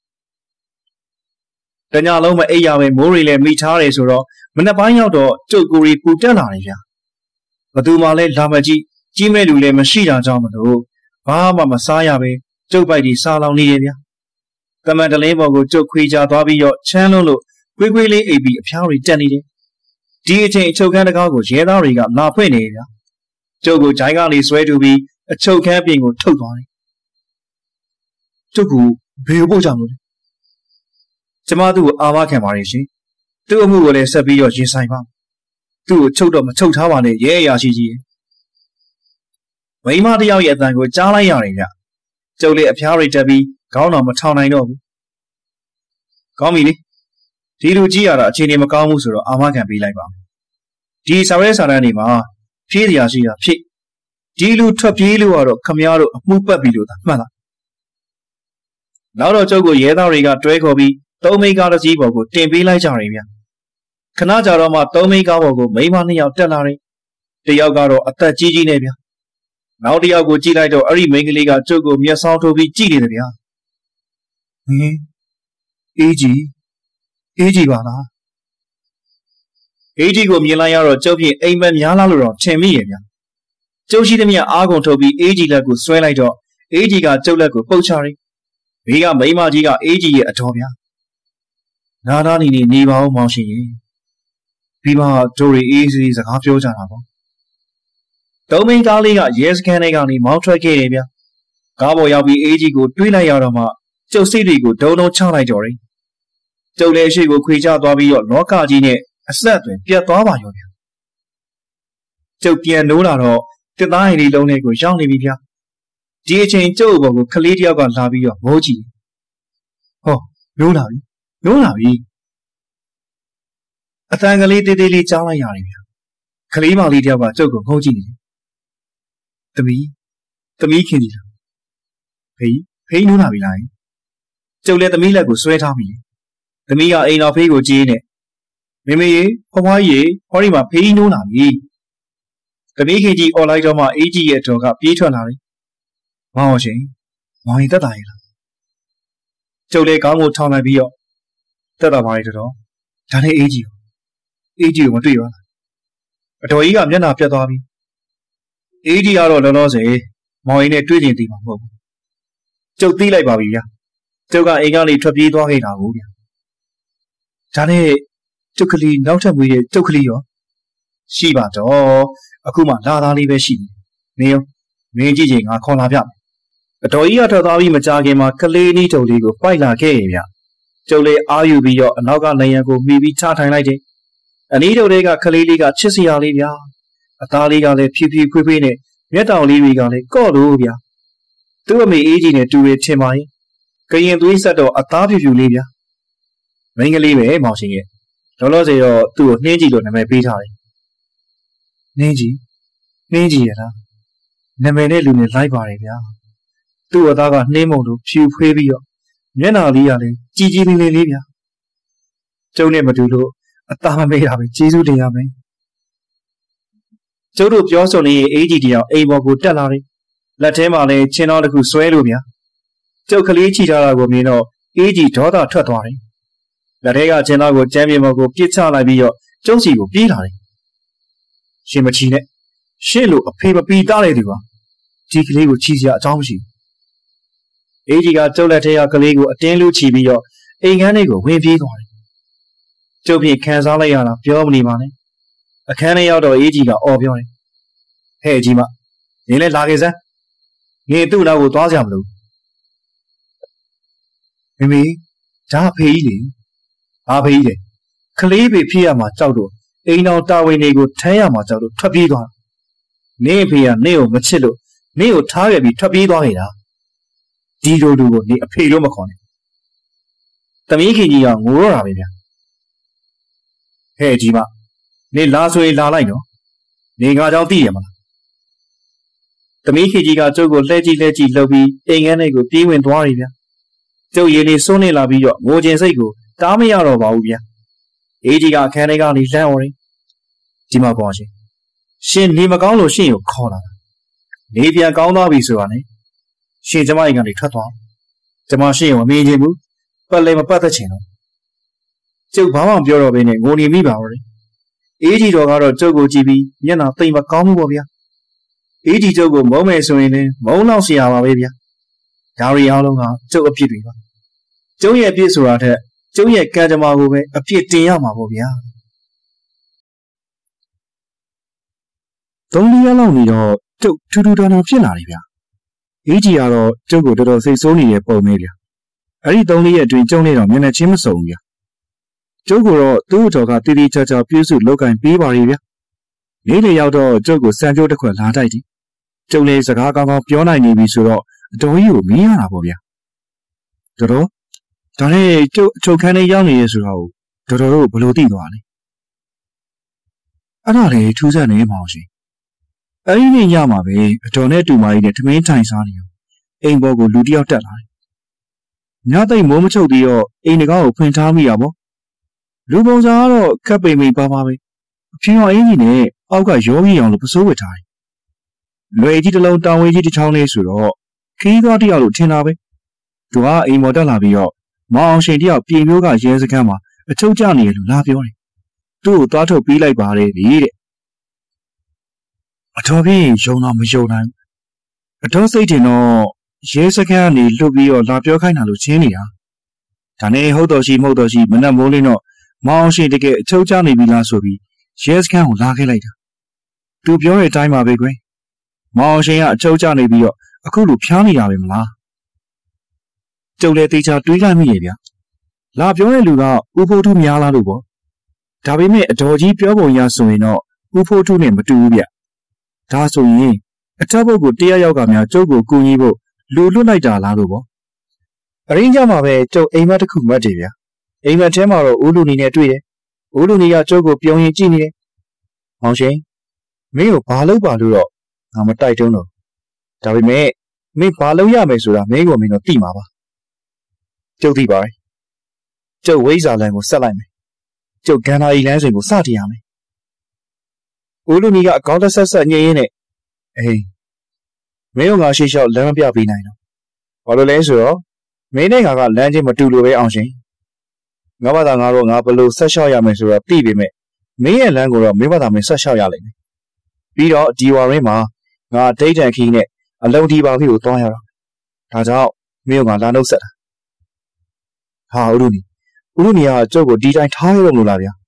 တညလုံးမအိပ်ရပဲမိုးတွေလည်းမိထားတယ်ဆိုတော့မနေ့ပိုင်းရောက်တော့ကျုပ်ကိုရီပူတက်လာတယ်ဗျာဘသူမှလည်းလာမကြည့်ကြီးမဲ့လူလည်းမရှိတာကြောင့်မလို့ဘာမှမစားရပဲကျုပ်ပိုက်ဒီစားလောင်နေရဗျာတမန်တလင်းပေါ်ကိုကျုပ်ခွေချသွားပြီးတော့ချမ်းလုံးလို့ကွေးကွေးလေးအိပ်ပြီးအဖျားတွေတက်နေတယ်ဒီအချိန်အချုပ်ခန်းတကားကိုရဲသားတွေကလာဖွင့်နေဗျာကျုပ်ကိုဂျိုင်းကနေဆွဲတူပြီးအချုပ်ခန်းပြင်ကိုထုတ်သွားတယ်ကျုပ်ကဘယ်ဖို့ကြောင့်လဲကျမသူ့ကိုအာမခံပါတယ်ရှင်သူ့အမှုကိုလည်းဆက်ပြီးတော့ရင်ဆိုင်ပါသူ့ကိုချုပ်တော့မချုပ်ထားပါနဲ့ရဲအရာရှိကြီးမိမတယောက်ရဲ့အတန်ကိုကြားလိုက်ရတယ်ဗျကျုပ်လည်းအဖျားတွေတက်ပြီးခေါင်းတော်မထောင်နိုင်တော့ဘူးကောင်းပြီလေဒီလူကြီးရတာအခြေအနေမကောင်းဘူးဆိုတော့အာမခံပေးလိုက်ပါဒီစာရဲစာတမ်းတွေမှာဖြည့်စရာရှိတာဖြည့်ဒီလူထွက်ပြေးလို့ကတော့ခမည်းတော်အမှုပတ်ပြီလို့သာမှတ်လားနောက်တော့ကျုပ်ကိုရဲသားတွေကတွဲခေါ်ပြီးသုံးမိကားတစ်စီးပေါ်ကိုတင်ပေးလိုက်ကြတယ်ဗျခဏကြာတော့မှသုံးမိကားပေါ်ကိုမိန်းမနှစ်ယောက်တက်လာတယ်တယောက်ကတော့အသက်ကြီးကြီးနဲ့ဗျနောက်တစ်ယောက်ကိုကြည့်လိုက်တော့အဲ့ဒီမိန်းကလေးကကျုပ်ကိုမျက်စောင်းထိုးပြီးကြည့်နေတယ်ဗျဟင်းအေးကြီးအေးကြီးပါလားအေးကြီးကိုမြင်လိုက်ရတော့ကျုပ်ဖြင့်အိမ်မက်များလားလို့တော့ထင်မိရဲ့ဗျကျုပ်ရှိသမျှအားကုန်ထုတ်ပြီးအေးကြီးလက်ကိုဆွဲလိုက်တော့အေးကြီးကကျုပ်လက်ကိုပုတ်ချတယ်ဘေးကမိန်းမကြီးကအေးကြီးရဲ့အတော်ဗျနာနာနေနေနေပါဦးမောင်ရှင်ရင်ပြီးမှတို့ရီအေးစီစကားပြောကြတာပေါ့တုံးမင်းကားလေးကရဲစခန်းထဲကနေမောင်းထွက်ခဲ့တယ်ဗျကားပေါ်ရောက်ပြီးအေးကြီးကိုတွေးလိုက်ရတော့မှကျုပ်စိတ်တွေကိုဒုံဒုံချလိုက်တော့တယ်ကျုပ်လည်းရှိကိုခွေချသွားပြီးတော့လောကကြီးနဲ့အဆက်အသွယ်ပြတ်သွားပါရောဗျကျုပ်ပြန်နိုးလာတော့တစ်သားဟင်လေးလုံးလေးကိုရောက်နေပြီဗျဒီအချိန်ကျုပ်ဘောကိုခလေးတယောက်ကလာပြီးတော့မိုးကြည့်ဟောနိုးလာပြီနိုးလာပြီအတန်ကလေးတေးသေးလေးကြားလိုက်ရတယ်ဗျခလေးမလေးတယောက်ကကျုပ်ကိုငုံကြည့်နေတယ်သမီးသမီးခင်ကြီးလားဖေးဖေးနိုးလာပြီလားကျုပ်လည်းသမီးလက်ကိုဆွဲထားပြီသမီးကအိမ်တော်ဖေးကိုကြေးနေမေမေရေဖွားဖွားရေဟောဒီမှာဖေးနိုးလာပြီသမီးခင်ကြီးអော်လိုက်တော့မှအေးကြီးရဲ့တော်ကပြေးထွက်လာတယ်မောင်ရှင်မောင်ရင်တက်တာရဲ့လားကျုပ်လည်းကောင်းကိုထောင်လိုက်ပြီးတော့တက်တာပါလေတော်ဒါနဲ့အေးကြီးကိုအေးကြီးကိုမတွေ့ရလားအတော်ကြီးကမျက်နှာပြတ်သွားပြီအေးကြီးကတော့လောလောဆယ်မောင်ရင်နဲ့တွေ့ကျင်သေးမှာမဟုတ်ဘူးကျုပ်သိလိုက်ပါပြီဗျာကျုပ်ကအိမ်ကနေထွက်ပြေးသွားခဲ့တာကိုဗျာဒါနဲ့ကျုပ်ကလေးနောက်ထပ်မွေးရဲ့ကျုပ်ကလေးရောရှိပါတော့အခုမှလာသားလေးပဲရှိနေနေရောမင်းကြည့်ချင်ငါခေါ်လာပြမယ်အတော်ကြီးကထွက်သွားပြီးမကြခင်မှာကလေးနီးတုံလေးကိုပိုက်လာခဲ့ရဲ့ဗျကျုပ်လေးအာယူပြီးတော့အနောက်ကနိုင်ရန်ကိုမှီပြီးချထိုင်လိုက်တယ်အနီးတို့တွေကခလေးလေးကချစ်စရာလေးဗျာအသားလေးကလည်းဖြူဖြူဖွေးဖွေးနဲ့မျက်တောင်လေးတွေကလည်းကော့လို့ဗျာသူ့အမေအေးကြီးနဲ့တူရထင်ပါရင်ကရင်သွေးဆက်တော့အသားဖြူဖြူလေးဗျာမင်းကလေးပဲမောင်ရှင်ရဲ့လောလောဆယ်တော့သူ့ကိုနှင်းကြည့်လို့နာမည်ပေးထားတယ်နှင်းကြည့်နှင်းကြည့်ရလားနာမည်နဲ့လူနဲ့လိုက်ပါတယ်ဗျာသူ့အသားကနှင်းမုံလို့ဖြူဖွေးပြီးတော့မျက်နှာလေးကလည်းကြည်ကြည်လင်းလင်းလေးဗျာကျုံနဲ့မတူလို့အသားမမေးတာပဲကျေးဇူးတင်ရမယ်ကျုပ်တို့ပြောဆိုနေရင်အေးကြီးတယောက်အိမ်ပေါ်ကိုတက်လာတယ်လက်ထဲမှာလည်းချင်းတော်တစ်ခုဆွဲလို့ဗျာကျုပ်ကလေးချီထားတာကိုမြင်တော့အေးကြီးဒေါသထွက်သွားတယ်လက်ထဲကချင်းတော်ကိုကျမ်းပြေမော်ကိုပြစ်ချလိုက်ပြီးတော့ကျုပ်စီကိုပြေးလာတယ်ရှင်မချီနဲ့ရှင့်လို့အဖေမပီတားတဲ့သူပါဒီကလေးကိုချီစရာအကြောင်းမရှိဘူးအေးကြီးကကျုပ်လက်ထဲကကလေးကိုအတင်းလူချီပြီးတော့အိမ်ခန်းလေးကိုဝင်ပြေးသွားတယ်ကျုပ်ပြင်ခံစားလိုက်ရတာပြောမနေပါနဲ့အခန်းထဲရောက်တော့အေးကြီးကအော်ပြောတယ်ဟဲ့ကြီးမနင်လည်းလာခဲ့စမ်းငါသူ့နောက်ကိုသွားကြမလို့မမေဒါဖေးကြီးလေဘာဖေးကြီးလဲကလေးပေဖြစ်ရမှာကြောက်တော့အိမ်တော်တာဝန်တွေကိုထမ်းရမှာကြောက်လို့ထွက်ပြေးသွားနင့်အဖေကနင့်ကိုမချစ်လို့နင့်ကိုထားခဲ့ပြီးထွက်ပြေးသွားခဲ့တာဒီလိုလူကိုနင်အဖေလို့မခေါ်နဲ့သမီးခင်ကြီးကငိုတော့တာပဲဗျာဟဲ့ကြီးမနေလာဆိုရင်လာလိုက်နော်နေငါကြောင့်သိရမလားသမီးခင်ကြီးကကျုပ်ကိုလှဲကြည့်လှဲကြည့်လှုပ်ပြီးအိမ်ငန်းထဲကိုပြေးဝင်သွားပြီဗျာကျုပ်ရည်နေစိုးနေလာပြီးတော့ငိုခြင်းစိတ်ကိုတားမရတော့ပါဘူးဗျာအေးကြီးကအခန်းထဲကနေလှမ်းអော်တယ်ဒီမှာကောင်းရှင်ရှင်နေမကောင်းလို့ရှင်ကိုခေါ်လာတာနေပြန်ကောင်းသွားပြီဆိုတာနဲ့ရှင်ကျမအိမ်ကနေထွက်သွားကျမရှင်ကိုမမြင်ချင်ဘူးပတ်လည်းမပတ်သက်ချင်တော့ကျုပ်ဘာမှမပြောတော့ဘဲနဲ့ငိုနေမိပါတော့တယ်အေးကြီးတော်ကတော့ကျုပ်ကိုကြည့်ပြီးမျက်နှာသိမ့်မကောင်းဘူးပေါ့ဗျာအေးကြီးကျုပ်ကိုမုန်းမယ်ဆိုရင်လည်းမုန်းလောက်เสียပါပဲဗျာဒါရီအားလုံးကကျုပ်အပြစ်တွေပါကျုပ်ရဲ့အပြစ်ဆိုတာထက်ကျုပ်ရဲ့ကံကြမ္မာကိုပဲအပြစ်တင်ရမှာပေါ့ဗျာသုံးလရက်လောက်နေတော့ကျုပ်ထူးထူးထန်ထန်ဖြစ်လာတယ်ဗျာအေးကြီးကတော့ကျုပ်ကိုတော်တော်စိတ်ဆိုးနေတဲ့ပုံပဲဗျာအဲ့ဒီသုံးလရက်အတွင်းကျုံနေတော့မျက်နှာချင်းမစုံဘူးဗျာကျုပ်ကတော့သူ့အတော်ကတီတီချာချာပြည့်စုံလောက်ကင်ပေးပါရဲ့ဗျာနေ့တွေရောက်တော့ကျုပ်ကိုစံကြိုးတစ်ခွက်လာတိုက်တယ်ကျုပ်လည်းစကားကောင်းကောင်းပြောနိုင်နေပြီဆိုတော့အတော်ကြီးကိုမင်းရတာပေါ့ဗျာတော်တော်ဒါနဲ့ကျုပ်အချုပ်ခန်းထဲရောက်နေရဆိုတော့တော်တော်တို့ဘလို့သိသွားလဲအဲ့ဒါလေထူးဆန်းနေမအောင်ရှင်အဲ့ဒီနေ့ညမှာပဲအတော်နဲ့တူမကြီးနဲ့ထမင်းထိုင်စားနေရောအိမ်ပေါ်ကိုလူတစ်ယောက်တက်လာတယ်ညသိမ့်မိုးမချုပ်သေးတော့အိမ်တကားကိုဖွင့်ထားမိတာပေါ့လူပုံစံကတော့ခက်ပိန်ပိန်ပါပါပဲအဖြူအောင်အင်းကြီးနဲ့အောက်ကရောကြီးအောင်လို့ပစိုးဝစ်ထားတယ်လွယ်ကြီးတစ်လုံးတောင်ဝေးကြီးတစ်ချောင်းလေးဆိုတော့ခီးသွားတစ်ယောက်လို့ထင်တာပဲသူကအိမ်ပေါ်တက်လာပြီးတော့မောင်အောင်ရှင်တစ်ယောက်ပြင်မျိုးကရဲစခန်းမှာအချုပ်ကျနေတယ်လို့လာပြောတယ်သူ့ကိုသွားထုတ်ပေးလိုက်ပါတယ်လေတဲ့အတော်ပြင်းယုံတော့မယုံနိုင်အတော်စိတ်တင်တော့ရဲစခန်းကနေလွတ်ပြီးတော့လာပြောခိုင်းတာလို့ချင်းနေတာဒါနဲ့ဟုတ်တော်ရှိမဟုတ်တော်ရှိမနှက်မိုးလင်းတော့မောင်အောင်ရှင်တကယ်အချုပ်ကျနေပြီလားဆိုပြီးရဲစခန်းကိုလာခဲ့လိုက်တာသူပြောတဲ့အတိုင်းပါပဲကွယ်မောင်အောင်ရှင်ကအချုပ်ကျနေပြီးတော့အခုလိုဖျားနေတာပဲမလားကျုပ်လည်းတေချာတွေးလိုက်မိရဲ့ဗျလာပြောတဲ့လူကဦးဖိုးထုများလားလို့ပေါ့ဒါပေမဲ့အတော်ကြီးပြောပုံရဆိုရင်တော့ဦးဖိုးထုနဲ့မတူဘူးဗျဒါဆိုရင်အထက်ဘုတ်ကိုတရားရောက်ကများကျုပ်ကိုကူညီဖို့လူလွတ်လိုက်တာလားလို့ပေါ့အရင်းကြမှာပဲကျုပ်အိမ်မက်တစ်ခုမှတ်တယ်ဗျအိမ်မက်ထဲမှာတော့ဦးလူနီနဲ့တွေ့တယ်ဦးလူနီကကျုပ်ကိုပြုံးရင်ကြည့်နေတယ်မောင်ရှင်မင်းကိုဘာလုပ်ပါလို့တော့ငါမတိုက်တုံးတော့ဒါပေမဲ့မင်းဘာလုပ်ရမယ်ဆိုတာမင်းကိုမင်းတော့သိမှာပါကျုပ်သိပါတယ်ကျုပ်ဝိဇ္ဇာလန်ကိုဆက်လိုက်မယ်ကျုပ်ဂန္ဓာရီလမ်းစဉ်ကိုစတင်ရမယ်ဦးလူနီကအကောင့်တစ်ဆက်ဆက်ညှိရင်းနဲ့အေးမင်းတို့ငါရှေ့လျှောက်လမ်းမပြပေးနိုင်တော့ဘာလို့လဲဆိုတော့မင်းနဲ့ငါကလမ်းချင်းမတူလို့ပဲအောင်ရှင်ငါဘာသာငါတော့ငါဘလို့ဆက်လျှောက်ရမယ်ဆိုတော့သိပေမဲ့မင်းရဲ့လမ်းကိုတော့မင်းဘာသာမင်းဆက်လျှောက်ရလိမ့်မယ်ပြီးတော့ဒီဝါရင်းမှာငါဒိတ်တန်ခီးနဲ့အလုံးဒီပါခီကိုတွားရတော့ဒါကြောင့်မင်းကငါလာနှုတ်ဆက်တာဟာဦးလူနီဦးလူနီကကျုပ်ကိုဒီတိုင်းထားရလို့မလို့လားဗျာ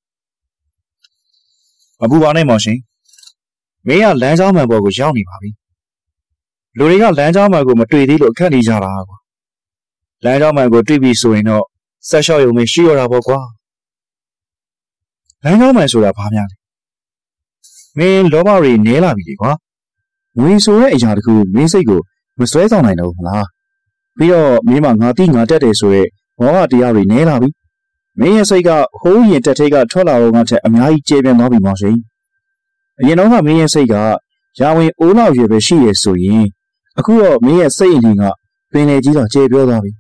မပူပါနဲ့မောင်ရှင်မင်းကလမ်းကြောင်းမှန်ပေါ်ကိုရောက်နေပါပြီလူတွေကလမ်းကြောင်းမှန်ကိုမတွေ့သေးလို့အခက်နေကြတာကွာလမ်းကြောင်းမှန်ကိုတွေ့ပြီဆိုရင်တော့ဆက်လျှောက်ရုံနဲ့ရှိရတာပေါ့ကွာလမ်းကြောင်းမှန်ဆိုတာဘာများလဲမင်းလောဘတွေနဲလာပြီလေကွာငွေဆိုတဲ့အရာတခုမင်းစိတ်ကိုမစွဲဆောင်နိုင်တော့ဘူးလားပြီးတော့မင်းမငါတိငါတက်တယ်ဆိုရဲမောဟတရားတွေနဲလာပြီမင်းရဲ့စိတ်ကဟိုးရင်တက်ထိတ်ကထွက်လာတော့ငါထက်အများကြီးကျေပြန့်သွားပြီမောင်ရှင်အရင်တော့ကမင်းရဲ့စိတ်ကရာဝင်အိုးလောက်ရွယ်ပဲရှိရဆိုရင်အခုတော့မင်းရဲ့စိတ်အလီကပင်လေကြီးတော့ကျေပြောသွားပြီ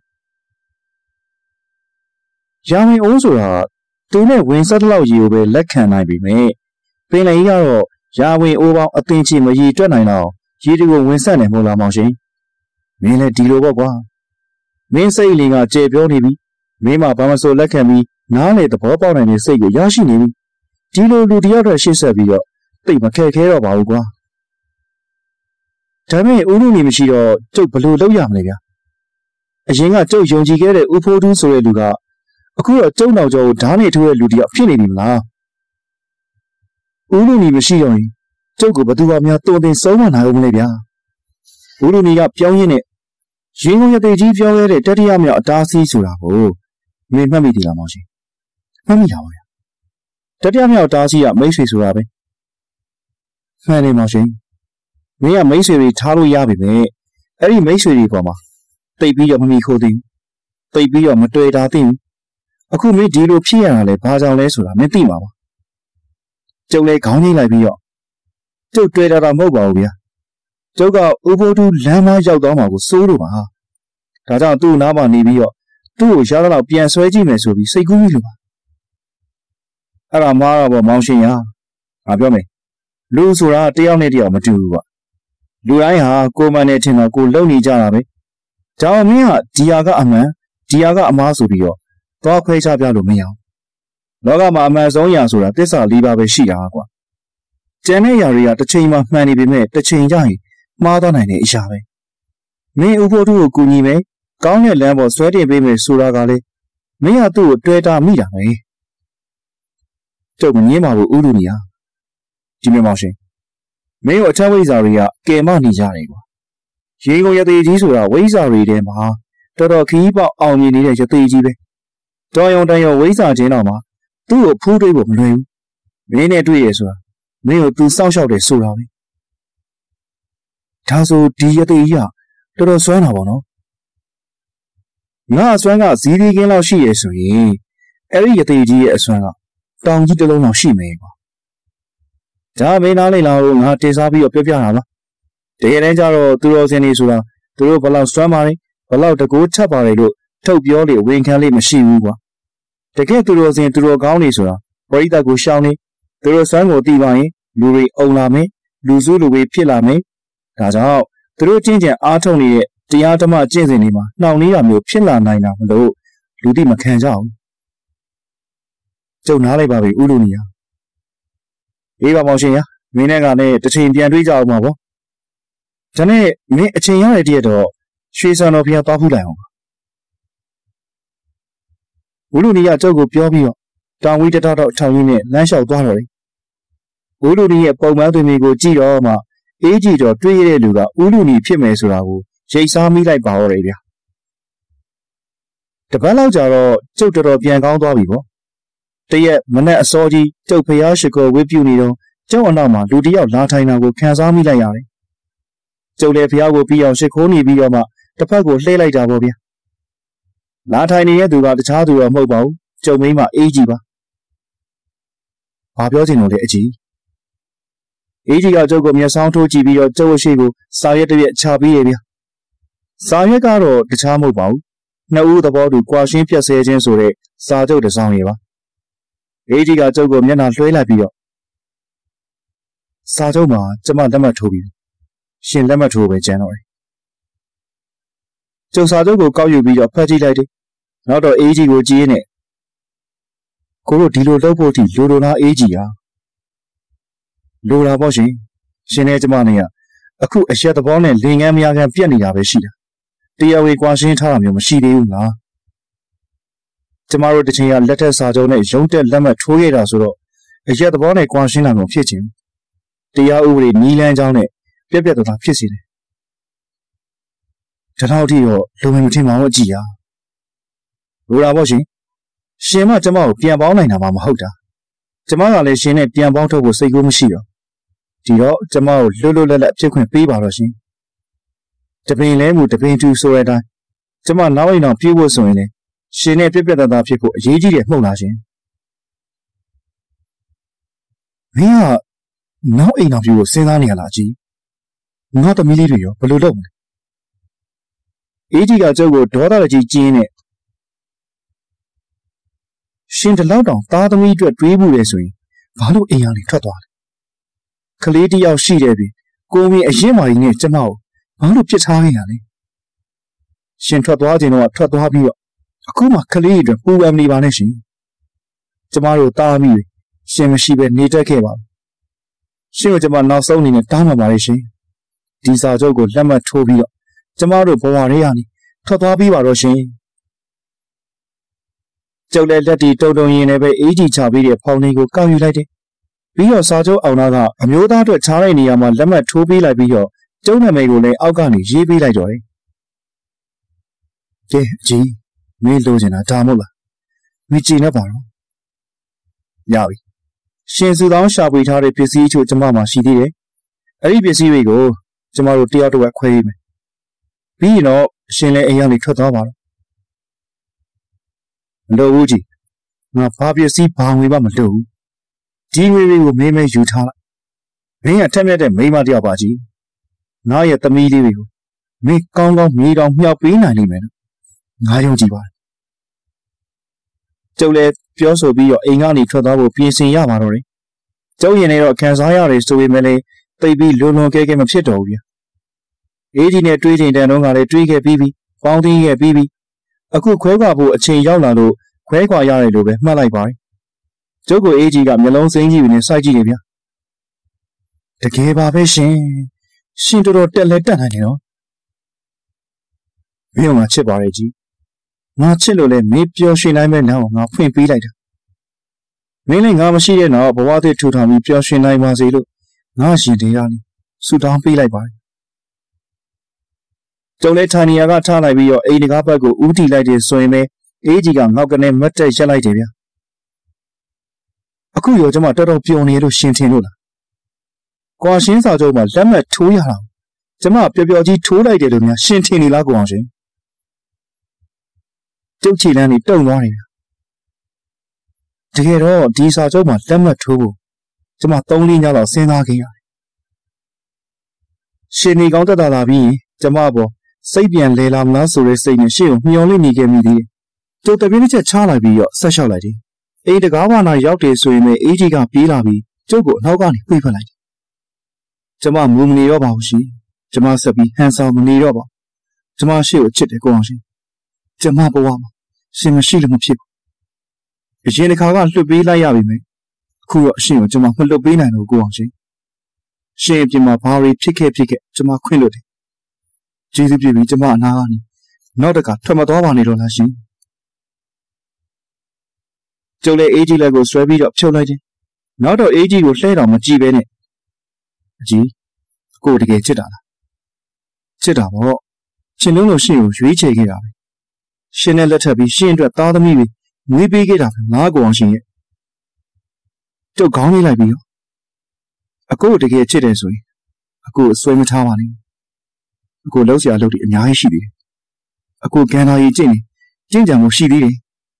ရာဝင်အိုးဆိုတာသူနဲ့ဝင်ဆက်တဲ့လောက်ရေကိုပဲလက်ခံနိုင်ပြီမဲ့ပင်လေကြီးကတော့ရာဝင်အိုးပေါင်းအသင်ချီမရေတွက်နိုင်တော့ရေတွေကိုဝင်ဆက်နေမို့လားမောင်ရှင်မင်းလည်းဒီလိုပေါ့ကွာမင်းစိတ်အလီကကျေပြောနေပြီမင်းမဘာမဆိုလက်ခံပြီးနားလေသဘောပေါက်နိုင်တဲ့စိတ်ကိုရရှိနေပြီဒီလိုလူတယောက်တည်းရှေ့ဆက်ပြီးတော့သိမခက်ခဲတော့ပါဘူးကွာဒါပေမဲ့ဦးလူနေမရှိတော့ကျုပ်ဘလို့လုပ်ရမလဲဗျာအရင်ကကျုပ်ယုံကြည်ခဲ့တဲ့ဦးဖိုးတူးဆိုတဲ့လူကအခုတော့ကျုံတော်ကျော်ကိုဓာတ်နဲ့ထိုးတဲ့လူတယောက်ဖြစ်နေပြီမလားဦးလူနေမရှိတော့ရင်ကျုပ်ကဘသူကများတုံတင်ဆုံးမနိုင်ဘူးမလဲဗျာဦးလူနေကပြောင်းရင်းနဲ့ရင်းကုန်ရသေးကြီးပြောခဲ့တဲ့တတိယမြောက်အတားဆီးဆိုတာကိုမင်းမှတ်မိသေးလားမောင်ရှင်မှတ်မိတာပါဗျာတတိယမြောက်အတားဆီးကမိတ်ဆွေဆိုတာပဲမှန်တယ်မောင်ရှင်မင်းကမိတ်ဆွေတွေထားလို့ရပြီပဲအဲ့ဒီမိတ်ဆွေတွေပေါ်မှာတိတ်ပြီးတော့မမီခိုးသိဘူးတိတ်ပြီးတော့မတွေ့တာသိဘူးအခုမင်းဒီလိုဖြစ်ရတာလဲဘာကြောင့်လဲဆိုတာမင်းသိမှာပါကျုပ်လည်းခေါင်းငိမ့်လိုက်ပြီးတော့ကျုပ်တွေ့တာတော့မဟုတ်ပါဘူးဗျာကျုပ်ကဥပိုးတူလမ်းမရောက်သွားမှာကိုစိုးလို့ပါဒါကြောင့်သူ့နားမှာနေပြီးတော့သူ့ကိုရတော့ပြန်ဆွဲကြည့်မယ်ဆိုပြီးစိတ်ကူးပြီးလို့ပါအဲ့ဒါမှားတော့ဗောမောင်ရှင်ရငါပြောမယ်လူဆိုတာတယောက်နဲ့တယောက်မတူဘူးကွာလူတိုင်းဟာကိုယ်မှန်နဲ့ထင်တော့ကိုယ်လုံနေကြတာပဲဒါအောင်မင်းကဒီဟာကအမှန်ဒီဟာကအမှားဆိုပြီးတော့သွားခွဲခြားပြလို့မရအောင်လောကမှာအမှန်ဆုံးရာဆိုတာသစ္စာလေးပါးပဲရှိတာကွာကျန်တဲ့ຢာတွေကတစ်ချိန်မှမှန်နေပေမဲ့တစ်ချိန်ကျရင်မှားသွားနိုင်တဲ့အရာပဲမင်းဥဖို့တို့ကိုကူညီမယ်ကောင်းတဲ့လမ်းပေါ်ဆွဲတင်ပေးမယ်ဆိုတာကလေမင်းကသူ့ကိုတွေ့တာမိတာပဲကျုပ်မငင်းပါဘူးဥလူနီယာဒီမြေမောင်ရှင်မင်းတို့အထက်ဝိဇ္ဇာတွေကကယ်မနေကြတယ်ကွာရေကုန်ရသေးကြီးဆိုတာဝိဇ္ဇာတွေထဲမှာတော်တော်ခီးပေါက်အောင်မြင်နေတဲ့ရသေးကြီးပဲတော်ရုံတန်ရုံဝိဇ္ဇာချင်းတော်မှာသူ့ကိုဖူးတွေးဖို့မလွယ်ဘူးမင်းနဲ့တွေ့ရဆိုတာမင်းကိုသူစောင့်ရှောက်တယ်ဆိုတာပဲဒါဆိုဒီရသေးကြီးကတော်တော်စွမ်းတာပေါ့နော်ငါအစွမ်းကဇီးသီးကင်းလောက်ရှိရဆိုရင်အဲ့ဒီရသေးကြီးရဲ့အစွမ်းကတောင်ကြီးတစ်လုံးလောက်ရှိမယ်ကွာဒါမင်းသားလေးလောက်ငါတင်စားပြီးတော့ပြောပြတာပါတကယ်တမ်းကျတော့သူတော်စင်နေဆိုတာသူတို့ဘလောက်စွမ်းပါတယ်ဘလောက်တကူထပ်ပါတယ်လို့ထုတ်ပြောလေဝန်ခံလေးမရှိဘူးကွာတကယ်သူတော်စင်သူတော်ကောင်းနေဆိုတာပရိသတ်ကိုရှောင်းနေသူတို့စွမ်းကိုသိပါရင်လူတွေအုံလာမယ်လူစုလူဝေးဖြစ်လာမယ်ဒါကြောင့်သူတို့ချင်းချင်အားထုတ်နေတဲ့တရားဓမ္မကျင့်စဉ်တွေမှာနှောင့်နှေးတာမျိုးဖြစ်လာနိုင်တာမလို့လူသိမခံကြဘူးကျုံနားလိုက်ပါပြီဥလူနီယာအေးပါမောင်ရှင်ရမင်းနဲ့ကလည်းတစ်ချိန်ပြန်တွေ့ကြအောင်ပါဗောဒါနဲ့မင်းအချိန်ရတဲ့တည်းတော့ရွှေစံတော်ဖျားသွားဖူးလိုက်အောင်ဝလူနီယာကျုပ်ကိုပြောပြီးတော့တောင်ဝီးတထောက်တော့ထောင်ရင်းနဲ့လမ်းလျှောက်သွားတော့တယ်ဝလူနီရဲ့ပုံမှန်သွေးမီကိုကြည့်တော့မှအေးကြည့်တော့တွေးရတဲ့လူကဥလူနီဖြစ်မယ်ဆိုတာကိုရိတ်စားမိလိုက်ပါတော့တယ်ဗျာတပတ်လောက်ကြာတော့ကျုပ်တော်တော်ပြန်ကောင်းသွားပြီဗောတရက်မနဲ့အစောကြီးကျုပ်ဖျားရှိခိုးဝေးပြူနေတော့ကျုပ်အနောက်မှာလူတယောက်လာထိုင်တာကိုခံစားမိလိုက်ရတယ်ကျုပ်လည်းဖျားကိုပြီးအောင်ရှိခိုးနေပြီးတော့မှတစ်ဖက်ကိုလှည့်လိုက်တာပေါ့ဗျာလာထိုင်နေတဲ့သူကတခြားသူတော့မဟုတ်ပါဘူးကျုပ်မိန်းမအေးကြီးပါဘာပြောချင်လို့လဲအကြီးအေးကြီးကကျုပ်ကိုမျက်စောင်းထိုးကြည့်ပြီးတော့ကျုပ်အရှိကိုစာရွက်တစ်ပြက်ချပြီးရဗျာစာရွက်ကတော့တခြားမဟုတ်ပါဘူးနှစ်ဦးသဘောတူကွာရှင်းပြတ်ဆဲခြင်းဆိုတဲ့စာချုပ်တစ်စောင်ရပါအေးကြီးကကျုပ်ကိုမျက်နှာလွှဲလိုက်ပြီးတော့စာချုပ်မှာကျမလက်မှတ်ထိုးပြီးရှင်လက်မှတ်ထိုးပဲကျန်တော့တယ်ကျုပ်စာချုပ်ကိုကောက်ယူပြီးတော့ဖတ်ကြည့်လိုက်တယ်နောက်တော့အေးကြီးကိုကြည့်နေကိုတို့ဒီလိုလုပ်ဖို့ထိလိုလိုလားအေးကြီးဟာလိုတာပေါ့ရှင်ရှင်နဲ့ကျမနဲ့ကအခုအရက်သဘောနဲ့လင်ငန်းမရခံပြက်နေတာပဲရှိတာတရားဝေကွာရှင်းထားတာမျိုးမရှိသေးဘူးလားကျမတို့တစ်ချိန်ကလက်ထက်စာချုပ်နဲ့ရုံးတက်လက်မှတ်ထိုးရတာဆိုတော့အရက်သဘောနဲ့ကွာရှင်းတာမျိုးဖြစ်ခြင်းတရားဥပဒေနီးလန်းကြောင်းနဲ့ပြက်ပြက်သွားတာဖြစ်စေတယ်တထောက်ထိတော့လုံဝင်မထင်ပါဘူးအကြည့်ရလိုတာပေါ့ရှင်ရှင်မကျမကိုပြန်ပေါင်းနိုင်တာမှမဟုတ်တာကျမကလည်းရှင်နဲ့ပြန်ပေါင်းထုတ်ဖို့စိတ်ကူးမရှိတော့ဒီတော့ကျမကိုလွတ်လွတ်လပ်လပ်ဖြစ်ခွင့်ပေးပါတော့ရှင်တပင်လဲမှုတပင်တူဆိုတဲ့အတိုင်းကျမနောက်အိမ်အောင်ပြေးဖို့ဆိုရင်လည်းရှင်နဲ့ပြက်ပြက်သားသားဖြစ်ဖို့အရေးကြီးတယ်မှုတ်လားရှင်မင်းကနောက်အိမ်အောင်ပြေးဖို့စဉ်းစားနေရလားကြီးငါသမီးလေးတွေရောဘယ်လိုလုပ်မလဲအေးကြီးကကျုပ်ကိုဒေါသကြီးကျင်းနဲ့ရှင်တလောက်တောင်သားသမီးအတွက်တွေးမှုလေဆိုရင်ဘာလို့အိမ်အောင်ထွက်သွားလဲကလေးတယောက်ရှိတယ်ပြီကိုမင်းအရင်မှကြီးနဲ့ကျမကိုဘာလို့ပြစ်ထားခဲ့ရလဲရှင်ထွက်သွားခြင်းတော့ထွက်သွားပြီးတော့အခုမှကလေးတွေပူပန်နေပါနဲ့ရှင်ကျမတို့တားမိတွေရှင်မရှိပဲနေတတ်ခဲ့ပါရှင်ကိုကျမနောက်ဆုံးအနေနဲ့တားမှပါလေရှင်ဒီစာချုပ်ကိုလက်မှတ်ထိုးပြီးတော့ကျမတို့ဘဝတွေကနေထွက်သွားပြီးပါတော့ရှင်ကျုပ်လည်းလက်တီတုံတုံရင်လည်းပဲအေးကြီးချပြီးတဲ့ဖောင်တွေကိုကောက်ယူလိုက်တယ်ပြီးတော့စာချုပ်အောင်သားကအမျိုးသားအတွက်ခြားတဲ့နေရာမှာလက်မှတ်ထိုးပေးလိုက်ပြီးတော့ကျုံနာမည်ကိုလည်းအောက်ကနေရေးပေးလိုက်တော့တယ်ကဲအကြီးမင်းလိုချင်တာဒါမို့လားမကြည့်နဲ့ပါတော့ရပြီရှင်စုတောင်းရှာဖွေထားတဲ့ပစ္စည်းချို့ကျမမှာရှိသေးတယ်အဲ့ဒီပစ္စည်းတွေကိုကျမတို့တယောက်တစ်ဝက်ခွဲပေးမယ်ပြီးရင်တော့ရှင်လည်းအိမ်ကနေထွက်သွားပါတော့မလိုဘူးကြီးငါဘာပစ္စည်းဘာငွေမှမလိုဘူးဒီငွေတွေကိုမင်းမဲယူထားလိုက်မင်းကထက်မြက်တဲ့မိန်းမတယောက်ပါကြီးငါရဲ့သမီးလေးတွေကိုမင်းကောင်းကောင်းမြေတောင်မြောက်ပေးနိုင်လိမ့်မယ်နော်ငါယုံကြည်ပါတယ်ကျုပ်လည်းပြောဆိုပြီးတော့အိမ်ကနေထွက်သွားဖို့ပြင်ဆင်ရပါတော့တယ်ကျုပ်ရင်လည်းတော့ခံစားရတယ်ဆိုပေမဲ့လည်းသိပြီးလွန်လွန်ကဲကဲမဖြစ်တော့ဘူးဗျာအေးကြီးနဲ့တွေးချိန်တန်တော့ကလည်းတွေးခဲ့ပြီးပြီးပေါင်းသိခဲ့ပြီးပြီးအခုခွဲခွာဖို့အချိန်ရောက်လာလို့ခွဲခွာရတယ်လို့ပဲမှတ်လိုက်ပါတယ်ကျုပ်ကိုအေးကြီးကမျက်လုံးစိမ်းကြီးနဲ့စိုက်ကြည့်နေဗျာတကယ်ပါပဲရှင်ရှင်တော်တော်တက်လဲတက်နိုင်တယ်နော်မင်းကငါချစ်ပါရဲ့ကြီးငါချစ်လို့လဲမင်းပျော်ရွှင်နိုင်မဲ့နောက်ငါဖွင့်ပေးလိုက်တာမင်းလည်းငါမရှိတဲ့နောက်ဘဝသစ်ထူထောင်ပြီးပျော်ရွှင်နိုင်ပါစေလို့ငါရှင်တရားနေဆုတောင်းပေးလိုက်ပါတယ်ကျုံလေးထိုင်နေရာကထားလိုက်ပြီးတော့အိမ်တကားဘက်ကိုဦးတည်လိုက်တယ်ဆိုရင်ပဲအေးကြီးကငေါက်ကနေမတ်တက်ရက်လိုက်တယ်ဗျာအခုရောကျမတော်တော်ပျော်နေလို့ရှင်ထင်လို့လားကွာရှင်းစာချုပ်မှာလက်မှတ်ထိုးရတာကျမပျော်ပျော်ကြီးထိုးလိုက်တယ်လို့များရှင်ထင်နေလားကွာရှင်ကျုပ်ချီလန်းနေတုံသွားနေဗျာတကယ်တော့ဒီစာချုပ်မှာလက်မှတ်ထိုးဖို့ကျမသုံးလေးညလောက်စဉ်းစားခဲ့ရတယ်ရှင်နေကောင်းတက်တာလာပြီးကျမပေါ်စိတ်ပြန်လဲလာမလားဆိုတဲ့စိတ်နဲ့ရှေ့ကိုမျောလေးနေခဲ့မိသေးတယ်ကျုပ်တပြင်းတစ်ချက်ချလိုက်ပြီးတော့ဆက်လျှောက်လိုက်တယ်အိမ်တကားဘာနာရောက်တယ်ဆိုရင်လည်းအေးကြီးကပြေးလာပြီးကျုပ်ကိုအနောက်ကနေပြေးဖက်လိုက်တယ်ကျမမူမနေတော့ပါဘူးရှင်ကျမဆက်ပြီးဟန်ဆောင်မနေတော့ပါကျမရှေ့ကိုချစ်တယ်ကိုအောင်ရှင်ကျမဘဝမှာရှင်မရှိလို့မဖြစ်ဘူးအရင်တစ်ခါကလွတ်ပေးလိုက်ရပြီမယ်အခုတော့အရှင်ကိုကျမမလွတ်ပေးနိုင်တော့ကိုအောင်ရှင်ရှင်အပြင်မှာဘာတွေဖြစ်ခဲ့ဖြစ်ခဲ့ကျမခွင့်လို့တယ်ကျေးဇူးပြုပြီးကျမအနာကနေနောက်တကထွက်မသွားပါနဲ့တော့လားရှင်ကျုပ်လည်းအေးကြီးလက်ကိုဆွဲပြီးတော့ဖြုတ်လိုက်တယ်နောက်တော့အေးကြီးကိုလှဲတော်မကြည့်ပဲနဲ့အကြီးကိုတကယ်ချစ်တာလားချစ်တာပေါ့ရှင်လုံးလို့ရှင်ကိုရွေးချယ်ခဲ့တာပဲရှင်နဲ့လက်ထပ်ပြီးရှင်အတွက်သားသမီးတွေငွေပေးခဲ့တာပဲငါကိုအောင်ရှင်ရဲ့ကျုပ်ခေါင်းလေးလိုက်ပြီးတော့အကိုတကယ်ချစ်တယ်ဆိုရင်အကိုဆွဲမထားပါနဲ့အကိုလောက်စရာလုပ်တွေအများကြီးရှိသေးတယ်အကိုကံတော်ကြီးကျင့်နေကျင့်ကြံမှုရှိသေးတယ်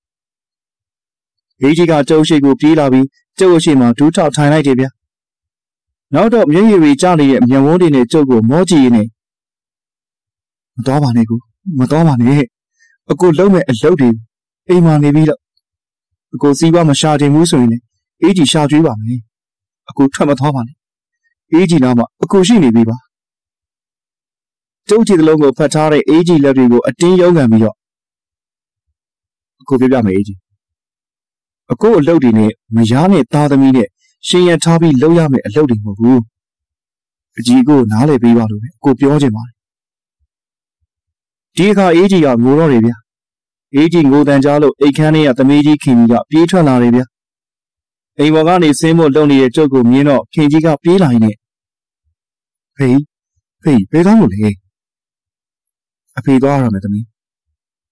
အေးကြီးကကျုပ်ရှိကိုပြေးလာပြီးကျုပ်ရှိမှဒူးထောက်ထိုင်လိုက်တယ်ဗျာနောက်တော့မျက်ရည်တွေကျနေတဲ့မျက်ဝန်းတွေနဲ့ကျုပ်ကိုမောကြည့်ရင်းနဲ့မတော်ပါနဲ့ကူမတော်ပါနဲ့အကိုလုံးမဲ့အလုပ်တွေအိမ်မှာနေပြီးတော့အကိုစီးပွားမရှာတင်ဘူးဆိုရင်လည်းအေးကြီးရှာကျွေးပါမယ်အကိုထွက်မသွားပါနဲ့အေးကြီးနားမှာအကိုရှိနေပြီပါကျုပ်ချီတလုံးကိုဖတ်ထားတဲ့အေးကြီးလက်တွေကိုအတင်းရုံးကန်ပြီးတော့အကိုပြပြမယ်အေးကြီးအကိုအလုပ်တွေနဲ့မယားနဲ့သားသမီးနဲ့ရှင်ရထားပြီးလုပ်ရမယ်အလုပ်တွေမဟုတ်ဘူးအကြီးကိုနားလည်ပေးပါလို့ပဲအကိုပြောချင်ပါတယ်ဒီအခါအေးကြီးကငိုတော့တယ်ဗျာအေးကြီးငိုတန်ကြားလို့အိတ်ခမ်းထဲကသမီးကြီးခင်ကြီးကပြေးထွက်လာတယ်ဗျာအိမ်ပေါ်ကနေဆင်းဖို့လုံနေတဲ့ကျုပ်ကိုမြင်တော့ခင်ကြီးကပြေးလာရင်ဖေးဖေးဘယ်သွားလို့လဲအဖေသွားရမယ်သမီး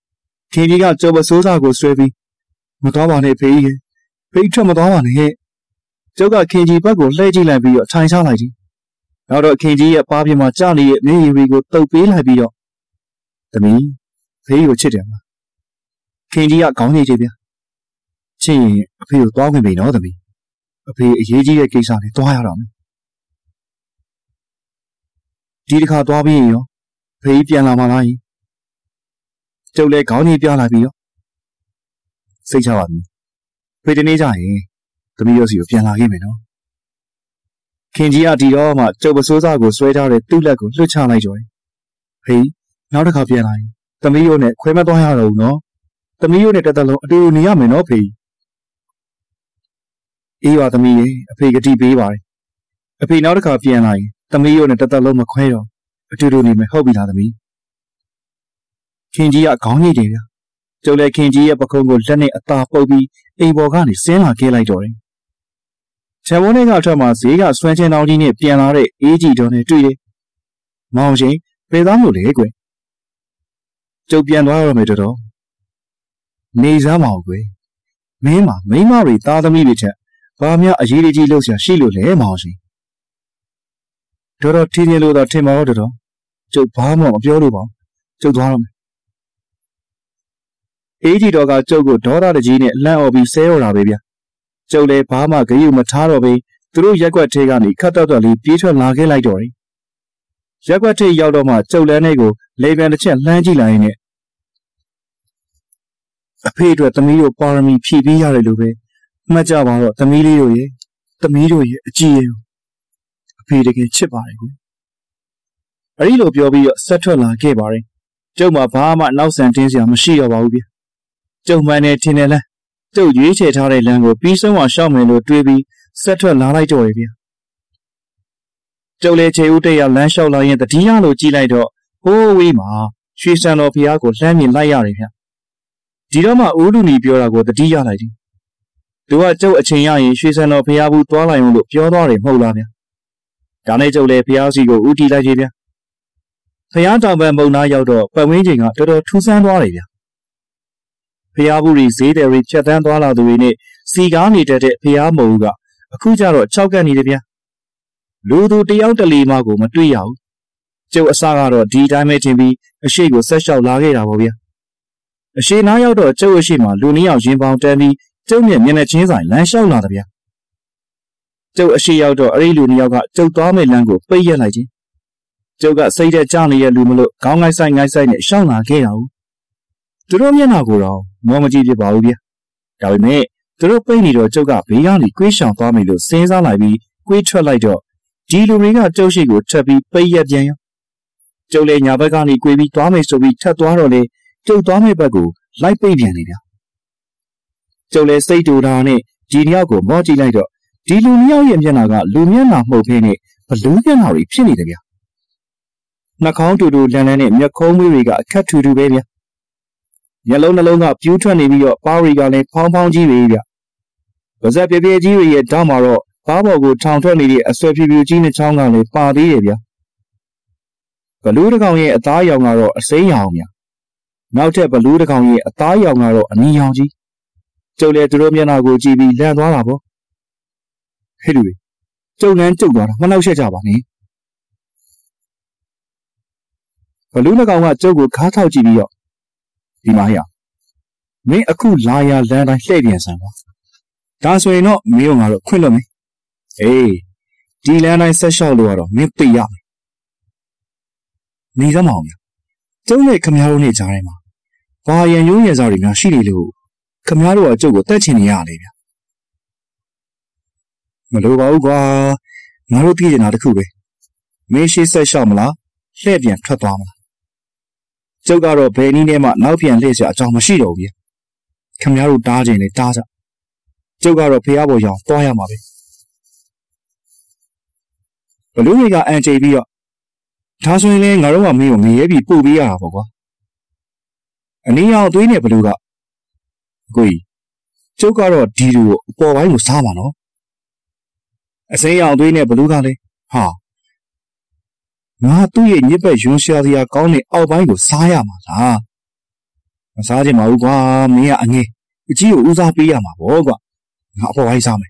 ခင်ကြီးကကျုပ်ပစိုးစားကိုဆွဲပြီးမသွားပါနဲ့ဖေးကြီးဖေးထွက်မသွားပါနဲ့ကျောက်ကခင်ကြီးဘက်ကိုလှည့်ကြည့်လိုက်ပြီးတော့ထိုင်ချလိုက်သည်နောက်တော့ခင်ကြီးရဲ့ပါးပြမှာကြာနေတဲ့မျက်ရည်တွေကိုတုပ်ပေးလိုက်ပြီးတော့သမီးဖေးကိုချစ်တယ်မလားခင်ကြီးကခေါင်းညိတ်တယ်ဗျချစ်ရင်အဖေကိုသွားခွင့်ပေးနော်သမီးအဖေအရေးကြီးတဲ့ကိစ္စနဲ့သွားရတော့မယ်ဒီတစ်ခါသွားပြီးရင်ရောဖေးပြန်လာမှလားကျုပ်လည်းခေါင်းညိတ်ပြလာပြီးတော့စိတ်ချပါသမီးဖေးတနေ့ကျရင်သမီးရောစီကိုပြန်လာခဲ့မယ်နော်ခင်ကြီးကဒီတော့မှကျုပ်ပစိုးစားကိုဆွဲထားတဲ့သူ့လက်ကိုလွှတ်ချလိုက်ကြတယ်ဖေးနောက်တစ်ခါပြန်လာရင်သမီးရောနဲ့ခွဲမသွားရတော့ဘူးနော်သမီးရောနဲ့တသက်လုံးအတူတူနေရမယ်နော်ဖေးအေးပါသမီးရေအဖေကတိပေးပါတယ်အဖေနောက်တစ်ခါပြန်လာရင်သမီးရောနဲ့တသက်လုံးမခွဲတော့အတူတူနေမယ်ဟုတ်ပြီလားသမီးခင်ကြီးကခေါင်းညိတ်တယ်ဗျကျုပ်လည်းခင်ကြီးရဲ့ပခုံးကိုလက်နဲ့အသာပုတ်ပြီးအိမ်ပေါ်ကနေဆင်းလာခဲ့လိုက်တော့တယ်ခြံဝန်းထဲကအထက်မှာဈေးကဆွမ်းချင်းတောင်းကြီးနဲ့ပြန်လာတဲ့အေးကြီးတော်နဲ့တွေ့တယ်မောင်ချင်းဘယ်သားမျိုးလဲကွယ်ကျုပ်ပြန်သွားရမယ်တော်တော်နေစားမအောင်ကွယ်မင်းမမိမတွေသားသမီးတွေချက်ဘာများအရေးကြီးလို့ဆရာရှိလို့လဲမောင်ချင်းတော်တော်ထင်းနေလို့တော့ထင်ပါတော့တော်တော်ကျုပ်ဘာမှမပြောလို့ပါကျုပ်သွားရမယ်အေးကြီးတော်ကကျုပ်ကိုဒေါသတကြီးနဲ့လှမ်းអော်ပြီးဆဲရော်တာပဲဗျကျုပ်လည်းဘာမှဂရုမထားတော့ပဲသူတို့ရက်ွက်ထဲကနေခတ်တော့တော့လေးပြေးထွက်လာခဲ့လိုက်တော့တယ်ရက်ွက်ထဲရောက်တော့မှကျုပ်လန်းလေးကိုလေပြန်တစ်ချက်လှမ်းကြည့်လိုက်ရင်အဖေအတွက်သမီးတို့ပါရမီဖြည့်ပေးရတယ်လို့ပဲမှတ်ကြပါတော့သမီးလေးတို့ရဲ့သမီးတို့ရဲ့အကြည့်ရဲ့အဖေတကယ်ချစ်ပါတယ်ကွအဲ့ဒီလိုပြောပြီးတော့ဆက်ထွက်လာခဲ့ပါတယ်ကျုပ်မှဘာမှနောက်ဆန်တင်းစရာမရှိတော့ပါဘူးဗျကျုပ်မှန်တယ်ထင်တယ်လားကျုပ်ရွေးချယ်ထားတဲ့လမ်းကိုပြီးဆုံးအောင်ရှောက်မယ်လို့တွေးပြီးဆက်ထွက်လာလိုက်တော့တယ်ဗျကျုပ်လည်းခြေဦးတက်ရလမ်းလျှောက်လာရင်တတိယလိုကြည့်လိုက်တော့ဟိုးဝေးမှာရွှေစံတော်ဖျားကိုလှမ်းမြင်လိုက်ရတယ်ဗျဒီတော့မှဦးလူနီပြောတာကိုတတိယလိုက်တယ်သူကကျုပ်အချိန်ရရင်ရွှေစံတော်ဖျားဘူးသွားလိုက်အောင်လို့ပြောသွားတယ်မဟုတ်လားဗျဒါနဲ့ကျုပ်လည်းဖျားစီကိုဦးတီလိုက်ကြီးဗျဖျားတောင်ပံမုံသားရောက်တော့ပတ်ဝန်းကျင်ကတော်တော်ထူးဆန်းသွားတယ်ဗျဖျားဘူးရီဈေးတယ်ရီဖြတ်တန်းသွားလာသူတွေနဲ့စီကားနေတတ်တဲ့ဖျားမုံကအခုကျတော့၆ကက်နေတယ်ဗျလူသူတယောက်တလီမှကိုမတွေ့ရဘူးကျုပ်အစကတော့ဒီတိုင်းပဲထင်ပြီးအရှိကိုဆက်လျှောက်လာခဲ့တာပေါ့ဗျအရှိနားရောက်တော့ကျုပ်အရှိမှလူနှစ်ယောက်ရင်ပေါင်တန်းပြီးကျုပ်နဲ့မျက်နှာချင်းဆိုင်လမ်းလျှောက်လာတယ်ဗျကျုပ်အရှိရောက်တော့အဲ့ဒီလူနှစ်ယောက်ကကျုပ်သွားမဲ့လမ်းကိုပိတ်ရက်လိုက်ခြင်းကျုပ်ကစိတ်ထဲကြနေတဲ့လူမလို့ခေါင်းငိုက်ဆိုင်ငိုက်ဆိုင်နဲ့ရှောက်လာခဲ့တာဘူးသူတို့မျက်နှာကိုတော့မောမကြည့်ဖြစ်ပါဘူးဗျဒါပေမဲ့သူတို့ပိတ်နေတော့ကျုပ်ကဘေးကနေကွေးရှောင်သွားမယ်လို့စဉ်းစားလိုက်ပြီးကွေးထွက်လိုက်တော့ဒီလူတွေကကျုပ်ရှိကိုထပ်ပြီးပိတ်ရက်ပြန်ရောကျုပ်လည်းညာဘက်ကနေကွေးပြီးသွားမယ်ဆိုပြီးထပ်သွားတော့လေကျုပ်သွားမယ့်ဘက်ကိုလိုက်ပိတ်ပြန်နေဗျကျုပ်လည်းစိတ်တူတာနဲ့ဒီတယောက်ကိုမောကြည့်လိုက်တော့ဒီလူနှစ်ယောက်ရဲ့မျက်နှာကလူမျက်နှာမှုတ်ဖင်းနဲ့ဘလူးမျက်နှာတွေဖြစ်နေတယ်ဗျနှာခေါင်းတူတူလန်းလန်းနဲ့မျက်ခုံးမွေးတွေကအခက်ထူထူပဲဗျမျက်လုံးနှလုံးကပြူးထွက်နေပြီးတော့ပါးတွေကလည်းဖောင်းဖောင်းကြီးပဲဗျပါဇက်ပြပြကြီးတွေရဲ့တောင်းမှာတော့ဘားပေါ်ကိုထောင်ထွက်နေတဲ့အဆွဲဖြူဖြူကြီးနဲ့ချောင်းကလည်းပါသေးတယ်ဗျဘလူးတစ်ကောင်ရဲ့အသားရောင်ကတော့အစိမ်းရောင်ဗျနောက်ထပ်ဘလူးတစ်ကောင်ရဲ့အသားရောင်ကတော့အနီရောင်ကြီးကျုပ်လည်းသူတို့မျက်နှာကိုကြည့်ပြီးလန့်သွားတာပေါ့ဟဲ့လူတွေကျုပ်လန်းကျုပ်သွားတာမနှောက်ရှက်ကြပါနဲ့ဘလူးတစ်ကောင်ကကျုပ်ကိုခါထောက်ကြည့်ပြီးတော့ဒီမှာရမင်းအခုလာရလမ်းတိုင်းလှည့်ပြန်ဆန်းပါဒါဆိုရင်တော့မင်းတို့ကတော့ခွင့်လွတ်မယ်အေးဒီလမ်းတိုင်းဆက်လျှောက်လို့ကတော့မင်းသိရမယ်နေစမ်းမအောင်ဗျကျုံးနဲ့ခမည်းတော်နဲ့ကြားထဲမှာဘာရန်ရိုးရန်စားတွေများရှိနေလို့ခမည်းတော်ကကျုပ်ကိုတက်ချင်နေရတယ်ဗျမလိုပါဘူးကွာငါတို့ပြည်နေတာတခုပဲမင်းရှိဆက်လျှောက်မလားလှည့်ပြန်ထွက်သွားမလားကျုပ်ကတော့ဘယ်နည်းနဲ့မှနောက်ပြန်လှည့်စရာအကြောင်းမရှိတော့ဘူးဗျခင်ဗျားတို့တားခြင်းနဲ့တားကြကျုပ်ကတော့ဖျားပေါ်ရောင်သွားရမှာပဲဘလူးတွေကအန်ကျိပြီးတော့ဒါဆိုရင်လည်းငါတို့ကမင်းကိုငရဲပြီးပို့ပေးရတာပေါ့ကွာအနည်းအောင်သွေးနဲ့ဘလူးကအကိုကြီးကျုပ်ကတော့ဒီလူကိုအပေါ်ပိုင်းကိုစားမှာနော်အစိမ်းအောင်သွေးနဲ့ဘလူးကလည်းဟာငါသူ့ရဲ့ညစ်ပတ်ရွှန်းရှားစရာကောင်းတဲ့အောက်ပိုင်းကိုစားရမှာလားမစားချင်ပါဘူးကွာမင်းကအငယ်အကြီးကိုဦးစားပေးရမှာပေါ့ကွာငါအပေါ်ပိုင်းစားမယ်မ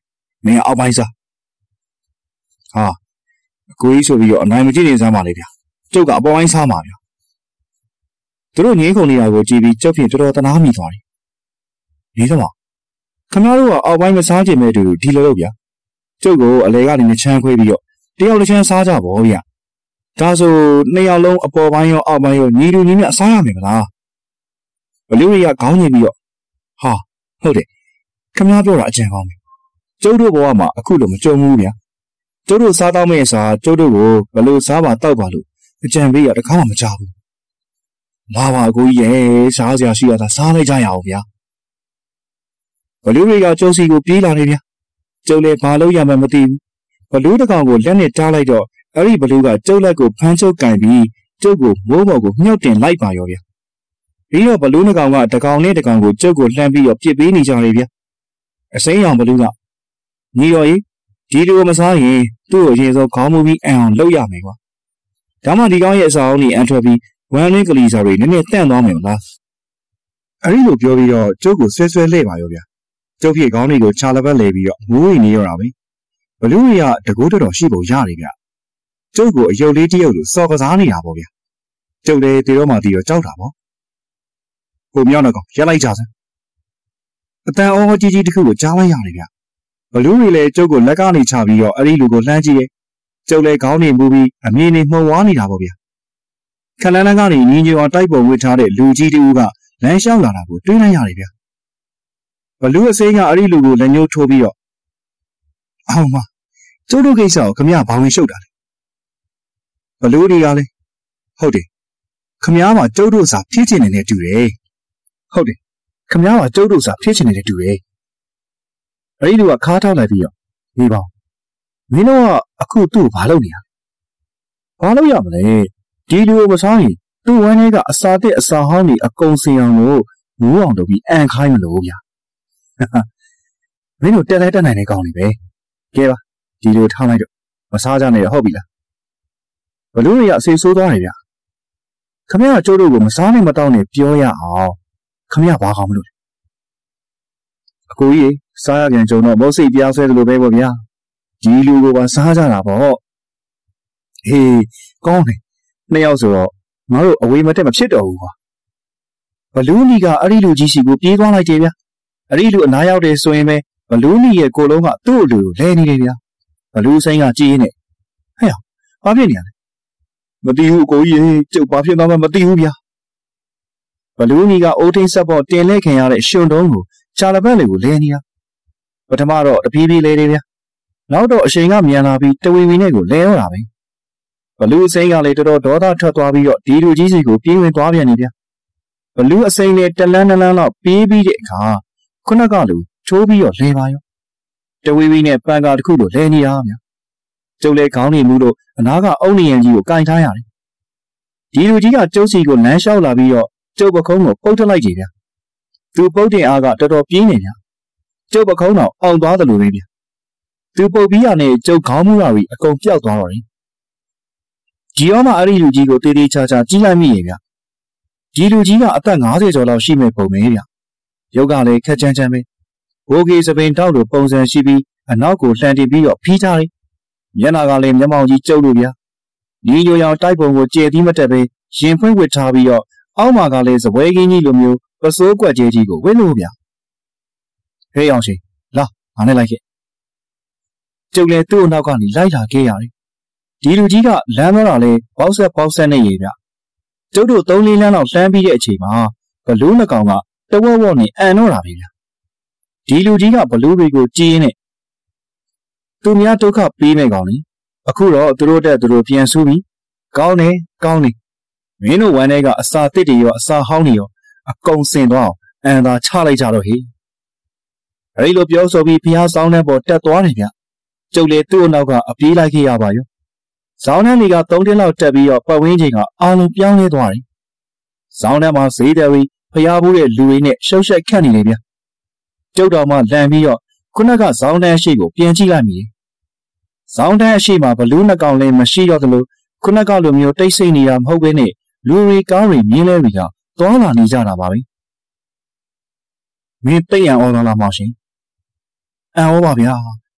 မင်းအောက်ပိုင်းစားဟာကိုကြီးဆိုပြီးတော့အနိုင်မကြည့်နေစမ်းပါလေဗျာကျုပ်ကအပေါ်ပိုင်းစားမှာဗျာသူတို့ငင်းခုန်နေတာကိုကြည့်ပြီးကျုပ်ဖြင့်တော်တော်တနာမိသွားတယ်ဒီသမားခင်ဗျားတို့ကအောက်ပိုင်းမစားချင်မဲ့တူဒီလိုလုပ်ဗျာကျုပ်ကိုအလဲကနေချမ်းခွေးပြီးတော့တယောက်တစ်ချမ်းစားကြပါဗျာဒါဆိုနှစ်ယောက်လုံးအပေါ်ပိုင်းရောအောက်ပိုင်းရောညီတူညီမျှစားရမယ်မလားဘလူးတွေကခေါင်းညင်ပြီးတော့ဟာဟုတ်တယ်ခင်ဗျားပြောတာအကျဉ်းကောင်းပြီကျုပ်တို့ဘဝမှာအခုလိုမကြုံဘူးဗျာကျုပ်တို့စားတော့မယ့်စားကျုပ်တို့ကိုဘလို့စားပါတောက်ပါလို့အကြံပေးရတခါမှမကြောက်ဘူးလာပါအကိုကြီးရဲ့စားစရာရှိရတာစားလိုက်ကြရအောင်ဗျာဘလူးတွေကကျုပ်စီကိုပြေးလာနေဗျာကျုပ်လည်းဘာလို့ရမှမသိဘူးဘလူးတစ်ကောင်ကိုလက်နဲ့တားလိုက်တော့အဲ့ဒီဘလူးကကျုပ်လက်ကိုဖမ်းချုပ်ကင်ပြီးကျုပ်ကိုမိုးပေါ်ကိုမြှုပ်တင်လိုက်ပါရောဗျာပြီးတော့ဘလူးနှစ်ကောင်ကတကောင်နဲ့တကောင်ကိုကျုပ်ကိုလှမ်းပြီးတော့ပြစ်ပေးနေကြတယ်ဗျာအစိမ်းရောင်ဘလူးကညီတော်ကြီးဒီလိုမစားရင်သူ့ကိုအရင်ဆုံးခေါင်းမူပြီးအံအောင်လုပ်ရမယ်ကွာဒါမှဒီကောင်ရဲ့အစာအုံးကြီးအန်ထွက်ပြီးဝမ်းရင်းကလေးစားတွေနည်းနည်းတန့်သွားမယ်မလားအဲ့ဒီလိုပြောပြီးတော့ကျုပ်ကိုဆွဲဆွဲလှည့်ပါရောဗျာကျုပ်ဖြစ်ခေါင်းတွေကိုခြာလပတ်လဲပြီးတော့ငိုးရင်နေရတာပဲဘလူးတွေကတကူးတော်တော်ရှိပုံရတယ်ဗျကျုပ်ကိုအယုတ်လေးတရုပ်လိုစော်ကစားနေတာပေါ့ဗျာကျုပ်လည်းဒီတော့မှဒီတော့ကြောက်တာပေါ့ကိုမြောက်တော့ကောင်ရက်လိုက်ကြစမ်းအတန်အောကြီးကြီးတစ်ခုကိုကြားလိုက်ရတယ်ဗျဘလူးတွေလည်းကျုပ်ကိုလက်ကနေချပြီးတော့အဲ့ဒီလူကိုလှမ်းကြည့်ရဲ့ကျုပ်လည်းခေါင်းနေမူပြီးအမြင်နေမှုံဝါးနေတာပေါ့ဗျခလန်းလန်းကနေညီညွတ်အောင်တိုက်ပုံဝစ်ထားတဲ့လူကြီးတူကလမ်းလျှောက်လာတာကိုတွေးလိုက်ရတယ်ဗျဘလူးအစိမ်းကအဲ့ဒီလူကိုလက်ညှိုးထိုးပြီးတော့အောင်မကျုပ်တို့ကိစ္စကိုခမရဘာဝင်ရှုပ်တာလဲဘလူးတွေကလည်းဟုတ်တယ်ခမရမှာကျုပ်တို့စာဖြည့်ချင်နေတယ်တူတယ်ဟုတ်တယ်ခမရမှာကျုပ်တို့စာဖြည့်ချင်နေတယ်တူတယ်အဲ့ဒီလူကခါးထောက်လိုက်ပြီးတော့နေပါမင်းတို့ကအခုသူ့ကိုဘာလုပ်နေရလဲဘာလုပ်ရမလဲဒီလူကိုမစားရင်သူ့ဝမ်းထဲကအစာတစ်အစာဟောင်းတွေအကုန်စင်အောင်လို့ငိုးအောင်လုပ်ပြီးအန်ခိုင်းမလို့ဗျာမင်းတို့တက်လဲတက်နိုင်နေကောင်းနေပဲကဲပါဒီလိုထားလိုက်တော့မစားကြနဲ့ဟုတ်ပြီလားဘလူးတွေကအစိဆိုးသွားတယ်ဗျာခမရကျုပ်တို့ကိုမစားနဲ့မတောင်းနဲ့ပြောရအောင်ခမရဘာကောင်းမလို့အကိုကြီးစားရပြန်ကြုံတော့မောစိတ်ပြားဆွဲသလိုပဲပေါ့ဗျာဒီလူကိုပါစားကြတာပေါ့ဟေးကောင်းတယ်နှစ်ယောက်ဆိုတော့ငါတို့အဝေးမတက်မဖြစ်တော့ဘူးကွာဘလူးနီကအဲ့ဒီလူကြီးစီကိုပြေးသွားလိုက်တယ်ဗျာအဲ့ဒီလူအနားရောက်တယ်ဆိုရင်ပဲဘလူးနီရဲ့ကိုလုံးကသူ့အလူကိုလဲနေတယ်ဗျာဘလူးဆိုင်ကကြည်နေဟဲ့ဘာဖြစ်နေရလဲမသိဘူးအကိုကြီးကျုပ်ဘာဖြစ်သွားမှမသိဘူးဗျာဘလူးနီကအိုးထိန်ဆက်ပေါ်တင်လဲခင်ရတဲ့ရှင်တုံးကိုချာလပတ်လေးကိုလဲနေတာပထမတော့တပြေးပြေးလဲတယ်ဗျာနောက်တော့အချိန်ကမြန်လာပြီးတဝီဝီနဲ့ကိုလဲရတာပဲဘလူးအစိမ်းကလည်းတော်တော်ဒေါသထွက်သွားပြီးတော့ဒီလူကြီးစီကိုပြေးဝင်သွားပြန်နေဗျာဘလူးအစိမ်းနဲ့တလန်းတလန်းလောက်ပြေးပြီးတဲ့အခါခုနကလူချိုးပြီးတော့လဲပါရောတဝီဝီနဲ့ပန်ကာတစ်ခုလိုလဲနေတာဗျာကျုပ်လည်းခေါင်းနေမှုလို့အနာကအုံနေရန်ကြီးကိုကင်ထားရတယ်ဒီလူကြီးကကျုပ်စီကိုလမ်းလျှောက်လာပြီးတော့ကျုပ်ပခုံးကိုပုတ်ထလိုက်ကြည်ဗျာသူပုတ်တင်အားကတော်တော်ပြင်းနေဗျာကျုပ်ပခုံးတော့အောင်သွားတယ်လို့ပဲဗျာသူပုတ်ပြီးရနဲ့ကျုပ်ခေါင်းမူရာကြီးအကုန်ပြောက်သွားတော့တယ်ဒီရောမှအဲ့ဒီလူကြီးကိုတေးသေးချာချာကြီးလိုက်မိရဲ့ဗျဒီလူကြီးကအသက်ငါးဆယ်ကျော်လောက်ရှိမဲ့ပုံပဲဗျရုပ်ကလည်းခက်ချမ်းချမ်းပဲဘိုးကြီးစပင်တောက်လိုပုံစံရှိပြီးအနောက်ကိုလှန်တင်ပြီးတော့ဖီးထားတယ်မျက်နှာကလည်းမျက်မှောင်ကြီးကျုပ်လို့ဗျညီညိုရောင်တိုက်ပုံကိုကျဲသီးမတက်ပဲရင်ဖွင့်ဝစ်ထားပြီးတော့အောက်မှာကလည်းစပွဲကင်းကြီးလိုမျိုးပစိုးကွက်ကျဲကြီးကိုဝစ်လို့ဗျဟေးအောင်ရှင်လာငါနဲ့လိုက်ခဲ့ကျုပ်လည်းသူ့အနောက်ကနေလိုက်လာခဲ့ရတယ်ဒီလူကြီးကလမ်းမလာလဲပေါက်ဆက်ပေါက်ဆက်နေရေဗျကျုပ်တို့သုံးလေးလမ်းလောက်လှမ်းပြီးတဲ့အချိန်မှာဘလူးနှကောင်ကတဝက်ဝက်နဲ့အန်တော့တာပဲဗျဒီလူကြီးကဘလူးတွေကိုကြည်ရင်းနဲ့သူများဒုက္ခပေးမဲ့ကောင်လေအခုတော့သူတို့တက်သူတို့ပြန်ဆူးပြီးကောင်းနေကောင်းနေမင်းတို့ဝမ်းထဲကအစာတစ်တွေရောအစာဟောင်းတွေရောအကုန်စင်သွားအောင်အန်သာချလိုက်ကြတော့ဟေ့အဲဒီလိုပြောဆိုပြီးဖျားဆောင်တဲ့ပေါ်တက်သွားတယ်ဗျကျုပ်လေသူ့အနောက်ကအပြေးလိုက်ခဲ့ရပါရောဇောင်းနှန်းတွေကသုံးတင်းလောက်တက်ပြီးတော့ပတ်ဝန်းကျင်ကအာလုံးပြောင်းလဲသွားတယ်ဇောင်းနှန်းမှာဈေးတယ်ပြီးဖျားဖို့တဲ့လူတွေနဲ့ရှုပ်ရှက်ခတ်နေလေဗျကျုပ်တော်မှလန်ပြီးတော့ခုနကဇောင်းနှန်းရှိကိုပြန်ကြည့်လိုက်မိတယ်ဇောင်းနှန်းအရှိမှာဘလူးနှကောင်လည်းမရှိတော့သလိုခုနကလိုမျိုးတိတ်ဆိတ်နေတာမဟုတ်ဘဲနဲ့လူတွေကားတွေမြင်းလဲတွေကသွားလာနေကြတာပါပဲမင်းတိတ်ရန်အော်တော်လာမှရှင်အံ့ဩပါဗျာ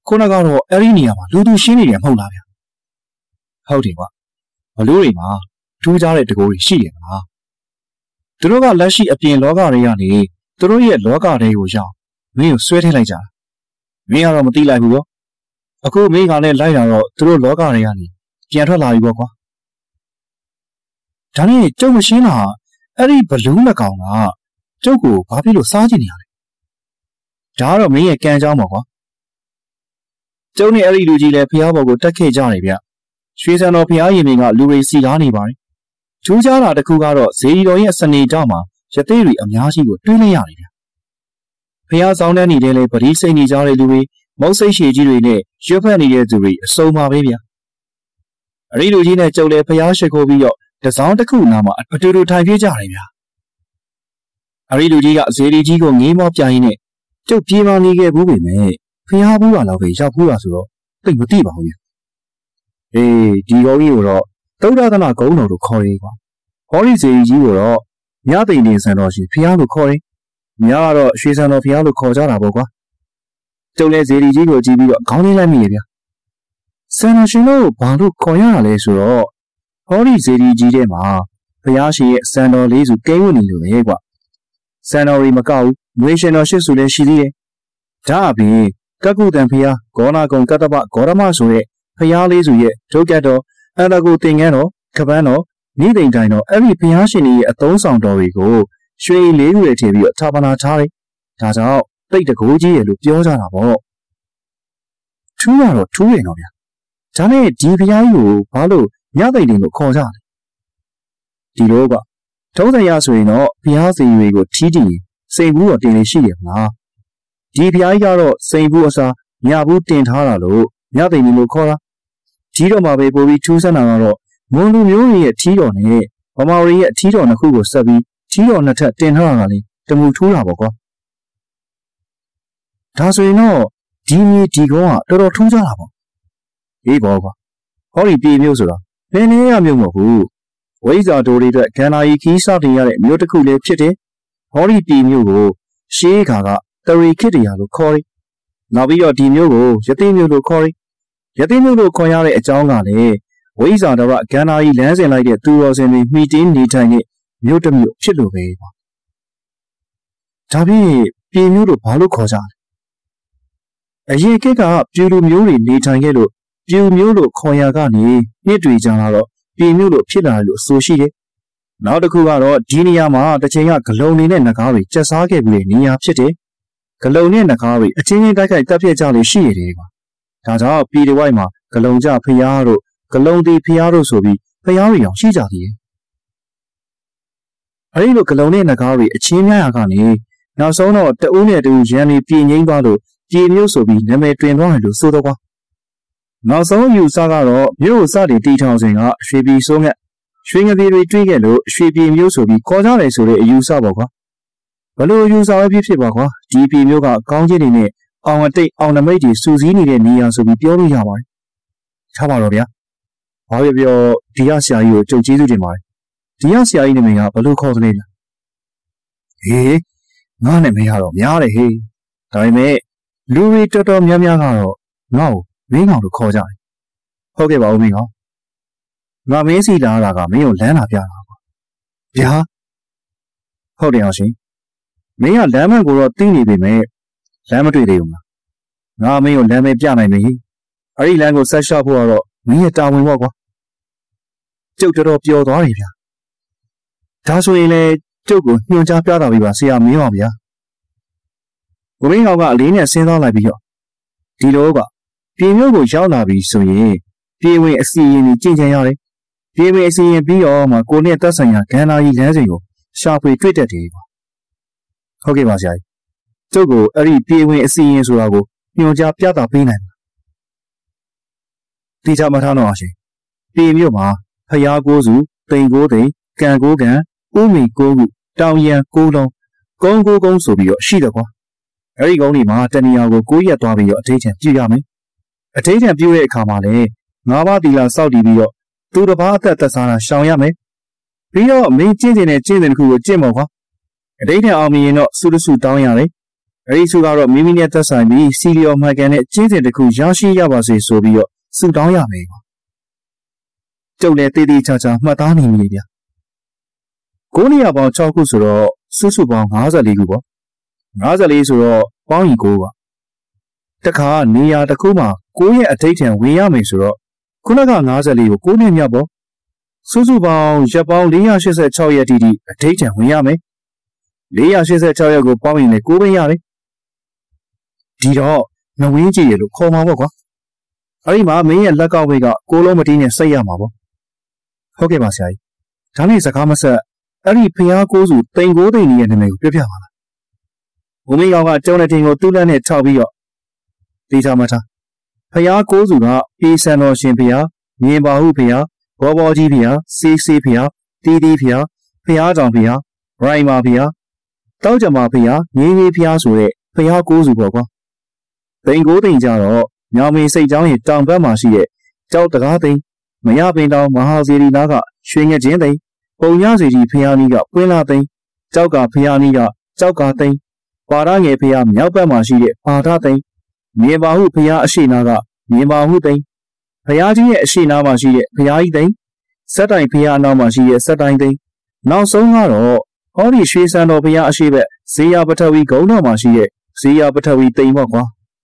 ခုနကတော့အဲ့ဒီနေရာမှာလူသူရှင်းနေတယ်မဟုတ်လားဗျာဟုတ်တယ်ကွာဘလူးတွေမှာထူးခြားတဲ့တကူတွေရှိတယ်မလားသူတို့ကလက်ရှိအပြင်လောကတွေကနေသူတို့ရဲ့လောကတွေကိုရောက်မင်းကိုဆွဲထည့်လိုက်ကြတာမင်းကတော့မသိလိုက်ဘူးရောအခုမင်းကလည်းလိုက်လာတော့သူတို့လောကတွေကနေပြန်ထွက်လာပြီပေါ့ကွာဒါနဲ့ကျုပ်မရှင်းတာအဲ့ဒီဘလူးလက်ကောင်ကကျုပ်ကိုဘာဖြစ်လို့စားကြည့်နေရလဲဒါကတော့မင်းရဲ့ကံကြောင်းပါကွာကျုပ်နဲ့အဲ့ဒီလူကြီးလည်းဖျားဘော်ကိုတက်ခဲ့ကြတယ်ဗျရွှေစံတော်ဖျားရင်တွေကလူတွေစီကားနေပါတယ်ထူးခြားတာတစ်ခုကတော့ဇေဒီတော်ရဲ့စနေကြောင့်မှာရသေးတွေအများကြီးကိုတွေးလိုက်ရတယ်ဗျဖျားဆောင်တဲ့နေတဲ့လေပရိစိတ်နေကြတဲ့လူတွေမုတ်စိတ်ရှည်ကြီးတွေနဲ့ရွတ်ဖက်နေတဲ့သူတွေအစုံပါပဲဗျအဲ့ဒီလူကြီးနဲ့ကျုပ်လည်းဖျားရှိခိုးပြီးတော့တစောင်းတစ်ခုနာမှာအတူတူထိုင်ပြေးကြတယ်ဗျအဲ့ဒီလူကြီးကဇေဒီကြီးကိုငေးမောပြရင်းနဲ့ကျုပ်ပြေးမနေခဲ့ဘူးပေမဲ့ဖျားဘူးလာတော့ပဲရောက်ဘူးလားဆိုတော့သိမသိပါဘူးဗျအေးဒီကောင်းကြီးကိုတော့သုဒ္ဓသနာဂုံတော်တို့ခေါ်ရေးကွာဟောဒီဇေဒီကြီးကိုတော့မြသိန်နေဆန်တော်ရှင်ဖျားလို့ခေါ်တယ်မြကတော့ရွှေဆန်တော်ဖျားလို့ခေါ်ကြတာပေါ့ကွာကျုပ်လည်းဇေဒီကြီးကိုကြည့်ပြီးတော့ခေါင်းလေးလိုက်မိရဗျဆန်တော်ရှင်တို့ဘာလို့ခေါ်ရတာလဲဆိုတော့ဟောဒီဇေဒီကြီးထဲမှာဖျားရှင်ရဲ့ဆန်တော်လေးစုကိန်းဝင်နေလို့ပဲကွာဆန်တော်ရီမကောက်ဘူးမွေးရှင်တော်ရှစ်စုလည်းရှိသေးတယ်ဒါအပြင်ကကုတန်ဖျားဂေါနာကုံကတ္တပဂေါရမဆိုတဲ့ဖျားလေးစုရဲ့ဒုက္ကတ်တော်အန္တကိုတင်ငန်းတော်ကပန်းတော်နိသိန်တိုင်းတော်အဲ့ဒီဖျားရှင်ရဲ့အသုံးဆောင်တော်တွေကိုရွှေလေးခုတွေထည့်ပြီးတော့ဌာပနာထားတယ်ဒါကြောင့်တိတ်တကိုးကြီးရလို့ပြောကြတာပေါ့ထူးကတော့ထူးရင်တော့ဗျာဒါနဲ့ဒီဖျားကြီးကိုဘာလို့ညသိန်တင်လို့ခေါ်ကြလဲဒီလိုကထုံးစံရဆိုရင်တော့ဖျားစီတွေကိုထီးတည်စိန်ဘူးတော့တင်နေရှိရမလားဒီဖျားကြီးကတော့စိန်ဘူးအစားညဘူးတင်ထားတာလို့ညသိန်တင်လို့ခေါ်တာဒီတော့မှပဲပို့ပြီးထူးဆန်းတာကတော့မွန်လူမျိုးတွေရဲ့ထီးတော်နဲ့ဗမာတွေရဲ့ထီးတော်နှစ်ခုကိုဆက်ပြီးထီးတော်နှစ်ထပ်တင်ထားတာလေတမူထူးတာပေါ့ကွာဒါဆိုရင်တော့ဒီမြေဒီကောကတော်တော်ထူးခြားတာပေါ့အေးပေါ့ကွာဟောဒီပြည်မျိုးဆိုတာနည်းနည်းရမျိုးမဟုတ်ဘူးဝိဇ္ဇာတိုတွေအတွက်ဂန္ဓာကြီးခီးစတင်ရတဲ့မျိုးတစ်ခုလေးဖြစ်တယ်ဟောဒီပြည်မျိုးကိုရှေးခါကတရီခိတ္တရာလို့ခေါ်တယ်နောက်ပြီးတော့ဒီမျိုးကိုယသိမျိုးလို့ခေါ်တယ်ယသိမျိုးလို့ခေါ်ရတဲ့အကြောင်းကလည်းဝိဇ္ဇာတော်ကဂန္ဓာကြီးလမ်းစဉ်လိုက်တဲ့သူတော်စင်တွေမှီတင်းနေထိုင်တဲ့မျိုးတစ်မျိုးဖြစ်လို့ပဲကွာဒါဖြင့်ပြည်မျိုးလို့ဘာလို့ခေါ်ကြလဲအရင်ကကပြူလူမျိုးတွေနေထိုင်ခဲ့လို့ပြူမျိုးလို့ခေါ်ရကနေနှစ်တွေကြာလာတော့ပြည်မျိုးလို့ဖြစ်လာတယ်လို့ဆိုရှိတယ်နောက်တစ်ခုကတော့ဒီနေရာမှာတစ်ချိန်ကဂလုံနေနဲ့နဂါးတွေကျက်စားခဲ့ပြီးတဲ့နေရာဖြစ်တယ်ဂလုံနဲ့နဂါးတွေအချင်းချင်းတိုက်ခိုက်တပ်ဖြတ်ကြလို့ရှိရတယ်ကွာဒါကြောင့်ပြည်တစ်ဝိုက်မှာဂလုံကြဖျားတို့ဂလုံတီဖျားတို့ဆိုပြီးဖျားတွေအောင်ရှိကြသေးတယ်အဲဒီလိုဂလုံနဲ့နဂါးတွေအချင်းများရာကနေနောက်ဆုံးတော့တဦးနဲ့တူရန်နေပြည်ငိမ့်သွားလို့ပြည်မျိုးဆိုပြီးနာမည်တွင်သွားတယ်လို့ဆိုတော့ကွာနောက်ဆုံးယူဆကတော့မြို့စတင်တီထောင်စဉ်ကရွှေပြည်စိုးငတ်ရွှေငပြေတွေတွေးခဲ့လို့ရွှေပြည်မျိုးဆိုပြီးခေါ်ကြတယ်ဆိုတဲ့အယူဆပေါ့ကွာဘလို့ယူဆပဲဖြစ်ဖြစ်ပါကွာဒီပြည်မျိုးကကောင်းချင်းတွေနဲ့အောင်အတိတ်အောင်နမိတ်တွေစူးစီးနေတဲ့နေရာဆိုပြီးပြောလို့ရပါတယ်ထားပါတော့ဗျာဘာပြောပြောဒီရဆရာကြီးကိုကြုတ်ကျေးဇူးတင်ပါတယ်ဒီရဆရာကြီးနာမည်ကဘလို့ခေါ်သလဲလားဟေးငါနာမည်ကတော့များတယ်ဟေးဒါပေမဲ့လူတွေတော်တော်များများကတော့ငါ့ကိုမင်းကောင်လို့ခေါ်ကြတယ်ဟုတ်ကဲ့ပါဦးမင်းကောင်ငါမင်းစီလာတာကမင်းကိုလမ်းလာပြတာကွာဗျာဟုတ်တယ်အောင်ရှင်မင်းကလမ်းမကိုတော့သိနေပေမဲ့လမ်းမတွေ့သေးဘူးလားငါမင်းကိုလမ်းပဲပြနိုင်ပြီအဲ့ဒီလမ်းကိုဆက်လျှောက်ဖို့ကတော့မင်းရဲ့တာဝန်ပေါ့ကွာကျုပ်တော်တော်ပျော်သွားပြီဗျာဒါဆိုရင်လေကျုပ်ကိုညွှန်ကြားပြတာပြီပါဆရာမင်းပါဗျာကိုမင်းကောင်ကအလေးနဲ့စဉ်းစားလိုက်ပြီးတော့ဒီလိုကပြည်မျိုးကိုရောက်လာပြီဆိုရင်ပြည်ဝင်အစီရင်ကြီးကျင့်ကြံရတယ်ပြည်ဝင်အစီရင်ပြီးတော့မှကိုနဲ့သက်ဆိုင်ရာဂန္ဓာကြီးလမ်းစဉ်ကိုရှာဖွေတွေ့တတ်တယ်ကွာဟုတ်ကဲ့ပါဆရာကြီးကျုပ်ကိုအဲ့ဒီပြည်ဝင်အစီရင်ဆိုတာကိုညွှန်ကြားပြတာပေးနိုင်မှာတိကျမှထားတော့အောင်ရှင်ပြည်မျိုးမှာဖျားကိုးစုတိန်ကိုးတိန်ကံကိုးကံဥမီကိုးခုတောင်ရန်ကိုးလုံးကုန်းကိုးကုန်းဆိုပြီးတော့ရှိတယ်ကွာအဲ့ဒီကုန်းဒီမှာတဏှာကိုကိုးရက်သွားပြီးတော့အထိတ်ချံပြရမယ်အထိတ်ချံပြတဲ့အခါမှာလည်းငါးပါးတီလာစောက်တည်ပြီးတော့သူတစ်ပါးအသက်သက်စားတာရှောင်ရမယ်ပြီးတော့မင်းကျင့်ကျင်တဲ့ကျင့်စဉ်တစ်ခုကိုကျင့်ပေါ့ကွာအထိတ်ချံအောင်မြင်ရင်တော့ဆုတဆုတောင်းရတယ်အဲဒီစုကတော့မိမိနဲ့သက်ဆိုင်ပြီးစီလီယော်မှန်ကန်တဲ့ကျင်းစဉ်တစ်ခုရရှိရပါစေဆိုပြီးတော့ဆုတောင်းရမယ်ကွာကျုပ်လည်းတည်တည်ချာချာမှတ်သားနေမိလေဗျကိုးနေရာပေါင်း၆ခုဆိုတော့စုစုပေါင်း၅၄ခုပေါ့၅၄ဆိုတော့ပေါင်းရင်ကိုးပါတခါနေရာတစ်ခုမှာကိုးရဲ့အထိတ်ထန်ဝင်ရမယ်ဆိုတော့ခုနက၅၄ကိုကိုးနဲ့မြတ်ပေါ့စုစုပေါင်းရက်ပေါင်း၄၈၆ရက်တိတိအထိတ်ထန်ဝင်ရမယ်၄၈၆ရက်ကိုပေါင်းရင်လည်းကိုးပဲရတယ်ဒီတော့နဝင်းကြည့်ရလို့ခေါ်မှာပေါ့ကွာအဲ့ဒီမှာမင်းရဲ့လက်ကောက်ဝိတ်ကကိုလုံးမတီးနဲ့စိတ်ရမှာပေါ့ဟုတ်ကဲ့ပါဆရာကြီးဒါနဲ့စကားမဆက်အဲ့ဒီဖျားကိုးစုတိန်ကိုးသိန်းကြီးရဲ့နာမည်ကိုပြောပြပါလားဘုံမင်းကောင်ကကျုံတဲ့တင်ကိုတူးလက်နဲ့ထောက်ပြီးတော့တေချာမထားဖျားကိုးစုကအေးဆန်တော်ရှင်ဖျားမြင်ပါဟုဖျားဘောဘောကြီးဖျားစေးစေးဖျားတီးတီးဖျားဖျားတောင်ဖျားရိုင်မာဖျားတောက်ကြမာဖျားငင်းငင်းဖျားဆိုတဲ့ဖျားကိုးစုပေါ့ကွာတိန်ကိုးသိန်းကြတော့ညောင်မင်းစိတ်ကြောင်းရဲ့တောင်ဘက်မှာရှိတဲ့ကြောက်တကားသိန်းမရပင်တောင်မဟာစီရီနာကရွှေငချင်းသိန်းပုံရစီကြီးဖျားနီးကပွင့်လာသိန်းကြောက်ကဖျားနီးကကြောက်ကသိန်းပါရငယ်ဖျားမြောက်ဘက်မှာရှိတဲ့ပါထသိန်းမြေပါဟုဖျားအရှိနာကမြေပါဟုသိန်းဖျားကြီးရဲ့အရှိနာမှာရှိတဲ့ဖျားကြီးသိန်းစက်တိုင်ဖျားအနောက်မှာရှိတဲ့စက်တိုင်သိန်းနောက်ဆုံးကတော့ဟောဒီရွှေစံတော်ဖျားအရှိဘက်ဇေယပထဝီဂုံတော်မှာရှိတဲ့ဇေယပထဝီသိန်းပေါ့ကွာ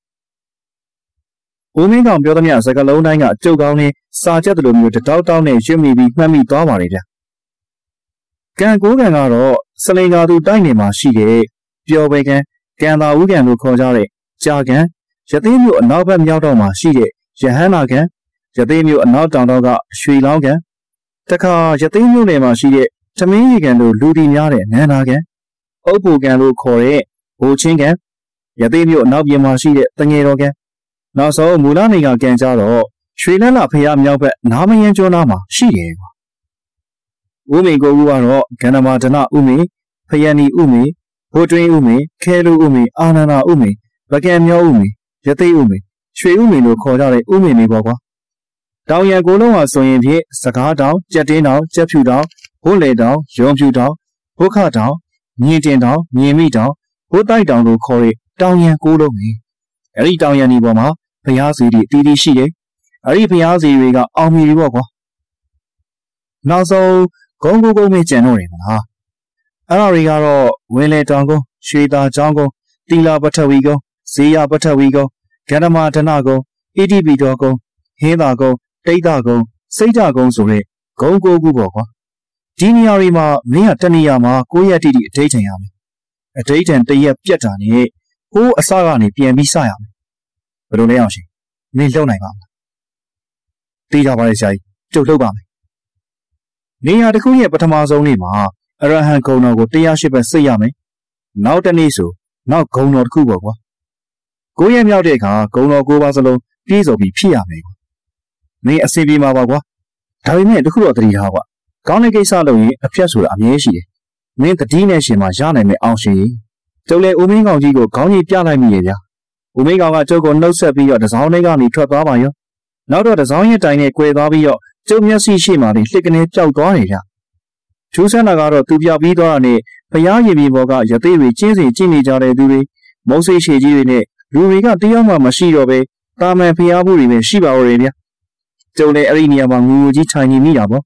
ဦးမင်းကောင်ပြောသမျှစကလုံးတိုင်းကကြုတ်ကောင်းနဲ့စာချက်တလိုမျိုးတတောက်တောက်နဲ့ရွတ်မိပြီးမှတ်မိသွားပါလေဗျကံကိုးကံကတော့စလင်ကာသူတိုက်နေမှာရှိတဲ့ပျော်ပေကံကံသာဦးကံလို့ခေါ်ကြတဲ့ကြာကံရသေးမျိုးအနောက်ဘက်မြောက်တော့မှာရှိတဲ့ရဟန္တာကံရသေးမျိုးအနောက်တောင်တော့ကရွှေလောင်းကံတခါရသေးမျိုးနယ်မှာရှိတဲ့သမင်းရီကံတို့လူတီများတဲ့နန္ဒာကံအုပ်ပူကံလို့ခေါ်တဲ့ဘိုးချင်းကံရသေးမျိုးအနောက်ပြင်မှာရှိတဲ့တငယ်တော်ကံနောက်ဆုံးမူလနေကကံကြတော့ရွှေလန်းလာဖျားမြောက်ဘက်နားမယန်းကျွန်းသားမှာရှိတယ်ကွာဦးမေကိုကူကတော့ကန္နမာဒနဥမေဖယန်နီဥမေဘိုးတွင်းဥမေခဲလူဥမေအာနန္ဒာဥမေဗကံမြောဥမေရသိဥမေရွှေဥမေလို့ခေါ်ကြတဲ့ဥမေမေပေါ့ကွာတောင်ရန်ကိုလုံးဟာဆိုရင်ဖြင့်စကားတောင်ကြက်တင်းတောင်ကြက်ဖြူတောင်ဘိုးလေတောင်ရုံဖြူတောင်ဘုခတောင်မြင်တင်တောင်မြင်မိတောင်ဘိုးတိုက်တောင်လို့ခေါ်တဲ့တောင်ရန်ကိုလုံးပဲအဲ့ဒီတောင်ရန်ဒီပေါ်မှာဖျားစီတွေတီးတီးရှိတယ်အဲ့ဒီဖျားစီတွေကအောင်မီတွေပေါ့ကွာနောက်ဆုံးဂုံဂုံဂုံပဲကြံတော့တယ်မလားအဲ့ဒါတွေကတော့ဝင်းလေတောင်ကုန်းရွှေသာကျောင်းကုန်းတီလာပထဝီကုန်းဇေယပထဝီကုန်းဂန္ဓမာဒနကုန်းအီတီပီတော်ကုန်းဟင်းသာကုန်းတိတ်တာကုန်းစိတ်ဓာကုန်းဆိုတဲ့ဂုံကိုကူပေါ့ကွာဒီနေရာတွေမှာမင်းကတနေရာမှာကိုရက်တိတိအထိတ်ထန်ရမယ်အထိတ်ထန်တရက်ပြတ်တာနဲ့ဟိုးအစကနေပြန်ပြီးစရမယ်ဘယ်လိုလဲအောင်ရှင်မင်းလုံနိုင်ပါမလားသိကြပါရဲ့ဆရာကြီးကျုပ်လုပ်ပါမယ်နေရာတစ်ခုရဲ့ပထမဆုံးနေ့မှာအရဟံဂုံတော်ကိုတရားရှိဘက်စိတ်ရမယ်နောက်တနေ့ဆိုနောက်ဂုံတော်တစ်ခုပေါ့ကွာကိုရက်မြောက်တဲ့အခါဂုံတော်ကိုးပါးစလုံးပြည့်စုံပြီးဖြစ်ရမယ်ကွာမင်းအစီပြေမှာပါကွာဒါပေမဲ့တခုတော့တတိထားကွာကောင်းတဲ့ကိစ္စလုပ်ရင်အဖြတ်ဆိုတာအမြဲရှိတယ်မင်းတတိနဲ့ရှင်မှာရနိုင်မယ်အောင်ရှင်ကျုပ်လည်းဦးမင်းကောင်ကြီးကိုခေါင်းကြီးပြလိုက်မိရဲ့ဗျာဦးမင်းကောင်ကကျုပ်ကိုနှုတ်ဆက်ပြီးတော့တစောင်းလေးကနေထွက်သွားပါရောနောက်တော့တစောင်းရဲ့တိုင်နဲ့꿰သွားပြီးတော့ကျုပ်မျက်စိရှိမှနေလှစ်ကနေပျောက်သွားတယ်ဗျကျိုးဆန်းတာကတော့သူပြောက်ပြီးသွားတာနဲ့ဘုရားရင်မြေပေါ်ကရသေးတွေကျင်းစီကျင်းနေကြတဲ့သူတွေမုံစိတ်ရှည်ကြီးတွေနဲ့လူတွေကတယောက်မှမရှိတော့ပဲတာမန်ဖျားဖို့တွေပဲရှိပါဦးတယ်ဗျကျုံလည်းအဲ့ဒီနေရာမှာငူငူကြီးထိုင်နေမိတာပေါ့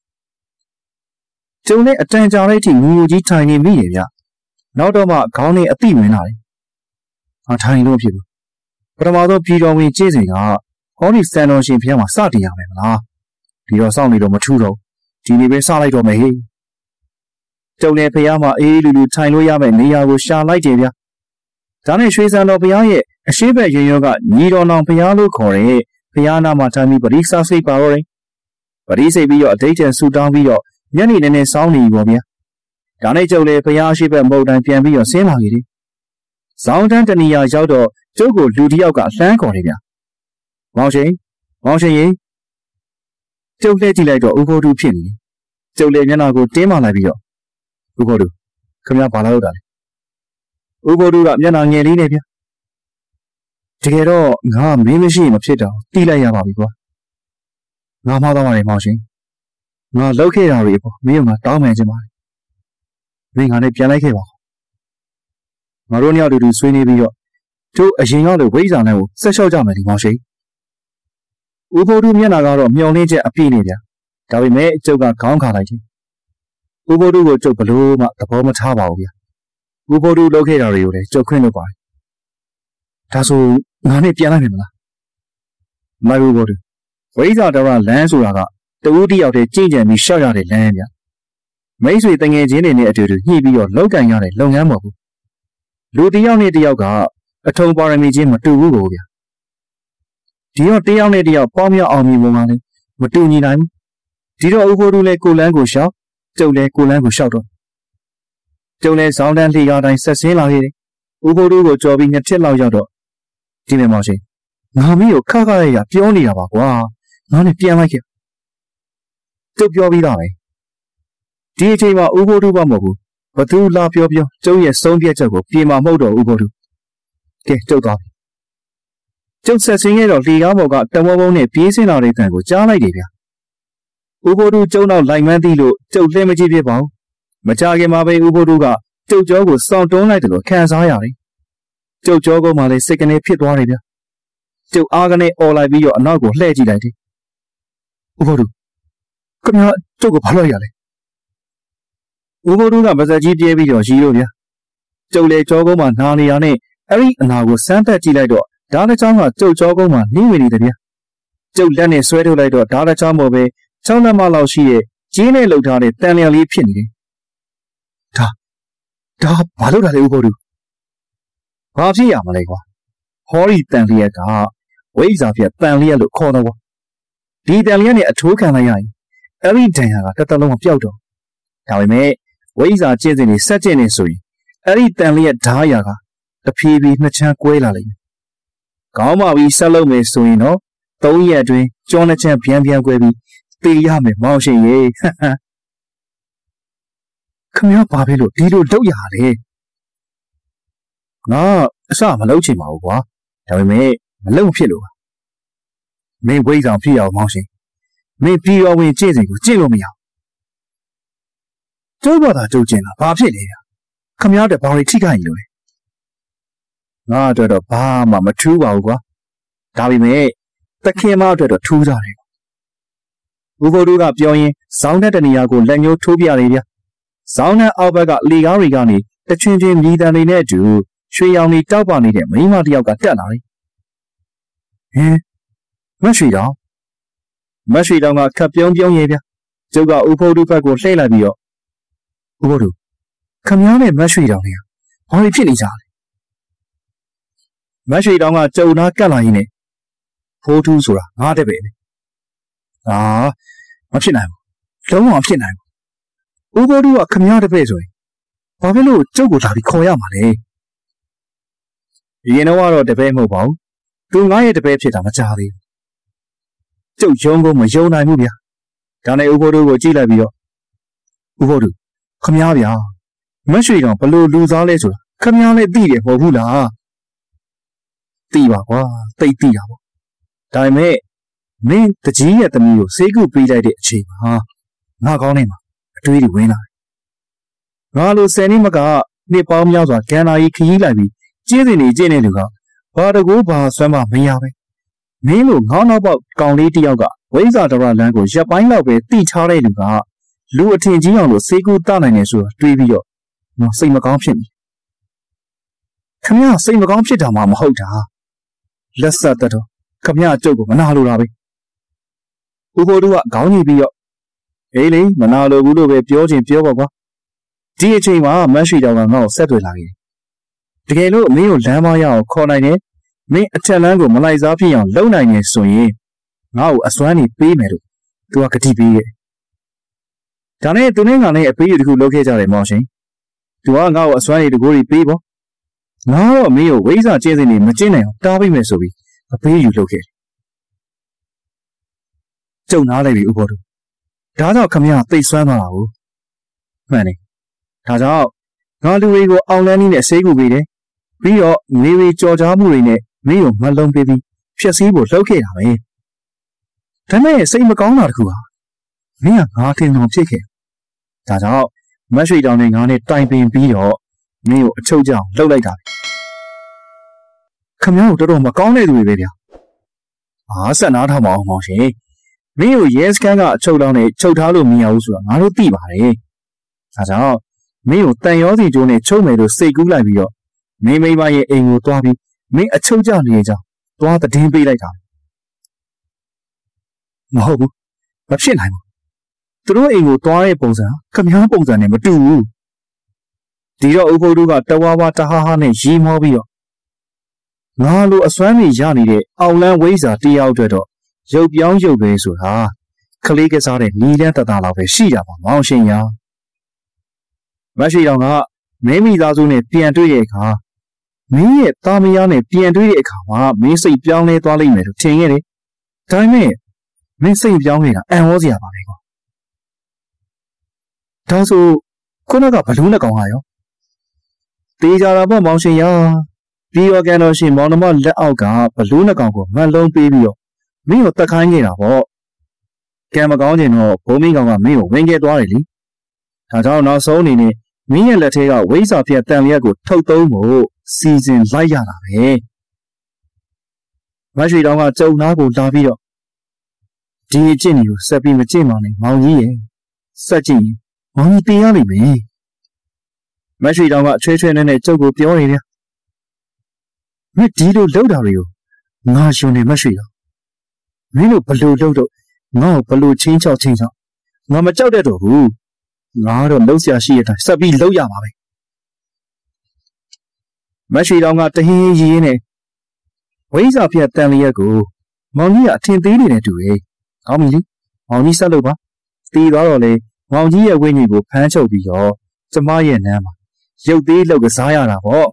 ကျုံလည်းအတန်ကြာလိုက်ထိငူငူကြီးထိုင်နေမိရဲ့ဗျနောက်တော့မှခေါင်းနဲ့အတိဝင်လာတယ်ဟာထိုင်လို့ဖြစ်ဘူးပထမဆုံးပြည်တော်ဝင်ကျင်းစဉ်ကဟောဒီစံတော်ရှင်ဖျားမှာစတင်ရမယ်မလားဒီတော့စောင့်နေတော့မထူးတော့ဒီနေ့ပဲစလိုက်တော့မယ်ဟေ့ကျုံလည်းဖျားမှာအေးလူလူထိုင်လို့ရမယ်နေရာကိုရှာလိုက်တယ်ဗျဒါနဲ့ရွှေစံတော်ဖျားရဲ့အရှိဘက်ရင်ရောကညီတော်နောင်ဖျားလို့ခေါ်တဲ့ဖျားနာမှာထိုင်ပြီးပရိစ္ဆာစိတ်ပါတော့တယ်ပရိစိတ်ပြီးတော့အတိတ်ကျန်ဆူတောင်းပြီးတော့ညနေနေနေစောင်းနေပြီပေါ့ဗျာဒါနဲ့ကျုပ်လည်းဖျားရှိဘက်မုတ်တိုင်းပြန်ပြီးတော့ဆင်းလာခဲ့တယ်ဇောင်းတန်းတဏီယာရောက်တော့ကျုပ်ကိုလူတစ်ယောက်ကလှမ်းခေါ်တယ်ဗျမောင်ရှင်မောင်ရှင်ရေကျုပ်လှည့်ကြည့်လိုက်တော့ဥခိုးတူဖြစ်နေတယ်ကျုပ်လည်းမျက်နှာကိုတင်းမာလိုက်ပြီးတော့ဥခိုးတူခင်ဗျားဘာလာလို့တာလဲဥခိုးတူကမျက်နှာငယ်လေးနဲ့ဗျတကယ်တော့ငါမင်းမရှိရင်မဖြစ်တော့တီးလိုက်ရပါပြီကွာငါမှားသွားပါတယ်မောင်ရှင်ငါလောက်ခဲ့တာတွေပေါ့မင်းကတောင်းမှန်ခြင်းပါတယ်မင်းငါနဲ့ပြန်လိုက်ခဲ့ပါငါတို့ညတူတူဆွေးနွေးပြီးတော့တို့အရင်ကလိုဝိဇ္ဇာနဲ့ကိုဆက်လျှောက်ကြမယ်ဒီမောင်ရှိဦးဘိုးတို့မျက်နှာကတော့မျောလင်းချက်အပြည့်နေဗျာဒါပေမဲ့ကျုပ်ကခေါင်းခါလိုက်တယ်ဦးဘိုးတို့ကိုကျုပ်ဘလို့မှသဘောမထားပါဘူးဗျာဦးဘိုးတို့လုပ်ခဲ့တာတွေကိုလည်းကျုပ်ခွင့်လုပ်ပါတယ်ဒါဆိုငါနဲ့ပြန်လိုက်မယ်မလားမဟုတ်ဘူးဘိုးတို့ဝိဇ္ဇာတော်လမ်းဆိုတာကတဦးတယောက်တည်းကြင်ကြံပြီးရှောက်ရတဲ့လမ်းဗျာမိတ်ဆွေတငယ်ချင်းတွေနဲ့အတူတူညှိပြီးတော့လောက်ကန်ရတဲ့လုပ်ငန်းမဟုတ်ဘူးလူတယောက်နဲ့တယောက်ကအထုံပါရမီချင်းမတူဘူးကိုဗျာဒီတော့တယောက်နဲ့တယောက်ပေါင်းမြောက်အောင်မြင်ပုံကလည်းမတူညီနိုင်ဘူးဒီတော့ဥက္ကိုတို့လည်းကိုလန်းကိုရှောက်ကျုပ်လည်းကိုလန်းကိုရှောက်တော့ကျုပ်လည်းဇောင်းတန်းလှေကားတိုင်းဆက်ဆင်းလာခဲ့တယ်ဥက္ကိုတို့ကိုကြော်ပြီးနှစ်ထစ်လောက်ရောက်တော့ဒီမေမောင်ရှင်ငါမီးကိုခါခါရရပြောနေတာပါကွာငါနဲ့ပြန်လိုက်ခဲ့ကျုပ်ပြောပြီးသားပဲဒီအချိန်မှာဥက္ကိုတို့ဘာမဟုတ်ဘူးဘသူလာပြောပြောကျုပ်ရဲ့ဆုံးဖြတ်ချက်ကိုပြေမှာမဟုတ်တော့ဥက္ကိုတို့ကဲကျုပ်သွားပြီကျုပ်ဆက်ဆင်းခဲ့တော့လေကားပေါ်ကတမောပုံးနဲ့ပြေးဆင်းလာတဲ့တန်ကိုကြားလိုက်တယ်ဗျာဥက္ကိုတို့ကျုံတော့လိုက်မှန်းသိလို့ကျုပ်လှည့်မကြည့်ဖြစ်ပါဘူးမကြခင်မှာပဲဥက္ကိုတို့ကကျုပ်ကြောကိုစောင့်တွန်းလိုက်တယ်လို့ခံစားရတယ်ကျုပ်ကြောကုန်းမှာလည်းစိတ်ကနေဖြစ်သွားတယ်ဗျာကျုပ်အားကနေអော်လိုက်ပြီးတော့အနောက်ကိုလှည့်ကြည့်လိုက်တယ်ဥက္ကိုတို့ခင်ဗျာကျုပ်ကိုဘာလို့ရလဲဥက္ကိုတို့ကပါဇက်ကြီးပြေးပြီးတော့ရီးလို့ဗျာကျုပ်လေကြောကုန်းမှာနာနေရနဲ့အဲ့ဒီအနာကိုစမ်းသပ်ကြည့်လိုက်တော့ဓာတ်တစ်ချောင်းကကျုပ်ကြောကုန်းမှာနှင်းဝင်နေတယ်ဗျာကျုပ်လက်နဲ့ဆွဲထုတ်လိုက်တော့ဓာတ်တစ်ချောင်းပေါ်ပဲချောင်းလက်မလောက်ရှိရဲ့ကျင်းနဲ့လှုပ်ထားတဲ့တန်လျာလေးဖြစ်နေတယ်ဒါဒါဘာလို့တာလဲဥက္ကိုတို့ဘာဖြစ်ရမလဲကွာဟောဒီတန်လျက်ကဝိဇ္ဇာပြတန်လျက်လို့ခေါ်တော့ကွာဒီတန်လျက်နဲ့အထိုးခံလိုက်ရရင်အဲ့ဒီဒဏ်ရာကတစ်သက်လုံးမပြောက်တော့ဒါပေမဲ့ဝိဇ္ဇာကျင့်စဉ်တွေဆက်ကျင့်နေဆိုရင်အဲ့ဒီတန်လျက်ဓာတ်ရာကတဖြည်းဖြည်းနှစ်ချမ်းကွဲလာလိမ့်မယ်ခေါင်းမပြီးဆက်လုပ်မယ်ဆိုရင်တော့သုံးရက်အတွင်းကြောနှစ်ချမ်းပြန်ပြန်ကွဲပြီးတေးရမယ်မောင်ရှင်ရေခမရပါပဲလို့ဒီလိုလုပ်ရလေငါအစမလုပ်ချင်ပါဘူးကွာဒါပေမဲ့မလုပ်ဖြစ်လို့ပါမင်းဝိဇ္ဇာဖြစ်အောင်မောင်ရှင်မင်းပြီးတော်ဝင်ကျင့်စဉ်ကိုကျင့်လို့မရဘူးကျုပ်ဘာသာကျုပ်ကျင့်တာဘာဖြစ်လဲဗျခမရတဲ့ဘာတွေထိခိုက်လို့လဲငါအတွက်တော့ဘာမှမထူးပါဘူးကွာဒါပေမဲ့တခင်မအတွက်တော့ထူးကြတယ်ဥပဒုကပြောရင်ဇောင်းတဲ့တနေရာကိုလက်ညှိုးထိုးပြရတယ်ဗျဇောင်းတဲ့အောက်ဘက်ကလေကားတွေကနေတချွင်းချင်းမြည်တံတွေနဲ့အတူရွှေရောင်တွေတောက်ပနေတဲ့မိန်းမတစ်ယောက်ကတက်လာတယ်ဟင်မရွှေတောင်မရွှေတောင်ကခပ်ပြုံးပြုံးရဲ့ဗျကျုပ်ကဥပဒုဘက်ကိုလှည့်လိုက်ပြီးတော့ဥပဒုခမည်းနဲ့မရွှေတောင်တွေကဘာတွေဖြစ်နေကြလဲမရွှေတောင်ကကြုံနာကတ်လာရင်းနဲ့ဖိုးထူးဆိုတာငါတဲ့ပဲအာမဖြစ်နိုင်ဘူးလုံးဝမဖြစ်နိုင်ဘူးဥပဒုကခမည်းတဲ့ပဲဆိုရင်ဘာဖြစ်လို့ကျုပ်ကိုလာပြီးခေါ်ရမှာလဲရင်တော့တပည့်မဟုတ်ပါဘူးသူငါရဲ့တပည့်ဖြစ်တာမကြားသေးဘူးကျုပ်ယုံကိုမယုံနိုင်ဘူးဗျာဒါနဲ့ဥပဒုကိုကြည့်လိုက်ပြီးတော့ဥပဒုခမည်းဗျာမရွှေတောင်ဘလို့လူစားလဲဆိုတာခမည်းလည်းသိတယ်မဟုတ်ဘူးလားသိပါကွာသိသိတာပေါ့ဒါပေမဲ့မင်းတကြီးရဲ့သမီးကိုစေကုပေးလိုက်တဲ့အချိန်မှာငါကောင်းနေမှာအတွေးတွေဝင်လာတယ်ငါလိုဆယ်နှစ်မကနှစ်ပေါင်းများစွာကန်နာကြီးခရီးလိုက်ပြီးကျင်းစင်နေကျင်းနေလူကဘာတကူဘာဆွမ်းမမရပဲမင်းလိုငေါနောက်ပေါက်ကောင်လေးတယောက်ကဝိဇ္ဇာတရလန်းကိုရပ်ပိုင်းလောက်ပဲတိချတဲ့လူကလူအထင်ကြီးအောင်လို့စေကုတနိုင်နေဆိုတာတွေးပြီးတော့ငါစိတ်မကောင်းဖြစ်နေခမရစိတ်မကောင်းဖြစ်တာမှမဟုတ်တာလက်ဆက်တတော်ခမရကျုပ်ကိုမနာလိုတာပဲဥပဒုကခေါင်းကြီးပြီးတော့အေးလေမနာလိုဘူးလို့ပဲပြောချင်ပြောပါကွာဒီအချိန်မှာမတ်ရှိတောင်ကငါ့ကိုဆက်သွယ်လာခဲ့တကယ်လို့မင်းကိုလမ်းမရအောင်ခေါ်နိုင်တယ်မင်းအထက်လမ်းကိုမလိုက်စားဖြစ်အောင်လုပ်နိုင်နေဆိုရင်ငါ့ကိုအစွမ်းနေပေးမယ်လို့သူကဂတိပေးခဲ့ဒါနဲ့သူနဲ့ငါနဲ့အပေးယူတစ်ခုလုပ်ခဲ့ကြတယ်မောင်ရှင်သူကငါ့ကိုအစွမ်းနေတကူတွေပေးပေါ့ငါတော့မင်းကိုဝိဇ္ဇာကျင့်စဉ်တွေမကျင့်နိုင်အောင်တားပေးမယ်ဆိုပြီးအပေးယူလုပ်ခဲ့တယ်ကျုံနားလိုက်ပြီဥပဒုဒါကြောင့်ခမရသိစွမ်းသွားတာကိုမှန်တယ်ဒါကြောင့်ငါလူတွေကိုအောင်လန်းနည်းနဲ့ဆေးကူပေးတယ်ပြီးတော့နေရီကြော်ကြားမှုတွေနဲ့မင်းကိုမလုံးပေးပြီးဖြက်စီးဖို့လှုပ်ခဲ့တာပဲဒါနဲ့စိတ်မကောင်းတာတခုဟာမင်းကငါထင်တော်ဖြစ်ခဲ့ဒါကြောင့်မတ်ရွှေတောင်နဲ့ငါနဲ့တိုင်ပင်ပြီးတော့没有抽奖漏来干。可没有这种么刚来对不对呀？啊，是哪他毛毛些？没有也是看个抽到呢，抽他都没有说，俺都低吧嘞。他讲没有弹药的就呢，抽没都谁过来比哟？没没把也挨我多比，没一抽奖的奖，多的天杯来干。冇，不骗来嘛。သူတို့အိမ်ကိုတွားတဲ့ပုံစံခမည်းပုံစံနဲ့မတူဘူးဒီတော့အုပ်ဖို့တို့ကတဝါဝါတဟာဟာနဲ့ရီမောပြီးတော့ငါလိုအစွမ်းတွေရနေတဲ့အောင်လန်းဝိဇ္ဇာတရားအတွက်တော့ရုပ်ပြောင်းရုပ်ပဲဆိုတာခလေးကစားတဲ့နီလန်းတတလောက်ပဲရှိကြပါမောင်ရှင်ရမရှိတော့ကမင်းမိသားစုနဲ့ပြန်တွေ့တဲ့အခါမင်းရဲ့တာမယားနဲ့ပြန်တွေ့တဲ့အခါမှာမင်းစိတ်ပြောင်းလဲသွားလိမ့်မယ်လို့ထင်ခဲ့တယ်ဒါပေမဲ့မင်းစိတ်ပြောင်းနေတာအံ့ဩစရာပါပဲကွာဒါဆိုခုနကဘလူးနဲ့ကောင်ကရောတေးကြတာပေါ့မောင်ရှင်ရပြီးတော့ကန်တော့ရှင်မောင်နှမလက်အောက်ကဘလူးနဲ့ကောင်ကိုမတ်လုံးပေးပြီးတော့မင်းကိုတက်ခိုင်းနေတာပေါ့ကံမကောင်းခြင်းတော့ဘုံမင်းကောင်ကမင်းကိုဝင်ခဲ့သွားတယ်လေဒါကြောင့်နောက်ဆုံးအနေနဲ့မင်းရဲ့လက်ထဲကဝိဇ္ဇာပြတ်တန်လျက်ကိုထုတ်သုံးဖို့စီစဉ်လိုက်ရတာပဲမရွှေတောင်ကကြုံနာကိုလာပြီးတော့ဒီအကျင့်တွေကိုဆက်ပြီးမကျင့်ပါနဲ့မောင်ကြီးရဲ့ဆက်ကြည့်ရင်မောင်ကြီးတင်ရလိမ့်မယ်မရွှေတောင်ကချွဲချွဲနဲ့နဲ့ကျုပ်ကိုပြောနေတယ်မင်းဒီလိုလှုပ်တာတွေကိုငါရှင်နေမရွှေတော့မင်းတို့ဘလို့လှုပ်တော့ငါ့ကိုဘလို့ချင်းချောက်ချင်းချောက်ငါမကြောက်တတ်တော့ဘူးငါတော့လှုပ်ရှားရှိရတာဆက်ပြီးလှုပ်ရပါပဲမရွှေတောင်ကတဟင်းရီးနဲ့ဝိဇ္ဇာပြတ်တန်လျက်ကိုမောင်ကြီးကအထင်သေးနေတယ်တူရဲ့ကောင်းပြီလေမောင်ကြီးဆက်လုပ်ပါတီးသွားတော့လေမောင်ကြီးရဲ့ဝိညာဉ်ကိုဖမ်းချုပ်ပြီးတော့ကျမရဲ့နန်းမှာရုပ်သေးလောက်ကစားရတာပေါ့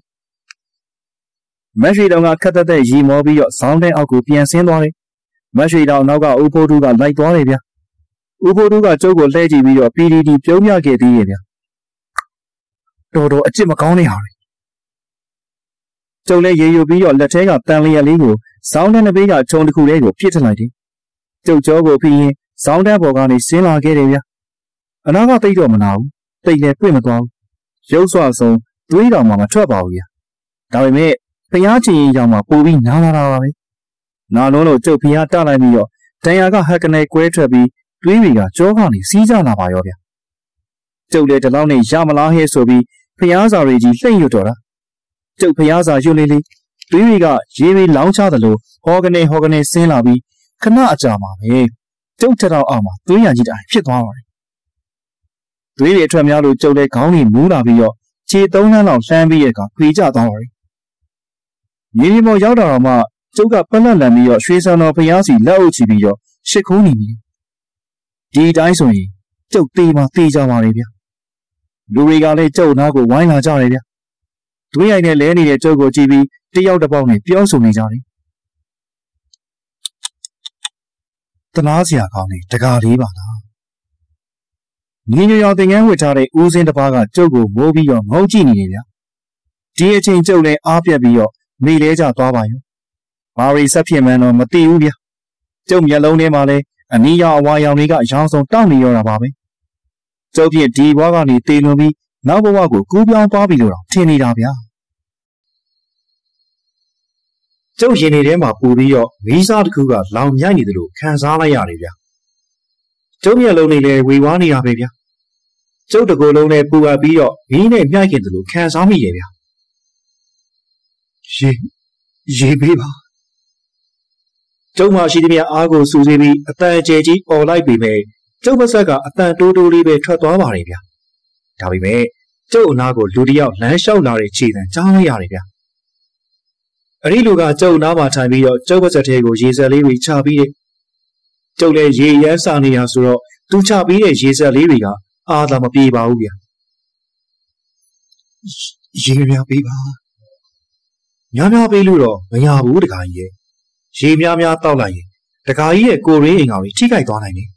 မရွှေတောင်ကခက်တက်တဲ့ရီမောပြီးတော့ဇောင်းတဲ့အောက်ကိုပြန်ဆင်းသွားတယ်မရွှေတောင်နောက်ကဦးဖိုးတူးကလိုက်သွားတယ်ဗျာဦးဖိုးတူးကကျုပ်ကိုလှည့်ကြည့်ပြီးတော့ ပီ ဒီ ဒီ ပြုံးပြခဲ့သေးရဲ့ဗျာတော်တော်အကျစ်မကောင်းနေဟာလေကျုံလဲရေယူပြီးတော့လက်ထဲကတန်လျက်လေးကိုဇောင်းတဲ့နှစ်ဘေးကခြုံတစ်ခုလေးကိုပြစ်ထလိုက်တယ်ကျုပ်ကြောကိုဖိရင်ဇောင်းတဲ့ဘော်ကနေဆင်းလာခဲ့တယ်ဗျာအနာကတိတ်တော့မနာဘူးတိတ်လည်းပြင့်မသွားဘူးရုပ်ဆွဆုံးသွေးတော်မှမထွက်ပါဘူးဗျာဒါပေမဲ့ဖျားချင်ရင်ကြောင့်မှပိုပြီးနားလာတာပါပဲနာလုံးလို့ကျုပ်ဖျားတလိုက်ပြီးတော့တန်ရာကဟက်ကနေကွဲထွက်ပြီးသွေးတွေကကြောကနေစီးကြလာပါရောဗျာကျုပ်လည်းဒီလောက်နဲ့ရမလားဟဲ့ဆိုပြီးဖျားစာတွေကြီးလှိမ့်ရွတ်တော်တာကျုပ်ဖျားစာရွတ်လေးလေးသွေးတွေကရေပြီးလောင်းချသလိုဟောကနေဟောကနေဆင်းလာပြီးခဏအကြာမှာပဲကျုပ်ထက်တော့အောင်မှာသွေးရကြီးတိုင်းဖြစ်သွားပါတယ်သွေးတွေအထွက်များလို့ကျုပ်လည်းခေါင်းကြီးမူးလာပြီးတော့ခြေသုံးနှန်းလောက်လှမ်းပြီးရကခွေကျသွားပါတယ်မြေပြင်ပေါ်ရောက်တာတော့မှကျုပ်ကပလက်လန်ပြီးတော့ရွှေစံတော်ဖျားစီလက်အုပ်ချပြီးတော့ရှစ်ခိုးနေပြီဒီတိုင်းဆိုရင်ကျုပ်သေးမှသေးကြပါလေဗျလူတွေကလည်းကျုပ်နားကိုဝိုင်းလာကြတယ်ဗျသွေးရိုက်နဲ့လဲနေတဲ့ကျုပ်ကိုကြည့်ပြီးတယောက်တစ်ပေါက်နဲ့ပြောဆိုနေကြတယ်တနာစရာကောင်းနေတကားလေးပါလားညီညွတ်ရောင်တင်ငန်းဝစ်ထားတဲ့ဦးစင်းတစ်ပါးကကျုပ်ကိုမိုးပြီးတော့ငုံကြည့်နေတယ်ဗျဒီအချိန်ကျုပ်လည်းအားပြက်ပြီးတော့မိလဲကျသွားပါရောဘာရီဆက်ဖြစ်မှန်းတော့မသိဘူးဗျကျုပ်မျက်လုံးထဲမှာလည်းအနီးရောင်အဝါရောင်တွေကရောင်စုံတောက်နေရောတာပါပဲကျုပ်ဖြစ်ဒီဘွားကနေတေလွန်ပြီးနောက်ဘဝကိုကူးပြောင်းသွားပြီလို့တော့ထင်နေတာဗျကျုပ်ရင်နေထဲမှာပူပြီးတော့မီးစားတစ်ခုကလောင်မြိုက်နေတယ်လို့ခံစားလိုက်ရတယ်ဗျကျုပ်မျက်လုံးတွေလည်းဝေဝါးနေတာပဲဗျကျုပ်တကူလုံးနဲ့ပူအပ်ပြီးတော့မီးနဲ့မြိုက်ခင်တယ်လို့ခံစားမိတယ်ဗျရေရေပေးပါကျုပ်မှရှိသမျှအားကိုစူးစီးပြီးအတန်အကျယ်ကြီးអော်လိုက်ပြီးပဲကျုပ်ပါဆက်ကအတန်တိုးတိုးလေးပဲထွက်သွားပါတယ်ဗျဒါပေမဲ့ကျုပ်အနာကိုလူတယောက်လမ်းလျှောက်လာတဲ့ခြေတံကြားလိုက်ရတယ်ဗျအဲ့ဒီလူကကျုပ်နားမှာထိုင်ပြီးတော့ကျုပ်ပါဆက်ထဲကိုရေစက်လေးတွေချပြီးတယ်ကျုပ်လည်းရေရမ်းစာနေရဆိုတော့သူချပြီးတဲ့ရေစက်လေးတွေကအာသာမပြေပါဘူးဗျရေများပေးပါများများပေးလို့တော့မရဘူးတခါကြီးရဲ့ရေများများတောက်လိုက်ရင်တခါကြီးရဲ့ကိုရင်းအိမ်ကောင်ကြီးထိခိုက်သွားနိုင်တယ်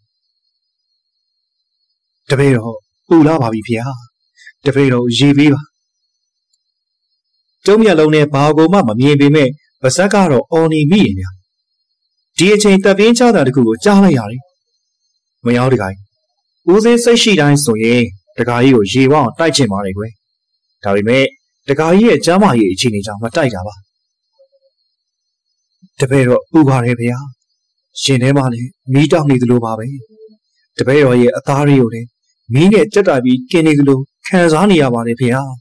တပည့်တော့ပူလာပါပြီဖေဟာတပည့်တော့ရေပေးပါကျုံးမျက်လုံးနဲ့ဘာကိုမှမမြင်ပေမဲ့ပါဇက်ကတော့အော်နေမိရင်ဗျဒီအချိန်တပ်ပြင်းချတာတခုကိုကြားလိုက်ရတယ်မရောက်တခါကြီးဦးစင်းစိတ်ရှိတိုင်းဆိုရင်တခါကြီးကိုရေဝအောင်တိုက်ချင်ပါတယ်ကွယ်ဒါပေမဲ့တကာကြီးရဲ့ကျမ်းမာရေးအခြေအနေကြောင့်မတိုက်တာပါတပည့်တော်ပူပါတယ်ဗျာရှင်ထဲမှာလည်းမီးတောက်နေသလိုပါပဲတပည့်တော်ရဲ့အသားတွေကိုလည်းမီးနဲ့ကြက်တိုက်ပြီးกินနေသလိုခံစားနေရပါတယ်ဗျာ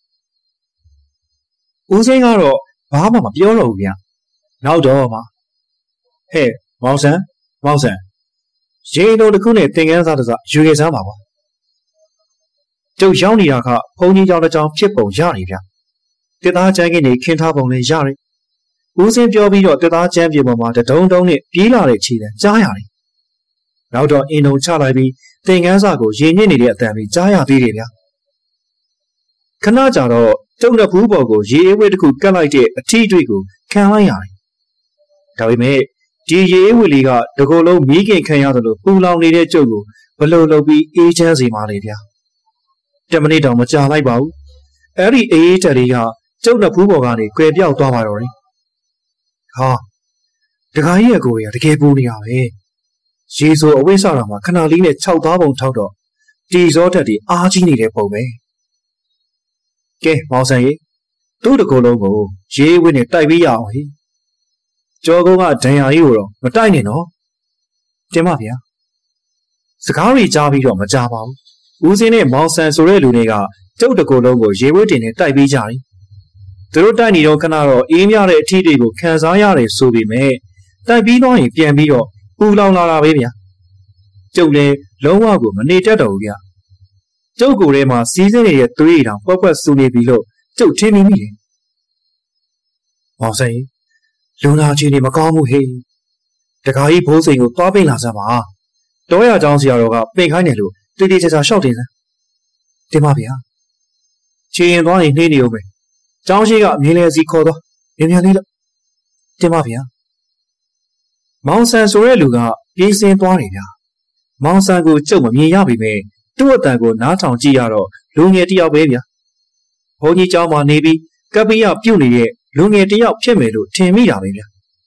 ဦးစိန်ကတော့ဘာမှမပြောတော့ဘူးဗျနောက်တော့မှဟဲ့မောင်ဆန်းမောင်ဆန်းရေတော်တစ်ခုနဲ့သင်္ကန်းစားတစ်စားယူခဲ့စမ်းပါကွာကျုပ်ရောက်နေတာကဘုန်းကြီးကျောင်းတစ်ကျောင်းဖြစ်ပုံရနေဗျတစ်သားကျန်းကနေခင်းထားပုံလည်းရတယ်ဦးစင်းပြောပြီးတော့တစ်သားကျန်းပြေပေါ်မှာတဒုံဒုံနဲ့ပြေးလာတဲ့ခြေတန်းကြားရတယ်နောက်တော့အင်တုံချလိုက်ပြီးသင်္ကန်းစားကိုရင်ညစ်နေတဲ့အတန်ပြီးကြားရသေးတယ်ဗျခဏကြာတော့ကျုပ်နှစ်ဖူးပေါ်ကိုရေအေးဝဲတစ်ခုကတ်လိုက်တဲ့အထီးတွေကိုခံလိုက်ရတယ်ဒါပေမဲ့ဒီရေအေးဝဲလေးကတကူလုံးမီးခင်ခံရသလိုပူလောင်နေတဲ့ကျုပ်ကိုဘလို့လုပ်ပြီးအေးချမ်းစေမှလေဗျတမနစ်တောင်မကြာလိုက်ပါဘူးအဲ့ဒီအေးတက်တွေကကျုပ်နှစ်ဖူးပေါ်ကနေကွယ်ပြောက်သွားပါတော့တယ်ဟာတခါကြီးရဲ့ကိုယ်ရတကယ်ပူနေရပဲရေဆိုအဝိဆရာမှာခဏလေးနဲ့ခြောက်သားပုံထောက်တော့တီဇောတက်တွေအားကြီးနေတဲ့ပုံပဲကဲမောင်ဆန်ရေသူ့တကူလုံးကိုရေဝင်းနဲ့တိုက်ပြီးရအောင်ဟိကျော်ကုန်းကဒဏ်ရာကြီးကိုတော့မတိုက်နဲ့နော်တင်ပါဗျာစကားတွေကြားပြီးတော့မကြပါဘူးဦးစင်းနဲ့မောင်ဆန်ဆိုတဲ့လူတွေကကျုပ်တကူလုံးကိုရေဝင်းတင်နဲ့တိုက်ပြီးကြတယ်သူတို့တိုက်နေတော့ခဏတော့အေးမြတဲ့အထီးတွေကိုခံစားရတယ်ဆိုပေမဲ့တိုက်ပြီးတော့ရင်ပြန်ပြီးတော့ပူလောင်လာတာပဲဗျာကျုပ်လည်းလုံးဝကိုမနေတတ်တော့ဘူးဗျာကျုပ်ကိုယ်ထဲမှာစီးစင်းနေတဲ့သွေးတောင်ပွက်ပွက်ဆူနေပြီလို့ကျုပ်ထင်မိမိတယ်မောင်ဆိုင်လူနာချင်းတွေမကောင်းဘူးဟေးတခါကြီးဘိုးစိန်ကိုသွားပိတ်လာစမ်းပါတောရကျောင်းဆရာတော်ကပိတ်ခိုင်းတယ်လို့တိတိကျကျရှောက်တင်စမ်းတင်ပါဗျာချီရင်သွားရင်နှေးနေဦးမယ်ကျောင်းရှိကမြင်းလဲစီခေါ်သွားမြင်းမြန်လေးလို့တင်ပါဗျာမောင်ဆန်ဆိုတဲ့လူကပြေးစင်းသွားတယ်ဗျာမောင်ဆန်ကိုကျုပ်မမြင်ရပြီပဲသူ့အတန်ကိုနားထောင်ကြည့်ရတော့လူငယ်တယောက်ပဲဗျာဘုန်းကြီးကျောင်းမှာနေပြီးကပ္ပိယပြုတ်နေတဲ့လူငယ်တယောက်ဖြစ်မယ်လို့ထင်မိတာပဲဗျာ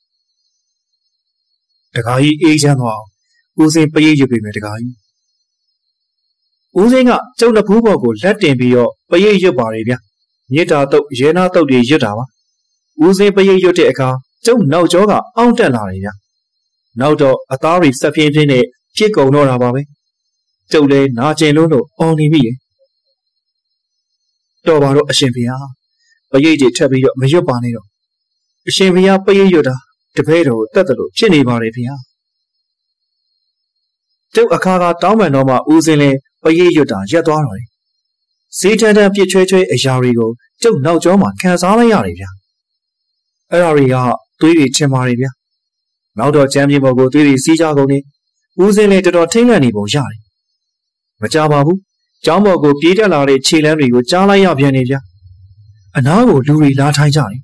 တခါကြီးအေးချမ်းသွားအောင်ဦးစင်းပရိတ်ရွတ်ပေးမယ်တခါကြီးဦးစင်းကကျုပ်နှစ်ဖူးပေါ်ကိုလက်တင်ပြီးတော့ပရိတ်ရွတ်ပါတယ်ဗျာမြစ်တာတုတ်ရဲနာတုတ်တွေရွတ်တာပါဦးစင်းပရိတ်ရွတ်တဲ့အခါကျုပ်နောက်ကျောကအောင့်တက်လာတယ်ဗျာနောက်တော့အသားတွေဆက်ပြင်းပြင်းနဲ့ဖြစ်ကုန်တော့တာပါပဲကျုပ်လည်းနာကျင်လုံးလို့အော်နေမိရဲ့တော်ပါတော့အရှင်ဘုရားပရိတ်တွေထပ်ပြီးတော့မရွတ်ပါနဲ့တော့အရှင်ဘုရားပရိတ်ရွတ်တာတပည့်တော်ကိုတတ်တယ်လို့ဖြစ်နေပါတယ်ဘုရားကျုပ်အခါကတောင်းပန်တော့မှဦးစင်းလည်းပရိတ်ရွတ်တာရက်သွားတော့တယ်စေးထန်ထန်ပြစ်ချွဲချွဲအရာတွေကိုကျုပ်နောက်ကျောမှာခံစားလိုက်ရတယ်ဗျာအဲ့ဒါတွေကသွေးတွေချင်ပါတယ်ဗျာနောက်တော့ချမ်းမြေပေါ်ကိုသွေးတွေစီးကြကုန်နေဦးစင်းလည်းတော်တော်ထိတ်လန့်နေပုံရတယ်မကြပါဘူးကျောင်းပေါ်ကိုပြေးတက်လာတဲ့ခြေလမ်းတွေကိုကြားလိုက်ရပြန်နေဗျာအနားကိုလူတွေလာထိုင်ကြတယ်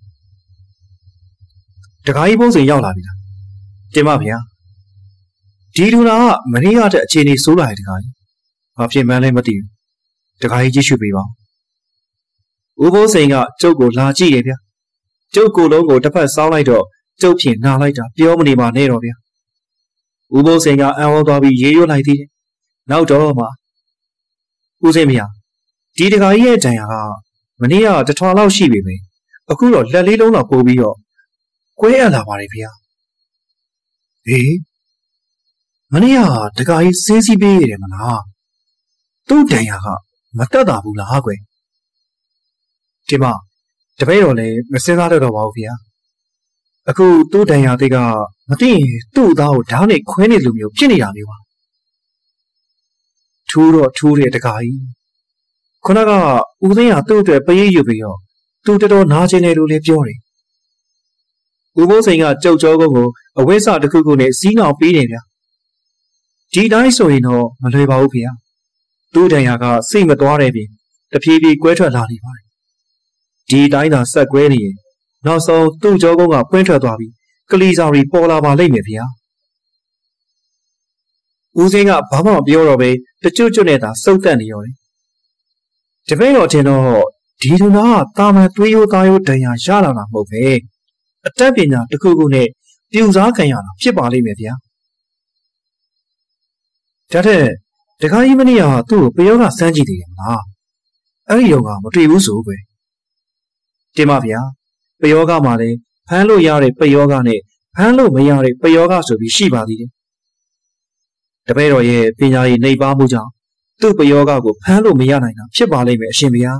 တခါကြီးပုံစံရောက်လာပြီလားတင်ပါဗျာဒီလူနာကမနေ့ကတည်းကအခြေအနေဆိုးလာတယ်တခါကြီးဘာဖြစ်မှန်းလဲမသိဘူးတခါကြီးကြည့်ရှုပေးပါဦးဘိုးစိန်ကကျုပ်ကိုလာကြည့်ရဗျာကျုပ်ကိုယ်လုံးကိုတစ်ဖက်စောင်းလိုက်တော့ကျုပ်ဖြင့်နာလိုက်တာပြောမနေပါနဲ့တော့ဗျာဦးဘိုးစိန်ကအံ့ဩသွားပြီးရေရွတ်လိုက်သေးတယ်နောက်တော့မှဦးစိန်မရဒီတခါကြီးရဲ့တန်ရာကမနေ့ကတထွာလောက်ရှိပြီပဲအခုတော့လက်လေးလုံးလောက်ပိုးပြီးတော့ကွဲအပ်လာပါတယ်ဗျာဟေးမနေ့ကတခါကြီးစေးစီးပေးရတယ်မလားသူ့တန်ရာကမတက်တာဘူးလားကွယ်ဒီမှာတပည့်တော်လည်းမစင်စားတော့ပါဘူးဗျာအခုသူ့တန်ရာတွေကမသိရင်သူ့သားကိုဓာတ်နဲ့ခွဲနေလူမျိုးဖြစ်နေတာမျိုးပါထူးတော့ထူးတဲ့တခါကြီးခုနကဦးသိန်းကသူ့အတွက်ပရိတ်ရွတ်ပြီးတော့သူတော်တော်နာကျင်တယ်လို့လည်းပြောတယ်ဦးဘိုးစိန်ကကြောက်ကြောကုန်းကိုအဝိဇ္ဇတစ်ခုခုနဲ့စီးငောင်ပေးနေဗျာဒီတိုင်းဆိုရင်တော့မလွယ်ပါဘူးဗျာသူ့တန်ရာကစိတ်မသွားတဲ့ပြင်တဖြည်းဖြည်းကွဲထွက်လာနေပါတယ်ဒီတိုင်းသာဆက်ကွဲနေရင်နောက်ဆုံးသူ့ကြောကုန်းကပွင့်ထွက်သွားပြီးကလီစာရီပေါ်လာပါလိမ့်မယ်ဗျာဦးစင်းကဘာမှမပြောတော့ပဲတကျွတ်ကျွတ်နဲ့သာစုပ်တက်နေရောတယ်တပည့်တော်ထင်တော့ဒီလူနာကတာမန်သွေးရိုးသားရိုးဒဏ်ရာရလာတာမဟုတ်ပဲအတတ်ပညာတစ်ခုခုနဲ့ပြူစားခံရတာဖြစ်ပါလိမ့်မယ်ဗျာဒါတဲ့တခါကြီးမနေ့ကသူ့ကိုပယောကစမ်းကြည့်တယ်မလားအဲ့ဒီတော့ကမတွေ့ဘူးဆိုကွယ်တင်ပါဗျာပယောဂမှာလည်းဖမ်းလို့ရတဲ့ပယောဂနဲ့ဖမ်းလို့မရတဲ့ပယောဂဆိုပြီးရှိပါသေးတယ်တပည့်တော်ရဲ့ပညာရည်နှိပ်ပါမှုကြောင့်သူ့ပယောဂကိုဖမ်းလို့မရနိုင်တာဖြစ်ပါလိမ့်မယ်အရှင်ဗျာ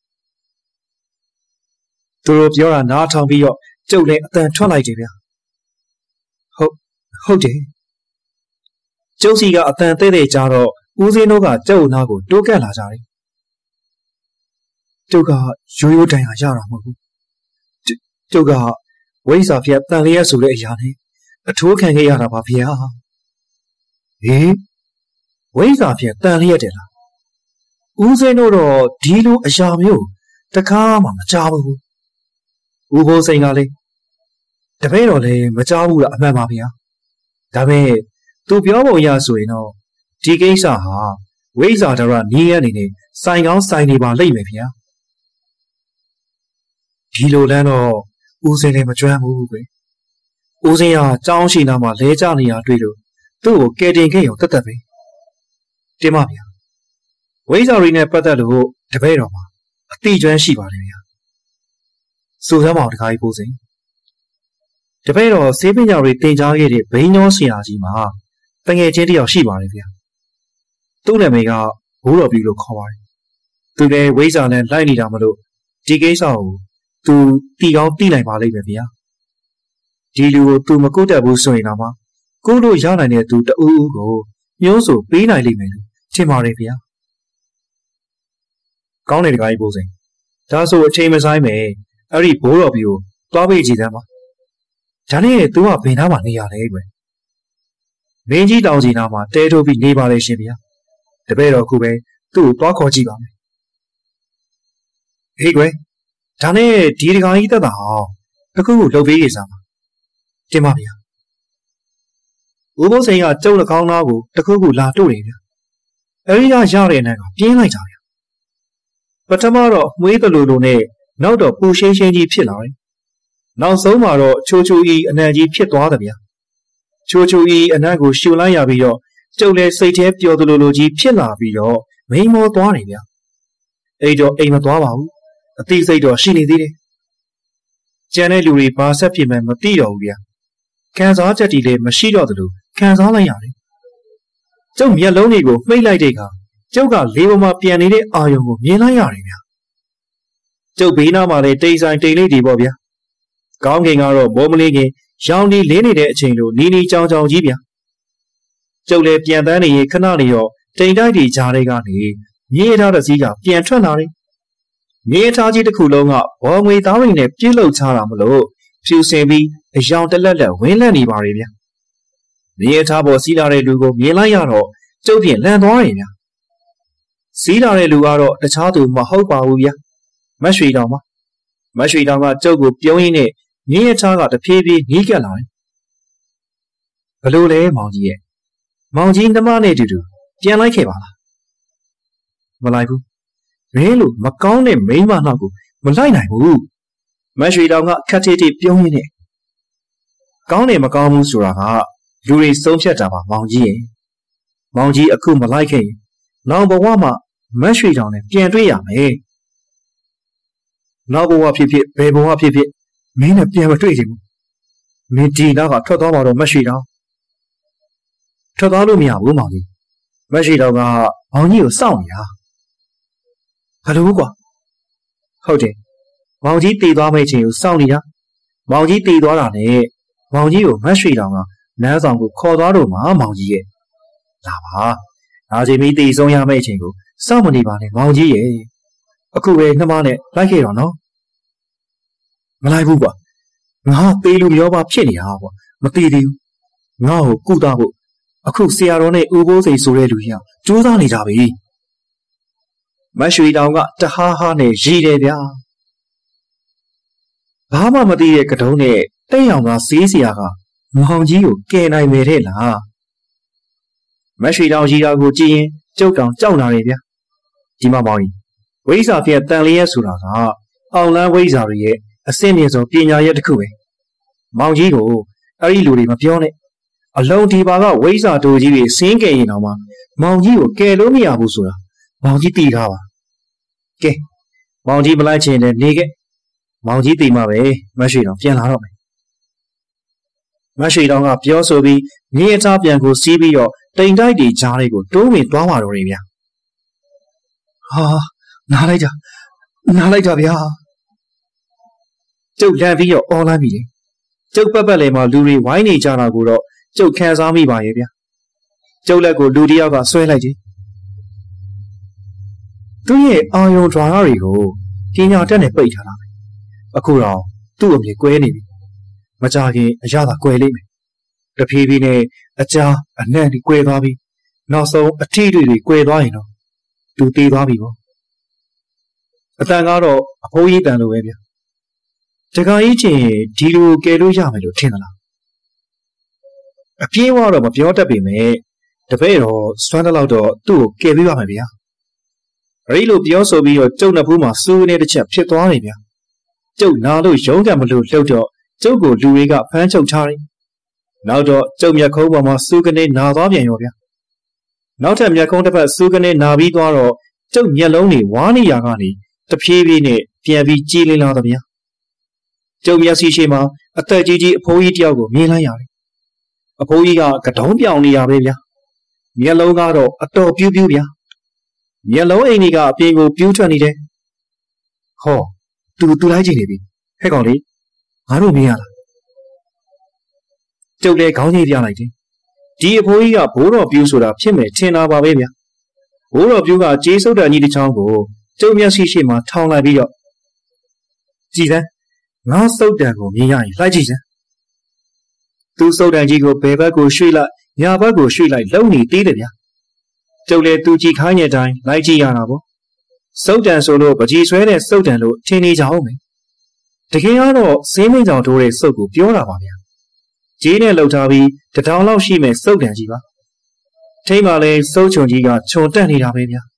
သူတို့ပြောတာနားထောင်ပြီးတော့ကျုပ်လည်းအတန်ထွက်လိုက်တယ်ဗျာဟုတ်ဟုတ်တယ်ကျုပ်စီကအတန်တဲ့တဲ့ကြတော့ဦးစင်းတို့ကကျုပ်နာကိုတိုးကက်လာကြတယ်ကျုပ်ကရိုးရိုးတန်ရာရတာမဟုတ်ဘူးကျုပ်ကဝိဇ္ဇာဖြတ်တန်လျက်ဆိုတဲ့အရာနဲ့အထိုးခံခဲ့ရတာပါဗျာဟေးဝိဇ္ဇာဖြတ်တန်လျက်တယ်လားဦးစင်းတို့တော့ဒီလိုအရာမျိုးတခါမှမကြားဘူးဦးဘိုးစိန်ကလည်းတပည့်တော်လည်းမကြားဘူးလားအမှန်ပါဗျာဒါပေမဲ့သူပြောပုံရဆိုရင်တော့ဒီကိစ္စဟာဝိဇ္ဇာဒရနီးရအနေနဲ့စိုင်ကောင်းစိုင်နေပါလိမ့်မယ်ဗျာဒီလိုလမ်းတော့ဦးစင်းလည်းမကျွမ်းဘူးကွဦးစင်းကကြောင်းရှိနာမှာလဲကျနေရတွေ့လို့သူ့ကိုကယ်တင်ခဲ့ရုံတသက်ပဲတင်ပါဗျာဝိဇ္ဇာရီနဲ့ပတ်သက်လို့တပည့်တော်မှာအတိကျွမ်းရှိပါလိမ့်ဗျာစူစမ်းပါဦးတခါကြီးပိုးစိန်တပည့်တော်ဆေးပညာတွေသင်ကြားခဲ့တဲ့ဘိန်းညောဆရာကြီးမှာတငယ်ချင်းတယောက်ရှိပါတယ်ဗျာသူ့နာမည်ကဘိုးတော်ပြီလို့ခေါ်ပါတယ်သူလည်းဝိဇ္ဇာနဲ့လိုက်နေတာမလို့ဒီကိစ္စကိုသူတီကောင်းတီးနိုင်ပါလိမ့်မယ်ဗျာဒီလူကိုသူမကုတ်တတ်ဘူးဆိုရင်တော့မှကို့လို့ရနိုင်တဲ့သူတအူးဦးကိုမျိုးဆိုပေးနိုင်လိမ့်မယ်လို့ထင်ပါတယ်ဗျာကောင်းတယ်တခါကြီးပိုးစိန်ဒါဆိုအချိန်မဆိုင်မယ်အဲ့ဒီဘိုးတော်ပြီကိုသွားပေးကြည့်သမ်းပါဒါနဲ့သူကဘယ်နားမှာနေရလဲကွယ်မင်းကြီးတောင်ကြီးနားမှာတဲထိုးပြီးနေပါလေရှင်ဗျာတပည့်တော်ခုပဲသူ့ကိုသွားခေါ်ကြည့်ပါမယ်ဟေးကွယ်ဒါနဲ့ဒီတခါကြီးတက်တာဟောအခုကိုလှုပ်ပေးရစမ်းပါတင်ပါဗျာဦးဘိုးစိန်ကကျုပ်နှကောင်းသားကိုတခုခုလာတို့နေဗျာအဲဒီကရတဲ့နန်းကပြင်းလိုက်ကြဗျာပထမတော့မွေးတလူလူနဲ့နောက်တော့ပူရှင်းရှင်းကြီးဖြစ်လာတယ်နောက်ဆုံးမှာတော့ချိုချိုဤအနံ့ကြီးဖြစ်သွားတယ်ဗျာချိုချိုဤအနံ့ကိုရှူလိုက်ရပြီးတော့ကျုပ်လည်းစိတ်ထဲပျော်တလူလူကြီးဖြစ်လာပြီးတော့မိန်မောသွားတယ်ဗျာအဲ့တော့အိမ်မသွားပါဘူးအသိစိတ်တော့ရှိနေသေးတယ်ကျန်တဲ့လူတွေဘာဆက်ဖြစ်မှမသိတော့ဘူးဗျာခံစားချက်တွေလည်းမရှိတော့သလိုခံစားလိုက်ရတယ်ကျုပ်မျက်လုံးတွေကိုမှိတ်လိုက်တဲ့အခါကျုပ်ကလေးပေါ်မှာပြန်နေတဲ့အာယုံကိုမြင်လိုက်ရတယ်ဗျာကျုပ်ဘေးနားမှာလည်းတိတ်ဆိုင်တိတ်လေးတွေပေါ့ဗျာကောင်းကင်ကတော့မိုးမလင်းခင်ရောင်နေလင်းနေတဲ့အချိန်လိုနီးနီးကြောင်ကြောင်ကြီးဗျာကျုပ်လည်းပြန်တန်းနေရင်ခဏနေရောတိမ်တိုက်တွေကြားထဲကနေမြေထားတဲ့စီးကပြန်ထွက်လာတယ်မြေထားကြီးတစ်ခုလုံးကဘောငွေသားတွေနဲ့ပြည့်လောက်ချတာမလို့ဖြူစင်ပြီးအယောင်တလက်လက်ဝင်းလက်နေပါလေဗျာမြေထားပေါ်စီးလာတဲ့လူကိုမြင်လိုက်ရတော့ကျုပ်ပြင်လန့်သွားတယ်ဗျာစီးလာတဲ့လူကတော့တခြားသူမဟုတ်ပါဘူးဗျာမတ်ရွှေတောင်ပါမတ်ရွှေတောင်ကကျုပ်ကိုပြုံးရင်းနဲ့မြေထားကတဖြည်းဖြည်းနီးကပ်လာတယ်ဘလို့လဲမောင်ကြီးရဲ့မောင်ကြီးနှမနဲ့တူတူပြန်လိုက်ခဲ့ပါလားမလိုက်ဘူးမင်းလို့မကောင်းတဲ့မိန်းမနောက်ကိုမလိုက်နိုင်ဘူးမတ်ရွှေတောင်ကခက်ထစ်ထစ်ပြုံးရင်းနဲ့ကောင်းတယ်မကောင်းဘူးဆိုတာကလူတွေဆုံးဖြတ်တာပါမောင်ကြီးရဲ့မောင်ကြီးအခုမလိုက်ခဲ့ရင်နောက်ဘဝမှာမတ်ရွှေတောင်နဲ့ပြန်တွေ့ရမယ်နောက်ဘဝဖြစ်ဖြစ်ဘယ်ဘဝဖြစ်ဖြစ်မင်းနဲ့ပြန်မတွေ့ချင်ဘူးမင်းဒီနောက်ကထွက်သွားပါတော့မတ်ရွှေတောင်ထွက်သွားလို့မရဘူးမောင်ကြီးမတ်ရွှေတောင်ကမောင်ကြီးကိုစောင့်နေတာဘလို့ကွာဟုတ်တယ်မောင်ကြီးတည်သွားမယ့်ချိန်ကိုစောင့်နေတာမောင်ကြီးတည်သွားတာနဲ့မောင်ကြီးကိုမတ်ရွှေတောင်ကနန်းဆောင်ကိုခေါ်သွားတော့မှမောင်ကြီးရဲ့လာပါဒါချိန်ပြီးတည်ဆုံးရမယ့်ချိန်ကိုစောင့်မနေပါနဲ့မောင်ကြီးရဲ့အခုပဲနှမနဲ့လိုက်ခဲ့တော့နော်မလိုက်ဘူးကွာငါသေးလူရောပါဖြစ်နေတာကွာမသေးသေးဘူးငါ့ကိုကုသဖို့အခုဆရာတော်နဲ့ဦးဘိုးစိန်ဆိုတဲ့လူကြီးကကြိုးစားနေကြပြီမတ်ရွှေတောင်ကတဟားဟားနဲ့ရည်တယ်ဗျာဘာမှမသိတဲ့ကတုံးနဲ့တဲ့ရောင်ကစေးစရာကမောင်ကြီးကိုကယ်နိုင်မယ်တဲ့လားမတ်ရွှေတောင်ရည်တာကိုကြည့်ရင်ကျုပ်တောင်ကြောက်လာတယ်ဗျာဒီမှာမောင်ကြီးဝိဇ္ဇာပြတ်တန်လျက်ဆိုတာကအောင်လန်းဝိဇ္ဇာတွေရဲ့အစင်းမြင့်ဆုံးပညာရက်တစ်ခုပဲမောင်ကြီးကိုအဲ့ဒီလူတွေမပြောနဲ့အလုံးဒီပါကဝိဇ္ဇာတို့ကြီးတွေစင်းကယ်ရင်တော့မှမောင်ကြီးကိုကယ်လို့မရဘူးဆိုတာမောင်ကြီးသိထားပါကဲမောင်ကြီးမလိုက်ချင်တဲ့နေခဲ့မောင်ကြီးတီမှာပဲမရွှေတော်ပြန်လာတော့မယ်မရွှေတော်ကပြောဆိုပြီးမြေအသားပြန်ကိုစီးပြီးတော့တိမ်တိုက်တွေကြားလေးကိုတိုးဝင်သွားပါတော့တယ်ဗျာဟာနားလိုက်တာနားလိုက်တာဗျာကျုပ်လန့်ပြီးတော့အော်လိုက်ပြီလေကျုပ်ပတ်ပတ်လေမှာလူတွေဝိုင်းနေကြတာကိုတော့ကျုပ်ခံစားမိပါရဲ့ဗျာကျုပ်လက်ကိုလူတယောက်ကဆွဲလိုက်တယ်သူ့ရဲ့အာယုံဓာတ်တွေကိုပညာတတ်နဲ့ပိတ်ထားတာပဲအခုတော့သူ့အမြင်ကွဲနေပြီမကြခင်အရသာကွဲလိမ့်မယ်တဖြည်းဖြည်းနဲ့အကြားအနှံ့တွေကွဲသွားပြီးနောက်ဆုံးအထီးတွေတွေကွဲသွားရင်တော့သူတေးသွားပြီပေါ့အတန်ကတော့အဖိုးကြီးတန်လိုပဲဗျတခါကြီးချင်းဒီလိုကယ်လို့ရမယ်လို့ထင်သလားအပြေးဝတော့မပြောတတ်ပေမဲ့တပည့်တော်စွမ်းတလောက်တော့သူ့ကိုကယ်ပေးပါမယ်ဗျာအဲ့လိုပြောဆိုပြီးတော့ကျုပ်နှစ်ဖူးမှာစူးနေတစ်ချက်ဖြစ်သွားတယ်ဗျာကျုပ်နာလို့ရုံးကမလို့လှုပ်တော့ကျုပ်ကိုလူတွေကဖမ်းချုပ်ထားတယ်နောက်တော့ကျုပ်မျက်ခုံးပေါ်မှာစူးကနေနာသွားပြန်ရောဗျာနောက်ထပ်မျက်ခုံးတစ်ဖက်စူးကနေနာပြီးသွားတော့ကျုပ်မျက်လုံးတွေဝါးနေရကနေတဖြည်းဖြည်းနဲ့ပြန်ပြီးကြည်လင်းလာတော့ဗျာကျုပ်မျက်စိရှိမှာအသက်ကြီးကြီးအဖိုးကြီးတယောက်ကိုမြင်လိုက်ရတယ်အဖိုးကြီးကကတုံးပြောင်နေရပဲဗျာမျက်လုံးကတော့အတော်ပြူးပြူးဗျာမျက်လုံးအိမ်ကြီးကအပြင်ကိုပြူးထွက်နေတယ်ဟောတူတူလိုက်ကြည့်နေပြီဟဲ့ကောင်လေးငါတို့မြင်ရလားကျုပ်လည်းခေါင်းကြီးပြလိုက်တယ်ဒီအဖိုးကြီးကဘိုးတော်ပြူးဆိုတာဖြစ်မယ်ထင်တာပါပဲဗျာဘိုးတော်ပြူးကကြေးစုပ်တန်ကြီးတစ်ချောင်းကိုကျုပ်မျက်စိရှိမှထောင်လိုက်ပြီးတော့ကြည်စမ်းငါစုပ်တန်ကိုမြင်ရရင်လိုက်ကြည့်စမ်းသူစုပ်တန်ကြီးကိုဘယ်ဘက်ကိုရွှေ့လိုက်ညာဘက်ကိုရွှေ့လိုက်လုံနေသေးတယ်ဗျာကျုပ်လည်းသူကြည့်ခိုင်းတဲ့အတိုင်းလိုက်ကြည့်ရတာပေါ့စုပ်တန်ဆိုလို့ပကြီးဆွဲတဲ့စုပ်တန်လို့ထင်နေကြအောင်မယ်တကယ်ကတော့စင်းမင်းကြောင်ထိုးတဲ့စုပ်ကိုပြောတာပါဗျာကြေးနဲ့လှုပ်ထားပြီးတထောင်လောက်ရှိမဲ့စုပ်တန်ကြီးပါထိမ့်ပါလေစုပ်ချုံကြီးကခြုံတက်နေတာပဲဗျာ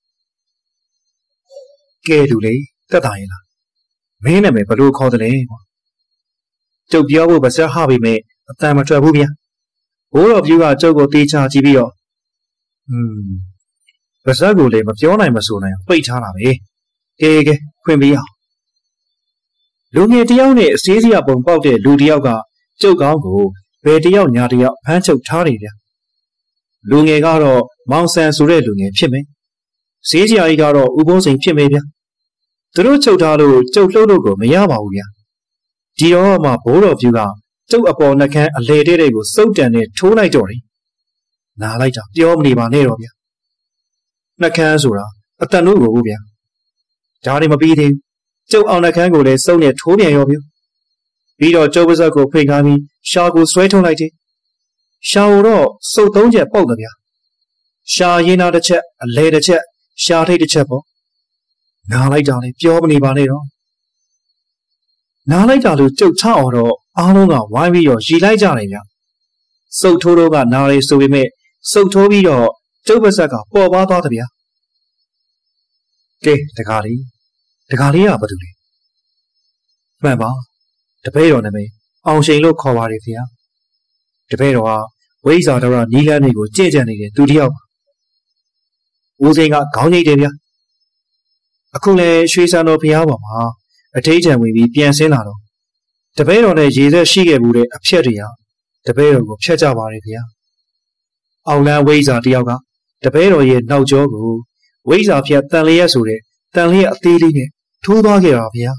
ကဲလူလေတက်တာရင်လားမင်းနာမည်ဘလို့ခေါ်တယ်လဲကွာကျုပ်ပြောဖို့ပါစက်ဟပြီမဲ့အတန်မထွက်ဘူးဗျာဘိုးတော်ပြူကကျုပ်ကိုတေးချကြည့်ပြီးတော့อืมပါစက်ကိုလည်းမပြောနိုင်မဆိုနိုင်ပိတ်ထားတာပဲကဲကဲခွင့်ပေးအောင်လူငယ်တယောက်နဲ့အစေးစရာပုံပေါက်တဲ့လူတယောက်ကကျုပ်ကောင်းကိုဘယ်တယောက်ညာတယောက်ဖမ်းချုပ်ထားတယ်ဗျာလူငယ်ကတော့မောင်ဆန်ဆိုတဲ့လူငယ်ဖြစ်မယ်ဈေးစရာကြီးကတော့ဥပုသ်စိန်ဖြစ်မယ်ဗျာသူတို့ချုပ်ထားလို့ကျုပ်လှုပ်လို့ကိုမရပါဘူးဗျာဒီတော့မှဘိုးတော်ပြူကကျုပ်အပေါ်နှကန်းအလေတဲ့တဲ့ကိုစုပ်တန်နဲ့ထိုးလိုက်တော့တယ်နားလိုက်တာပြောမနေပါနဲ့တော့ဗျာနှကန်းဆိုတာအတန်လို့ကိုဗျာဒါတွေမပြီးသေးဘူးကျုပ်အောင်နှကန်းကိုလည်းစုပ်နဲ့ထိုးပြန်ရောဗျာပြီးတော့ကျုပ်ပါဇက်ကိုဖိတ်ထားပြီးရှာကိုဆွဲထုတ်လိုက်တယ်ရှာကိုတော့စုပ်သုံးချက်ပုတ်တယ်ဗျာရှာရင်းနာတစ်ချက်အလေတစ်ချက်ရှာထိတ်တစ်ချက်ပေါ့နားလိုက်တာလေပြောမနေပါနဲ့တော့နားလိုက်တာလို့ကြုတ်ချအောင်တော့အားလုံးကဝိုင်းပြီးတော့ရီလိုက်ကြတယ်ဗျစုပ်ထိုးတော့ကနားလေးဆိုပေမဲ့စုပ်ထိုးပြီးတော့ကျုပ်ပါဇက်ကပေါ်ပါသွားတယ်ဗျာကဲတကားလေးတကားလေးကဘာတူလဲမှန်ပါတပည့်တော်နာမည်အောင်ရှိန်လို့ခေါ်ပါတယ်ခင်ဗျာတပည့်တော်ကဝိဇ္ဇာတော်နီးလန်းတွေကိုကြင့်ကြံနေတဲ့သူတယောက်ပါဦးစိန်ကခေါင်းညိတ်တယ်ဗျာအခုလဲရွှေစံတော်ဘုရားပေါ်မှာအထိတ်တံဝင်ပြီးပြန်ဆင်းလာတော့တပည့်တော်နဲ့ရေသက်ရှိခဲ့မှုတဲ့အဖြက်တွေဟာတပည့်တော်ကိုဖျက်ကြပါရဲ့ဗျာအောင်လန်းဝိဇ္ဇာတယောက်ကတပည့်တော်ရဲ့နောက်ကျောကိုဝိဇ္ဇာဖြတ်တန်လျက်ဆိုတဲ့တန်လျက်အသေးလေးနဲ့ထိုးသွားခဲ့တာဗျာ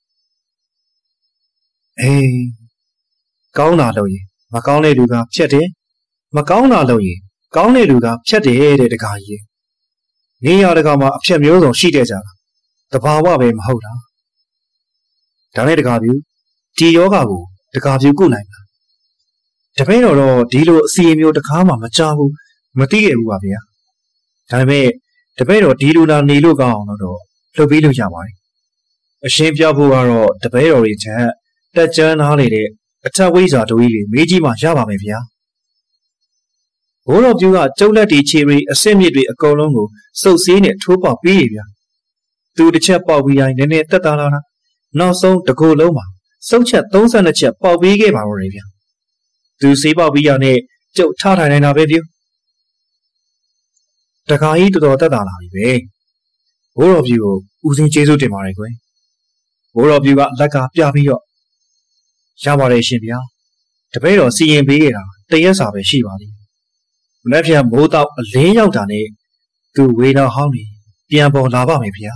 အေးကောင်းတာလို့ရင်မကောင်းတဲ့လူကဖြတ်တယ်မကောင်းတာလို့ရင်ကောင်းတဲ့လူကဖြတ်တယ်တဲ့တကားကြီးနေရတကားမှာအဖြတ်မျိုးစုံရှိတဲ့ကြတာတဘာဝပဲမဟုတ်လားဒါနဲ့တကားပြူဒီယောဂါကိုတကားပြူကုနိုင်လားတပည့်တော်တော့ဒီလိုအစီအမျိုးတကားမှမကြားဘူးမသိခဲ့ဘူးပါဗျာဒါပေမဲ့တပည့်တော်ဒီလိုလာနေလို့ကောင်းအောင်တော့လှုပ်ပြီးလို့ရပါတယ်အရှင်းပြဖို့ကတော့တပည့်တော်တွေချက်တက်ကြမ်းနားလေတဲ့အထက်ဝိဇ္ဇာတို့ကြီးတွေမေးကြီးမှရပါမယ်ဗျာဘိုးတော်ပြူကကျုပ်လက်တီခြေရီအဆင့်မြစ်တွေအကုန်လုံးကိုစုပ်စည်းနဲ့ထိုးပေါက်ပြီးရဗျာသူတစ်ချက်ပေါက်ပြီးတိုင်းနည်းနည်းတက်တာလာတာနောက်ဆုံးတကူလုံးမှာစုပ်ချက်သုံးဆ၂ချက်ပေါက်ပြီးခဲ့ပါတော့တယ်ဗျာသူစေးပေါက်ပြီးရနဲ့ကျုပ်ထားထိုင်နေတာပဲဗျာတခါကြီးတော်တော်တက်တာလာပြီပဲဘောတော်ပြူကိုဦးစင်းကျေးဇူးတင်ပါတယ်ကွယ်ဘောတော်ပြူကလက်ကပြပြီးတော့ရပါတယ်ရှင်ဗျာတပည့်တော်စီရင်ပေးခဲ့တာတရက်စာပဲရှိပါသေးတယ်မနေ့ကမိုးတော့အလင်းရောက်တာနဲ့သူဝေတော်ဟောင်းနေပြန်ပေါ်လာပါမယ်ဗျာ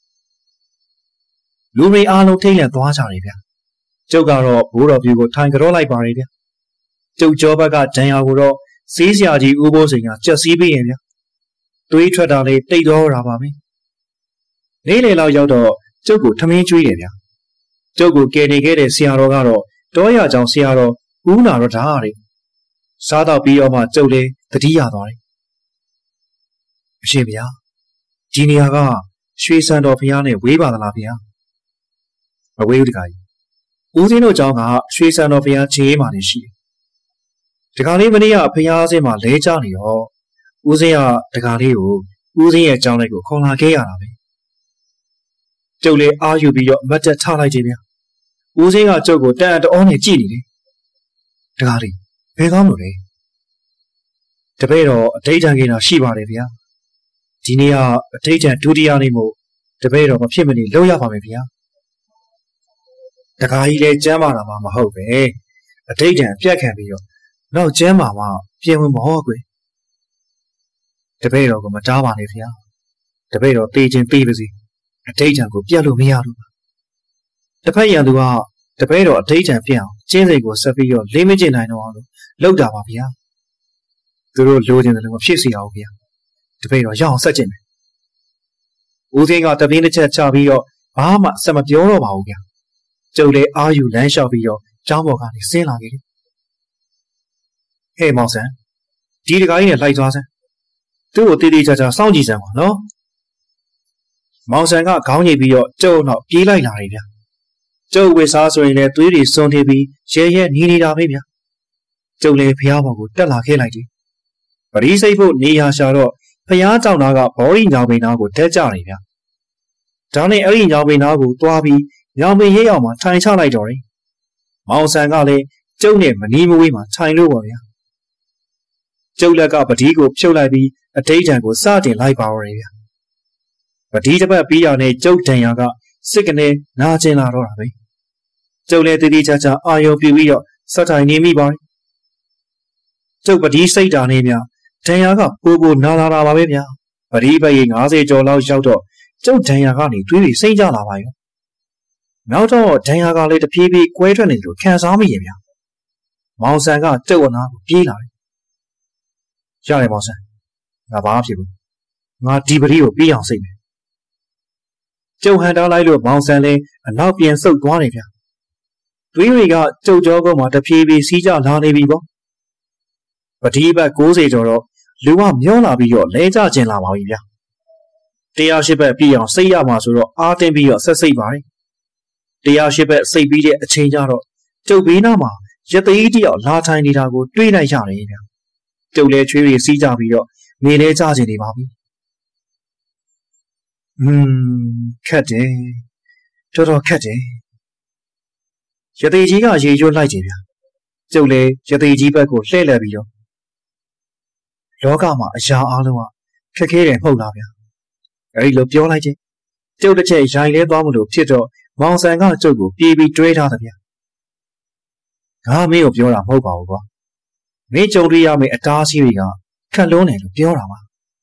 လူတွေအားလုံးထိတ်လန့်သွားကြတယ်ဗျာကျုပ်ကတော့ဘိုးတော်ပြူကိုထိုင်ကြောလိုက်ပါတယ်ဗျာကျုပ်ကျောဘက်ကဒဏ်ရာကိုတော့စီးစရာကြီးဦးဘိုးစိန်ကကြက်စီးပြီးရင်ဗျာသွေးထွက်တာလေးတိတ်တော့တာပါပဲနေ့လေလောက်ရောက်တော့ကျုပ်ကိုထမင်းကျွေးတယ်ဗျာကျုပ်ကိုကယ်နေခဲ့တဲ့ဆရာတော်ကတော့တောရကြောင်ဆရာတော်ဦးနာတော့ဓာတ်ရတယ်စားတော့ပြီးတော့မှကျုပ်လေးတတိယသွားတယ်အရှင်ဗျာဒီနေရာကရွှေစံတော်ဘုရားနဲ့ဝေးပါသလားဗျာမဝေးဘူးတခါကြီးဦးစင်းတို့ကျောင်းကရွှေစံတော်ဘုရားခြေမှာနေရှိတယ်တခါလေးမနေ့ကဘုရားအစင်းမှာလဲကျနေတော့ဦးစင်းကတခါလေးကိုဦးစင်းရဲ့ကျောင်းလေးကိုခေါ်လာခဲ့ရတာပဲကျုပ်လေးအားယူပြီးတော့မတ်တက်ချလိုက်ခြင်းဗျာဦးစင်းကကျုပ်ကိုတန်အတော်နဲ့ကြည့်နေတယ်တခါလေးဘယ်ကောင်းလို့လဲတပည့်တော်အဋ္ဌံကိနာရှိပါတယ်ဗျာဒီနေ့ကအဋ္ဌံဒုတိယနေ့မို့တပည့်တော်မဖြစ်မနေလုပ်ရပါမယ်ဗျာတခါကြီးလဲကျမ်းမာတာမှမဟုတ်ပဲအဋ္ဌံပြတ်ခံပြီးတော့နောက်ကျမ်းမာမှပြင်ဝင်မဟုတ်ကွယ်တပည့်တော်ကမတားပါနဲ့ဗျာတပည့်တော်တေးချင်းပြေးပါစေအဋ္ဌံကိုပြတ်လို့မရလို့တစ်ဖက်ရန်သူကတပည့်တော်အဋ္ဌံပြတ်အောင်ကျင်းစိတ်ကိုဆက်ပြီးတော့လေးမကျင်နိုင်တော့အောင်လို့လောက်တာပါဗျာသူတို့လိုချင်တယ်လို့မဖြစ်စေအောင်ဗျာတပည့်တော်ရအောင်ဆက်ကျင်တယ်ဦးစင်းကတပင်းတစ်ချက်ချပြီးတော့ဘာမှဆက်မပြောတော့ပါဘူးဗျာကျုပ်လည်းအာယူလမ်းလျှောက်ပြီးတော့ကျောင်းပေါ်ကနေဆင်းလာခဲ့တယ်ဟဲ့မောင်ဆန်းဒီတကားကြီးနဲ့လိုက်သွားစမ်းသူ့ကိုတေးသေးချာချာစောင့်ကြည့်စမ်းပါနော်မောင်ဆန်းကခေါင်းညိတ်ပြီးတော့ကျုပ်နောက်ပြေးလိုက်လာတယ်ဗျာကျုပ်ဝစ်စားဆိုရင်လည်းသွေးတွေစွန်းထပြီးရဲရဲနီးနေတာပဲဗျာကျုပ်လည်းဖျားပေါ်ကိုတက်လာခဲ့လိုက်တယ်ပရိစိတ်ဖို့နေရာရှာတော့ဖျားကြောင်သားကဘောရီညောင်ပင်သားကိုတက်ကြတယ်ဗျာဒါနဲ့အဲ့ဒီညောင်ပင်သားကိုသွားပြီးညောင်ပင်ရဲအောင်မှထိုင်ချလိုက်တော့တယ်မောင်ဆန်းကလည်းကျုပ်နဲ့မနီးမဝေးမှထိုင်လို့ပါဗျာကျုပ်လက်ကပတိကိုဖြုတ်လိုက်ပြီးအဋ္ဌံကိုစတင်လိုက်ပါတော့တယ်ဗျာပတိတစ်ပတ်ပြီးရနဲ့ကျုပ်တန်ရာကစစ်ကနေနာကျင်လာတော့တာပဲကျုပ်လည်းတည်တည်ချာချာအာရုံပြုပြီးတော့စက်ထိုင်နေမိပါတယ်ကျုပ်ပတိစိတ်ဓာတ်နဲ့များဒဏ်ရာကပိုးပိုးနာလာတာပါပဲဗျာပတိပတ်ရေ၅၀ကျော်လောက်ရောက်တော့ကျုပ်ဒဏ်ရာကနေတွေးပြီးစိတ်ကြလာပါရောနောက်တော့ဒဏ်ရာကလည်းတပြေးပြေးကွဲထွက်နေလို့ခံစားမိရဲ့ဗျာမောင်ဆန်ကကျုပ်အနာကိုပြေးလာတယ်ရတယ်မောင်ဆန်ငါဘာမှဖြစ်ဘူးငါဒီပတိကိုပြေးအောင်စိတ်မယ်ကျုပ်ဟန်တားလိုက်လို့မောင်ဆန်လည်းအနောက်ပြန်ဆုတ်သွားတယ်ဗျာတွေးတွေကကျုပ်ကြောကုန်းမှာတပြေးပြေးစီးကြလာနေပြီပေါ့ပတိပတ်၉၀ကျော်တော့လူကမျောလာပြီးတော့လဲကြကျင်လာပါပြီဗျာတရားရှိဘက်ပြည့်အောင်စိတ်ရမှာဆိုတော့အားတင်းပြီးတော့ဆက်စိတ်ပါတယ်တရားရှိဘက်စိတ်ပြီးတဲ့အချိန်ကျတော့ကျုပ်ဘေးနားမှာရသေးတယောက်လာထိုင်နေတာကိုတွေးလိုက်ရတယ်ဗျာကျုပ်လည်းချွေးတွေစီးကြပြီးတော့နေလဲကြကျင်နေပါပြီอืมခက်တယ်တော်တော်ခက်တယ်ရသေးကြီးကရေရွတ်လိုက်ကြဗျာကျုပ်လည်းရသေးကြီးဘက်ကိုလှည့်လည်ပြီးတော့လောကမှာအရာအလုံးကခက်ခဲတယ်မဟုတ်လားဗျာအဲဒီလိုပြောလိုက်ချင်းကျုပ်တစ်ချက်ရိုင်လဲသွားမလို့ဖြစ်တော့မောင်ဆန်ကကျုပ်ကိုပြေးပြီးတွဲထားတယ်ဗျာငါမင်းကိုပြောတာမဟုတ်ပါဘူးကွာမင်းကြုံတွေ့ရမယ့်အတားအဆီးတွေကခက်လုံးတယ်လို့ပြောတာပါ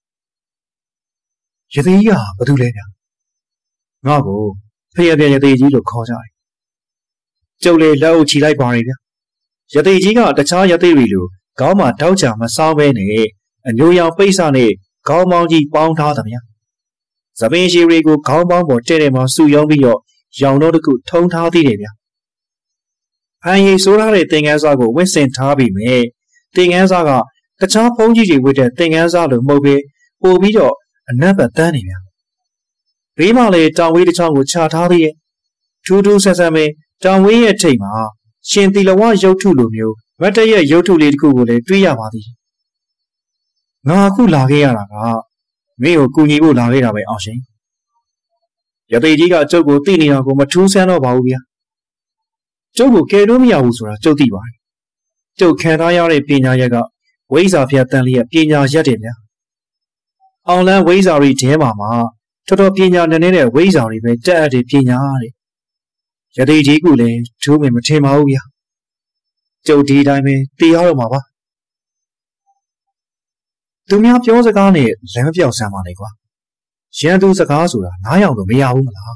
ရသေးကြီးကဘာလို့လဲဗျာငါ့ကိုဖျက်ပြရသေးကြီးလို့ခေါ်ကြတယ်ကျုပ်လေလက်အုပ်ချီလိုက်ပါရဲ့ဗျာရသေးကြီးကတခြားရသေးတွေလိုခေါင်းမှာတောက်ချမစောင်းပဲနဲ့အညိုရောင်ပိတ်စနဲ့ခေါင်းပေါင်းကြီးပေါင်းထားတယ်ဗျာသပင်းရှိတွေကိုခေါင်းပေါင်းပေါ်တဲ့တယ်မှာစုယုံပြီးတော့ရောင်တော့တခုထုံထားသေးတယ်ဗျာဟန်ရီဆိုးထားတဲ့သင်္ကန်းစားကိုဝင့်စင်ထားပြီးမြဲသင်္ကန်းစားကတခြားဖုံးကြီးတွေဝတ်တဲ့သင်္ကန်းစားလိုမဟုတ်ပဲပို့ပြီးတော့အနက်ပတ်တန်းနေဗျာဘေးမှာလေတောင်ဝေးတစ်ချောင်းကိုခြာထားသေးရဲ့ထူးထူးဆန်းဆန်းပဲတောင်ဝေးရဲ့ထိပ်မှာရှင်သီလဝရုပ်ထုလိုမျိုးမတ်တရဲ့ရုပ်ထုလေးတစ်ခုကိုလည်းတွေ့ရပါသည်ငါအခုလာခဲ့ရတာကမင်းကိုကူညီဖို့လာခဲ့တာပဲအောင်ရှင်ရသေးကြီးကကျုပ်ကိုသိနေတာကိုမထူးဆန်းတော့ပါဘူးဗျာကျုပ်ကိုကယ်လို့မရဘူးဆိုတာကျုပ်သိပါတယ်ကျုပ်ခံထားရတဲ့ပညာရက်ကဝိဇ္ဇာဖျက်တန်လျက်ပညာရက်တယ်ဗျာအောင်လန်းဝိဇ္ဇာရီထဲမှာမှာတော်တော်ပညာနဲ့နေတဲ့ဝိဇ္ဇာတွေပဲတက်အပ်တဲ့ပညာတဲ့ယတိကြီးကလည်းထူးမမထင်ပါဘူးဗျာကျုပ်ဒီတိုင်းပဲသိရတော့မှာပါသူများပြောစကားနဲ့လမ်းပြောက်ဆမ်းပါလေကွာရန်သူစကားဆိုတာနားယောင်လို့မရဘူးမလား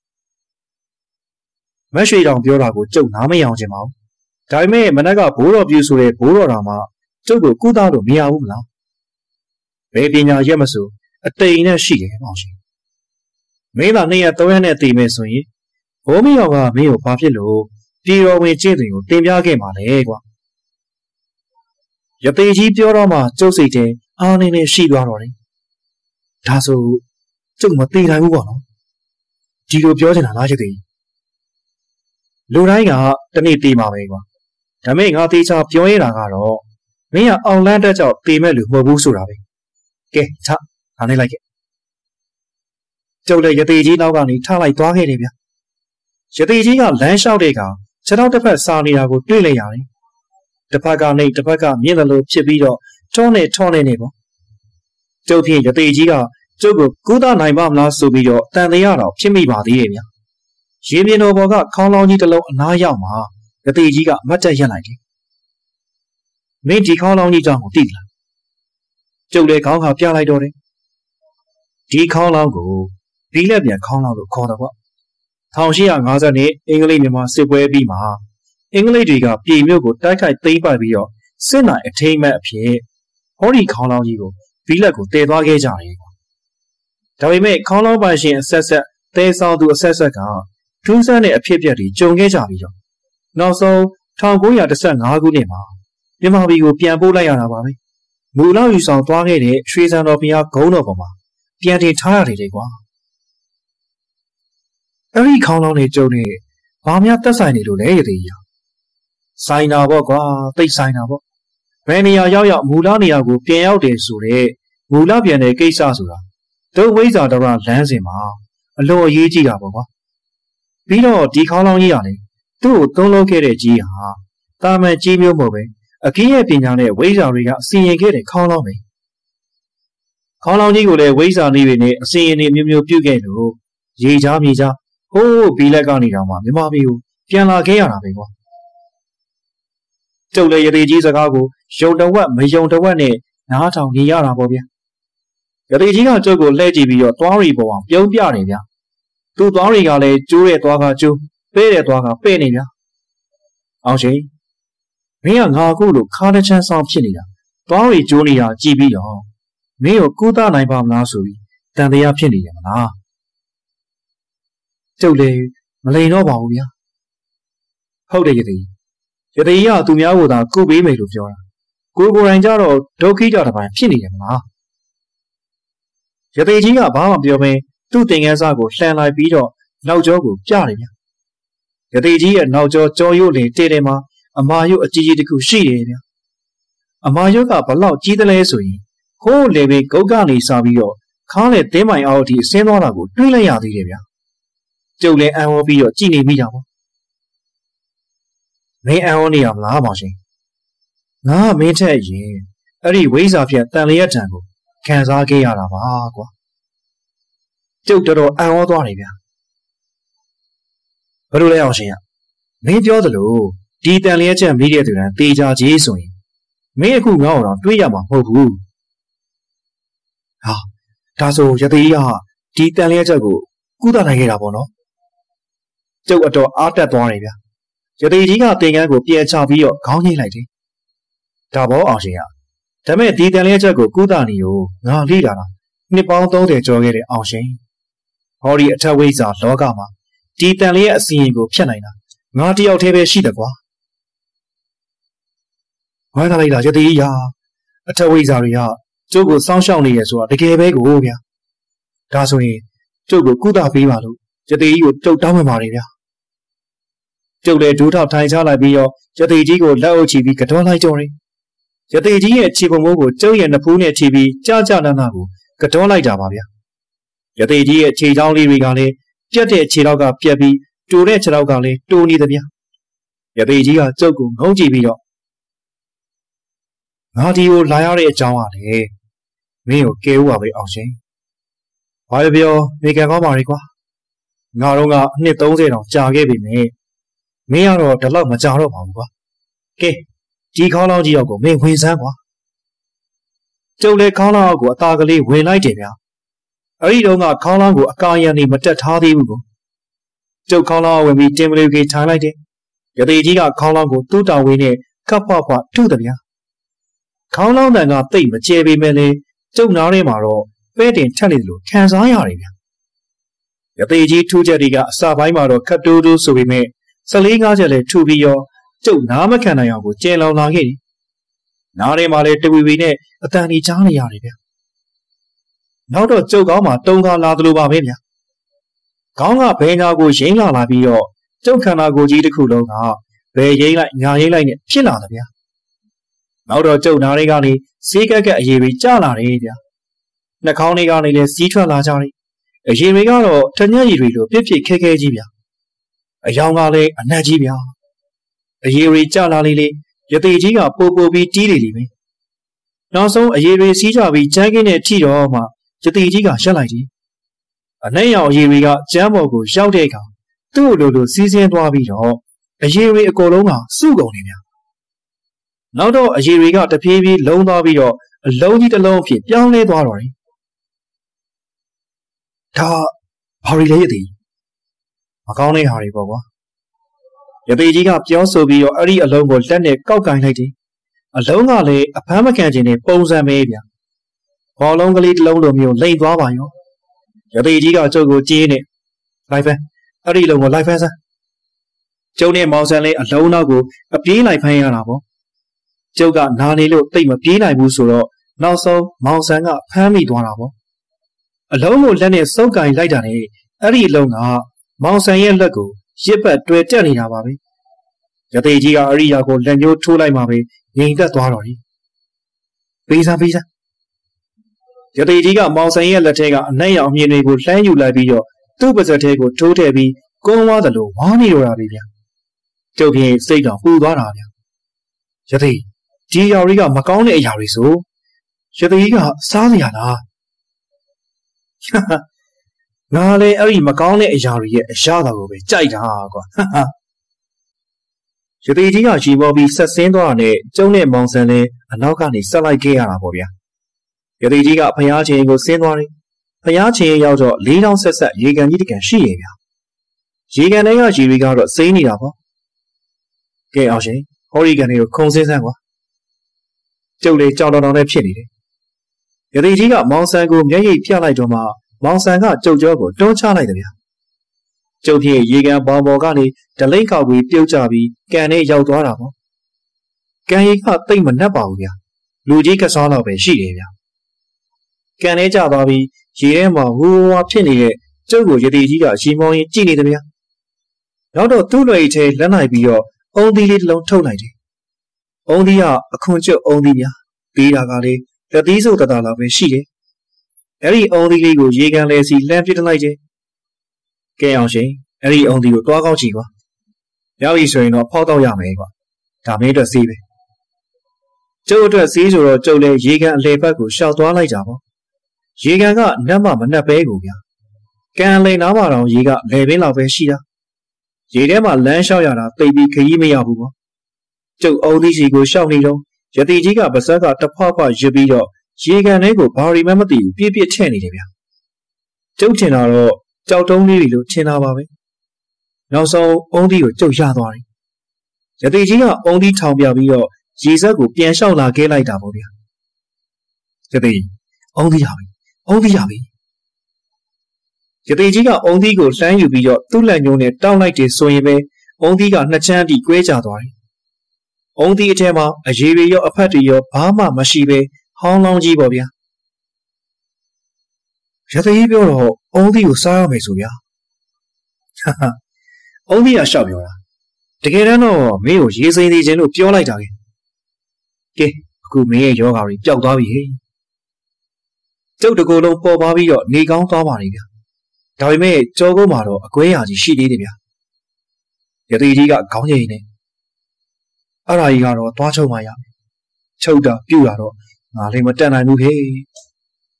မရွှေတောင်ပြောတာကိုကျုပ်နားမယောင်ချင်ပါဘူးဒါပေမဲ့မနက်ကဘိုးတော်ပြူဆိုတဲ့ဘိုးတော်တော်မှာကျုပ်ကိုကုသလို့မရဘူးမလားဘယ်ပညာရက်မဆိုအတိမ်နဲ့ရှိတယ်ပေါ့ရှင်မင်းသာနှစ်ရက်သုံးရက်နဲ့တည်မယ်ဆိုရင်ဘိုးမယောင်ကမင်းကိုဘာဖြစ်လို့ပြည်တော်ဝင်ကျင့်သူကိုတင်ပြခဲ့မှာလဲကွာရသေးကြီးပြောတော့မှကျုပ်စိတ်ထဲအားနေနေရှိသွားတော့တယ်ဒါဆိုကျုပ်မသိနိုင်ဘူးပေါ့နော်ဒီလိုပြောချင်တာလားရသေးလူတိုင်းကတနေ့တည်မှာပဲကွာဒါမဲ့ငါသေးချာပြောရတာကတော့မင်းကအောင်လန်းတက်ကြောက်တည်မဲ့လူမဟုတ်ဘူးဆိုတာပဲကဲချဒါနဲ့လိုက်ခဲ့ကျုပ်လည်းရသေးကြီးနောက်ကနေထားလိုက်သွားခဲ့တယ်ဗျရသေးကြီးကလမ်းလျှောက်တဲ့ကောင်ခြေထောက်တစ်ဖက်စာနေတာကိုတွေ့လိုက်ရတယ်တစ်ဖက်ကနေတစ်ဖက်ကမြင့်တယ်လို့ဖြစ်ပြီးတော့ထောနဲ့ထောနဲ့နေပေါ့ကျုပ်ဖြင့်ရသေးကြီးကကျုပ်ကိုကူးသားနိုင်ပါမလားဆိုပြီးတော့တန်တရားတော်ဖြစ်မိပါသေးတယ်ဗျရေပြင်းတော်ဘော်ကခေါင်းလောင်းကြီးတစ်လုံးအနားရောက်မှာရသေးကြီးကအမတ်တက်ရက်လိုက်တယ်မင်းဒီခေါင်းလောင်းကြီးကြောင့်ကိုသိလားကျုပ်လည်းခေါင်းခါပြလိုက်တော့တယ်ဒီခေါင်းလောင်းကိုဘီလက်ပြန်ခေါင်းလောင်းလို့ခေါ်တော့ပေါ့၁၈၅၀နဲ့အင်္ဂလိပ်မြန်မာစစ်ပွဲပြီးမှာအင်္ဂလိပ်တွေကပြည်မြို့ကိုတိုက်ခိုက်သိမ်းပိုက်ပြီးတော့စစ်နိုင်အထိမ်းအမှတ်အဖြစ်ဟောဒီခေါင်းလောင်းကြီးကိုဘီလက်ကိုတည်သွားခဲ့ကြတယ်ကွာဒါပေမဲ့ခေါင်းလောင်းပိုင်ရှင်အဆက်ဆက်တဲဆောင်သူအဆက်ဆက်ကထူးဆန်းတဲ့အဖြစ်အပျက်တွေကြုံခဲ့ကြပြီးတော့နောက်ဆုံး၁၉၁၅ခုနှစ်မှာမြန်မာပြည်ကိုပြန်ပို့လိုက်ရတာပါပဲမူလောက်ယူဆောင်သွားခဲ့တဲ့ရွှေစံတော်ဘုရားဂုံးတော်ပေါ်မှာပြန်တင်ထားရတယ်လေကွာအဲ့ဒီခေါင်းလောင်းနေကြုံနေဘာများတက်ဆိုင်နေလို့လဲရသေးရဆိုင်တာပေါ့ကွာသိဆိုင်တာပေါ့ဘယ်နေရာရောက်ရောက်မူလနေရာကိုပြန်ရောက်တယ်ဆိုတော့မူလပြန်တဲ့ကိစ္စဆိုတာဒုဝိဇ္ဇာတော်လမ်းစဉ်မှာအလွန်အရေးကြီးတာပေါ့ကွာပြီးတော့ဒီခေါင်းလောင်းကြီးကလည်းသူ့ကိုသုံးလုံးခဲ့တဲ့ကြီးဟာတာမန်ကြီးမျိုးမဟုတ်ပဲအကင်းရဲ့ပညာနဲ့ဝိဇ္ဇာတွေကအစီရင်ခဲ့တဲ့ခေါင်းလောင်းပဲခေါင်းလောင်းကြီးကိုလည်းဝိဇ္ဇာနည်းတွေနဲ့အစီရင်တွေမျိုးမျိုးပြုတ်ခဲ့လို့ရေချားမြေချားဟိုးဘီလက်ကနေတောင်မှမြမဘီကိုပြန်လာခဲ့ရတာပဲကွာကျုပ်လည်းရသေးကြီးစကားကိုယုံတဝက်မယုံတဝက်နဲ့နားထောင်နေရတာပေါ့ဗျာရသေးကြီးကကျုပ်ကိုလှည့်ကြည့်ပြီးတော့သွားရီပေါ်အောင်ပြုံးပြတယ်ဗျာသူ့သွားရီကလည်းကျိုးတဲ့သွားကကျိုးပဲ့တဲ့သွားကပဲ့နေဗျာအောင်ရှင်မင်းကငါအခုလိုခါးတစ်ချမ်းဆောင်ဖြစ်နေတာသွားရီကျိုးနေတာကြည့်ပြီးတော့မင်းကိုကူးသားနိုင်ပါမလားဆိုပြီးတန်တရားဖြစ်နေတယ်မလားကျုပ်လည်းမလိန်တော့ပါဘူးဗျာဟုတ်တယ်ရသေးရသေးကသူများကိုသာကုပေးမယ်လို့ပြောတာကိုကိုယ်တိုင်ကြတော့ဒုက္ခိတတစ်ပိုင်းဖြစ်နေတယ်မလားရသေးကြီးကဘာမှပြောမင်းသူ့တင်ငန်းစားကိုလှန်လိုက်ပြီးတော့နောက်ကျောကိုပြတယ်ဗျာရသေးကြီးရဲ့နောက်ကျောကြောရုပ်လေတဲတဲမှာအမာရုပ်အကြီးကြီးတစ်ခုရှိတယ်ဗျာအမာရုပ်ကဘလောက်ကြီးတယ်လဲဆိုရင်ဟိုးလေဘေးဂုတ်ကနေစားပြီးတော့ခါးလေတင်းမိုင်အောက်အထိဆင်းသွားတာကိုတွေးလိုက်ရသေးတယ်ဗျာကျုပ်လည်းအံ့ဩပြီးတော့ကြည်နေမိတာပေါ့မင်းအံ့ဩနေရမလားပါရှင်ငါမင်းထက်ရင်အဲ့ဒီဝိဇ္ဇာဖြတ်တန်လျက်တံကိုခံစားခဲ့ရတာပါကွာကျုပ်တော်တော်အံ့ဩသွားတယ်ဗျာဘယ်လိုလဲအောင်ရှင်ကမင်းပြောသလိုဒီတန်လျက်ချက်မိတဲ့သူတိုင်းတေချာကြီးဆိုရင်မင်းအခုငါ့ကိုတော့တွေးရမှာမဟုတ်ဘူးဟာဒါဆိုရသေးကဒီတန်လျက်ချက်ကိုကုသနိုင်ခဲ့တာပေါ့နော်ကျုပ်အတော်အားတက်သွားတယ်ဗျာရသေးကြီးကတင်ကန်းကိုပြန်ချပြီးတော့ခေါင်းငိမ့်လိုက်တယ်ဒါဘောအောင်ရှင်ကဒါမဲ့ဒီတန်လျက်ချက်ကိုကုသနေရောငါလိတာလားနှစ်ပေါင်းသုံးဆယ်ကျော်ခဲ့တဲ့အောင်ရှင်ဟောဒီအထက်ဝိဇ္ဇာလောကမှာဒီတန်လျက်အစီရင်ကိုဖျက်နိုင်တာငါတယောက်တည်းပဲရှိတယ်ကွာဝမ်းသာလိုက်တာရသေးကြီးရာအထက်ဝိဇ္ဇာတွေကကျုပ်ကိုစောင့်ရှောက်နေရဆိုတာတကယ်ပဲကိုဗျာဒါဆိုရင်ကျုပ်ကိုကုသပေးပါလို့ရသေးကြီးကိုကျုပ်တောင်းပန်ပါတယ်ဗျာကျုပ်လည်းဒူးထောက်ထိုင်ချလိုက်ပြီးတော့ရသေးကြီးကိုလက်အုပ်ချပြီးကတော့လိုက်တော့တယ်ရသေးကြီးရဲ့ခြေပုံမိုးကိုကျုပ်ရဲ့နှဖူးနဲ့ထိပြီးကြကြနာနာကိုကတော့လိုက်တာပါဗျာရသေးကြီးရဲ့ခြေချောင်းလေးတွေကလည်းပြတ်တဲ့ခြေထောက်ကပြတ်ပြီးတူတဲ့ခြေထောက်ကလည်းတူနေသဗျာရသေးကြီးကကျုပ်ကိုငုံကြည့်ပြီးတော့ငါဒီကိုလာရတဲ့အကြောင်းကလည်းမင်းကိုကဲဦးပါပဲအောင်ရှင်ဘာပြောမိကန်ကောင်းပါလေကွာငါတို့ကနှစ်သုံးဆယ်တောင်ကြာခဲ့ပြီနဲ့မင်းကတော့ဒီလောက်မကြာတော့ပါဘူးကွာကဲဒီခေါင်းလောင်းကြီးရောက်ကိုမင်းဝင်စမ်းကွာကျုပ်လည်းခေါင်းလောင်းအောက်ကိုအသာကလေးဝင်လိုက်တယ်ဗျာအဲ့ဒီတော့ကခေါင်းလောင်းကိုအကာရံနေမတက်ထားသေးဘူးကိုကျုပ်ခေါင်းလောင်းဝင်ပြီးတင်ပလေးကြီးထိုင်လိုက်တယ်ရသေးကြီးကခေါင်းလောင်းကိုတူးတောင်ဝင်းနဲ့ကပ်ဖွားဖွားထုတယ်ဗျာခေါင်းလောင်းတန်ကတိတ်မကျဲပေမဲ့လေကျုပ်နားထဲမှာတော့ပဲတင်ထက်နေတယ်လို့ခံစားရတယ်ဗျာရသေးကြီးထူးချက်တွေကအစာပိုင်းမှာတော့ခတ်တိုးတိုးဆိုပေမဲ့ဆလေးငါးချက်လည်းထူပြီးရောကျုပ်နားမခံနိုင်အောင်ကိုကျဲလောင်လာခဲ့တယ်နားထဲမှာလည်းတဝီဝီနဲ့အတန်ကြီးကြားနေရတယ်ဗျာနောက်တော့ကျုပ်ကောင်းမှာတုံးကားလာသလိုပါပဲဗျာခေါင်းကဘဲညာကိုရင်းလာလာပြီးတော့ကျုပ်ခန္ဓာကိုယ်ကြီးတစ်ခုလုံးကဘဲရိမ့်လိုက်ညာရိမ့်လိုက်နဲ့ဖြစ်လာတယ်ဗျာနောက်တော့ကျုပ်နားလေးကနေစီးကက်ကက်အရေးတွေကျလာတယ်ဗျာနှာခေါင်းလေးကနေလည်းစီးထွက်လာကြတယ်အရေးတွေကတော့ထညက်ရည်တွေလိုပြစ်ပြစ်ခဲခဲကြီးဗျာအယောင်ကလည်းအနက်ကြီးဗျာအရေးတွေကျလာလေလေရသေးကြီးကပိုပိုပြီးတီးနေလိမ့်မယ်နောက်ဆုံးအရေးတွေစီးကြပြီးကျန်းကင်းနဲ့ထိတော့မှရသေးကြီးကရက်လိုက်တယ်အနဲ့ရောင်အရေးတွေကကျမ်းပေါ်ကိုရောက်တဲ့အခါသူ့လိုလိုစီးဆင်းသွားပြီးတော့အရေးတွေအကုန်လုံးကစုကုန်နေဗျာနောက်တော့အရေးတွေကတပြေးပြေးလုံးသွားပြီးတော့အလုံးကြီးတစ်လုံးအဖြစ်ပြောင်းလဲသွားတော့တယ်ဒါဘာရီလဲရသေးမကောင်းတဲ့ဟာတွေပေါ့ကွာရသေးကြီးကပြောဆိုပြီးတော့အဲ့ဒီအလုံးကိုလက်နဲ့ကောက်ကင်လိုက်တယ်အလုံးကလည်းအဖမ်းမခံခြင်းနဲ့ပုံစံပဲဗျာဘောလုံးကလေးတစ်လုံးလိုမျိုးလိမ့်သွားပါရောရသေးကြီးကကျုပ်ကိုကြေးနဲ့လိုက်ဖန်အဲ့ဒီလုံးကိုလိုက်ဖန်စမ်းကျုပ်နဲ့မောင်ဆန်လေးအလုံးနောက်ကိုအပြေးလိုက်ဖန်ရတာပေါ့ကျုပ်ကနာနေလို့တိတ်မပြေးနိုင်ဘူးဆိုတော့နောက်ဆုံးမောင်ဆန်ကဖမ်းမိသွားတာပေါ့အလုံးကိုလက်နဲ့စုပ်ကင်လိုက်တာနဲ့အဲ့ဒီအလုံးကမောင်ဆန်ရဲ့လက်ကိုရစ်ပတ်တွဲတက်နေတာပါပဲရသေးကြီးကအရိယာကိုလက်ညှိုးထိုးလိုက်မှပဲငြိမ်သက်သွားတော့တယ်ပေးစားပေးစားရသေးကြီးကမောင်ဆန်ရဲ့လက်ထဲကအနက်ရောင်အမြင်တွေကိုလှမ်းယူလိုက်ပြီးတော့သူ့ပါးစပ်ထဲကိုထိုးထည့်ပြီးကုန်းဝါသလိုဝါနေတော့တာပဲဗျာကျုပ်ပြင်စိတ်တော်ပူသွားတာဗျာရသေးဒီအရာတွေကမကောင်းတဲ့အရာတွေဆိုရသေးကြီးကစားစရာလားငါလည်းအဲ့ဒီမကောင်းတဲ့အရာတွေရဲ့အရာတော်ကိုပဲကြိုက်တာကွာရသေးကြီးကရီပေါ်ပြီးဆက်ဆင်းသွားတဲ့ကျုံနဲ့မောင်ဆန်လည်းအနောက်ကနေဆက်လိုက်ခဲ့ရတာပေါ့ဗျာရသေးကြီးကဖျားချင်းကိုဆင်းသွားတယ်ဖျားချင်းရောက်တော့လေးတောင်းဆက်ဆက်ရေကန်ကြီးတကန်ရှိရဲ့ဗျာရေကန်ထဲကရေတွေကတော့စိမ့်နေတာပေါ့ကဲအောင်ရှင်ဟောရီကန်တွေကိုခုံစင်းစမ်းကွာကျုပ်လေးကြောင်တော်တော်နဲ့ဖြစ်နေတယ်ရသေးကြီးကမောင်ဆန်ကိုမျက်ရည်ပြလိုက်တော့မှမောင်ဆန်ကကျုပ်ကျောကိုတွန်းချလိုက်တယ်ဗျာကျုပ်ဖြစ်ရေကန်ဘောင်ပေါ်ကနေဒလိမ့်ကောက်ပြီးပြုတ်ကျပြီးကန်ထဲရောက်သွားတာပေါ့ကန်ရီကတိတ်မနှက်ပါဘူးဗျာလူကြီးကစားတော့ပဲရှိတယ်ဗျာကန်ထဲကျသွားပြီးရေထဲမှာဝူဝါဖြစ်နေတဲ့ကျုပ်ကိုရသေးကြီးကရေမောင်းရင်ကြည့်နေတယ်ဗျာနောက်တော့သူ့လွယ်ထဲလက်နိုင်ပြီးတော့အုံသီးလေးတစ်လုံးထုတ်လိုက်တယ်အုံသီးကအခွန်ကျွတ်အုံသီးဗျာပေးတာကလေလက်သီးစုပ်တတလာပဲရှိတယ်အဲ့ဒီအုံသီးလေးကိုရေကန်လဲစီလှမ်းပစ်လိုက်တယ်ကဲအောင်ရှင်အဲ့ဒီအုံသီးကိုတွားကောက်ကြည့်ကွာရောက်ပြီဆိုရင်တော့ဖောက်တော့ရမယ်ကွာဒါမင်းအတွက်စီးပဲကျုပ်အတွက်စီးဆိုတော့ကျုပ်လည်းရေကန်အလဲဘက်ကိုရှောက်သွားလိုက်ကြပါရေကန်ကနတ်မမနှက်ပဲကိုဗျာကန်လိန်နားမှာတော့ရေကလဲပင်လောက်ပဲရှိတာရေထဲမှာလမ်းလျှောက်ရတာတိတ်ပြီးခရီးမရဘူးပေါ့ကျုပ်အုံသီးစီကိုရှောက်နေတော့ရတိကြီးကပါဇက်ကတဖွားဖွားရစ်ပြီးတော့ရေကန်ထဲကိုဘာရီမှမသိဘူးပြည့်ပြည့်ထည့်နေတယ်ဗျာကျုပ်ထင်တာတော့ကြောက်တုံးလေးတွေလို့ထင်တာပါပဲနောက်ဆုံးအုံသီးကိုကျုပ်ရသွားတယ်ရတိကြီးကအုံသီးထောင်ပြပြီးတော့ရေစက်ကိုပြန်လျှောက်လာခဲ့လိုက်တာပေါ့ဗျာရတိအုံသီးရပြီအုံသီးရပြီရတိကြီးကအုံသီးကိုလှမ်းယူပြီးတော့သူ့လက်ညှိုးနဲ့တောက်လိုက်တယ်ဆိုရင်ပဲအုံသီးကနှစ်ချမ်းတိကွဲကျသွားတယ်အုံသီးအထဲမှာအရေတွေရောအဖက်တွေရောဘာမှမရှိပဲဟောင်းလောင်းကြီးပေါ့ဗျာရတိကြီးပြောတော့အုံသီးကိုစားရမယ်ဆိုဗျာဟာဟာအုံသီးကရှောက်ပြောတာတကယ်တမ်းတော့မင်းကိုရေစိမ့်သေးခြင်းလို့ပြောလိုက်တာကဲကဲအခုမင်းရဲ့ယောဂါတွေပျောက်သွားပြီဟဲ့ကျုပ်တကူလုံးပေါ်ပါပြီးတော့နေကောင်းသွားပါလိမ့်ဗျာဒါပေမဲ့ကြောကုန်းမှာတော့အကွဲရာကြီးရှိသေးတယ်ဗျာရတိကြီးကခေါင်းငိမ့်နေအဲ့ဒါကြီးကတော့သွားချုပ်မှရမယ်ချုပ်တာပြုတ်တာတော့ငါလည်းမတက်နိုင်ဘူးခေ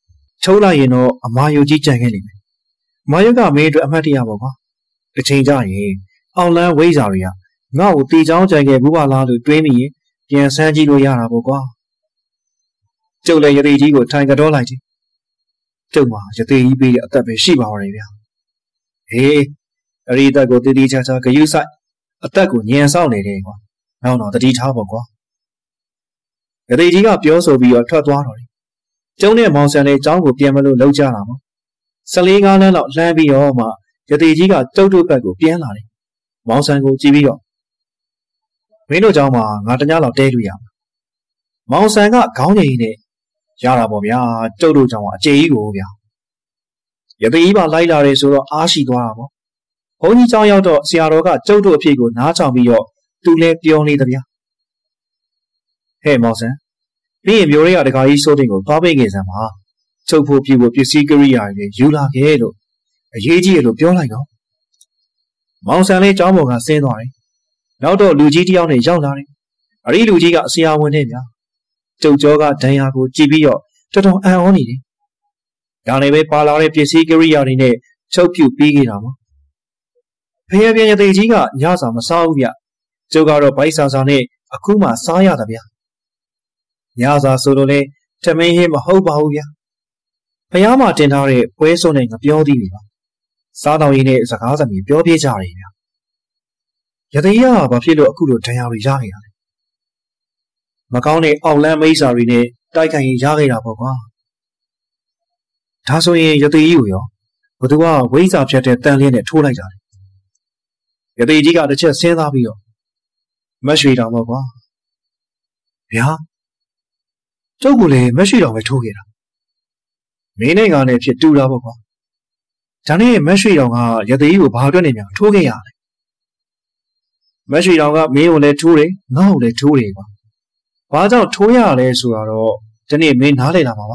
抽လာရင်တော့အမာယုံကြီးကြံခဲ့လိမ့်မယ်။မာယုံကမင်းအတွက်အမှတ်တရပေါ့ကွာ။တစ်ချိန်ကျရင်အောင်လန်းဝိဇ္ဇာတွေကငါ့ကိုတီချောင်းကြံခဲ့ဘူးပါလားလို့တွေးမိရင်ပြန်ဆန်းကြည့်လို့ရတာပေါ့ကွာ။ကျုပ်လည်းရသေးကြီးကိုထိုင်ကတော့လိုက်တယ်။ကျုပ်မှာရသေးကြီးပေးတဲ့အသက်ပဲရှိပါတော့တယ်ဗျာ။ဟေးအရိသက်ကိုတည်တည်ချာချာဂရုစိုက်အသက်ကိုညံဆောက်နေတယ်ကွာ။နောက်တော့တတိထားပေါ့ကွာ။ရသေးကြီးကပြောဆိုပြီးတော့ထွက်သွားတော့တယ်။ကျုံနဲ့မောင်ဆန်လေးကျောင်းကိုပြန်မလို့လှုပ်ကြတာပေါ့။ဆယ်လေးကားလမ်းလောက်လှမ်းပြီးတော့မှရသေးကြီးကကျုပ်တို့ဘက်ကိုပြန်လာတယ်။မောင်ဆန်ကိုကြည့်ပြီးတော့မင်းတို့ကျောင်းမှာငါတညလောက်တဲလို့ရမှာ။မောင်ဆန်ကခေါင်းငိန်နဲ့ရတာပေါ့ဗျာကျုပ်တို့ကျောင်းကအကျေကြီးကိုဗျာ။ရသေးကြီးပါလိုက်လာတယ်ဆိုတော့အားရှိသွားတာပေါ့။ဘုန်းကြီးကျောင်းရောက်တော့ဆရာတော်ကကျုပ်တို့အဖြစ်ကိုနားချောင်ပြီးတော့သူလည်းပြောနေတယ်ဗျာ။ဟဲ့မောင်ဆန်မင်းမျိုးတွေကတခါကြီးစိုးတင်ကိုသွားပေးခဲ့စမ်းပါချုပ်ဖို့ပြဖို့ပစ္စည်းကိရိယာတွေယူလာခဲ့လို့အရေးကြီးရလို့ပြောလိုက်တော့မောင်ဆန်လေးကျောင်းပေါ်ကဆင်းသွားတယ်နောက်တော့လူကြီးတယောက်နဲ့ရောက်လာတယ်အဲ့ဒီလူကြီးကဆရာဝန်နဲ့ဗျာကျုပ်ကျော်ကဒဏ်ရာကိုကြည့်ပြီးတော့တော်တော်အံ့ဩနေတယ်ဒါနဲ့ပဲပါလာတဲ့ပစ္စည်းကိရိယာတွေနဲ့ချုပ်ပြုတ်ပြီးခဲ့တာပေါ့ဖျက်ပြန်ရတဲ့ကြီးကညစာမစားဘူးဗျကျုပ်ကတော့ဗိုက်ဆာဆာနဲ့အခုမှစားရတာဗျညစာဆိုလို့လေထမင်းဟင်းမဟုတ်ပါဘူးဗျာဖះမှာတင်ထားတဲ့ပွဲစုံနဲ့ငပြောသေးပြီပါစားတော်ရင်းနဲ့စကားစမြည်ပြောပြကြတယ်ဗျာရသေးရဘာဖြစ်လို့အခုလိုဒဏ်ရာတွေရခဲ့ရလဲမကောင်းတဲ့အောက်လန်းမိတ်စာတွေနဲ့တိုက်ခိုက်ရင်ရခဲ့တာပေါ့ကွာဒါဆိုရင်ရသေးကြီးကိုရောဘသူကဝိဇ္ဇာဖြတ်တဲ့တန်လင်းနဲ့ထိုးလိုက်ကြတယ်ရသေးကြီးကတစ်ချက်စဉ်းစားပြီးတော့မတ်ရွှေတောင်ပေါ့ကွာဗျာကျုပ်ကလည်းမရှိတော့ပဲထိုးခဲ့တာမင်းနဲ့ကလည်းဖြစ်တူတာပေါ့ကွာဒါနဲ့မရှိတော့ကရသေးကြီးကိုဘာအတွက်နေများထိုးခဲ့ရလဲမရှိတော့ကမင်းကိုလည်းထိုးတယ်ငါ့ကိုလည်းထိုးတယ်ကွာဘာကြောင့်ထိုးရလဲဆိုတော့ဒီနေ့မင်းနားလည်လာမှာပါ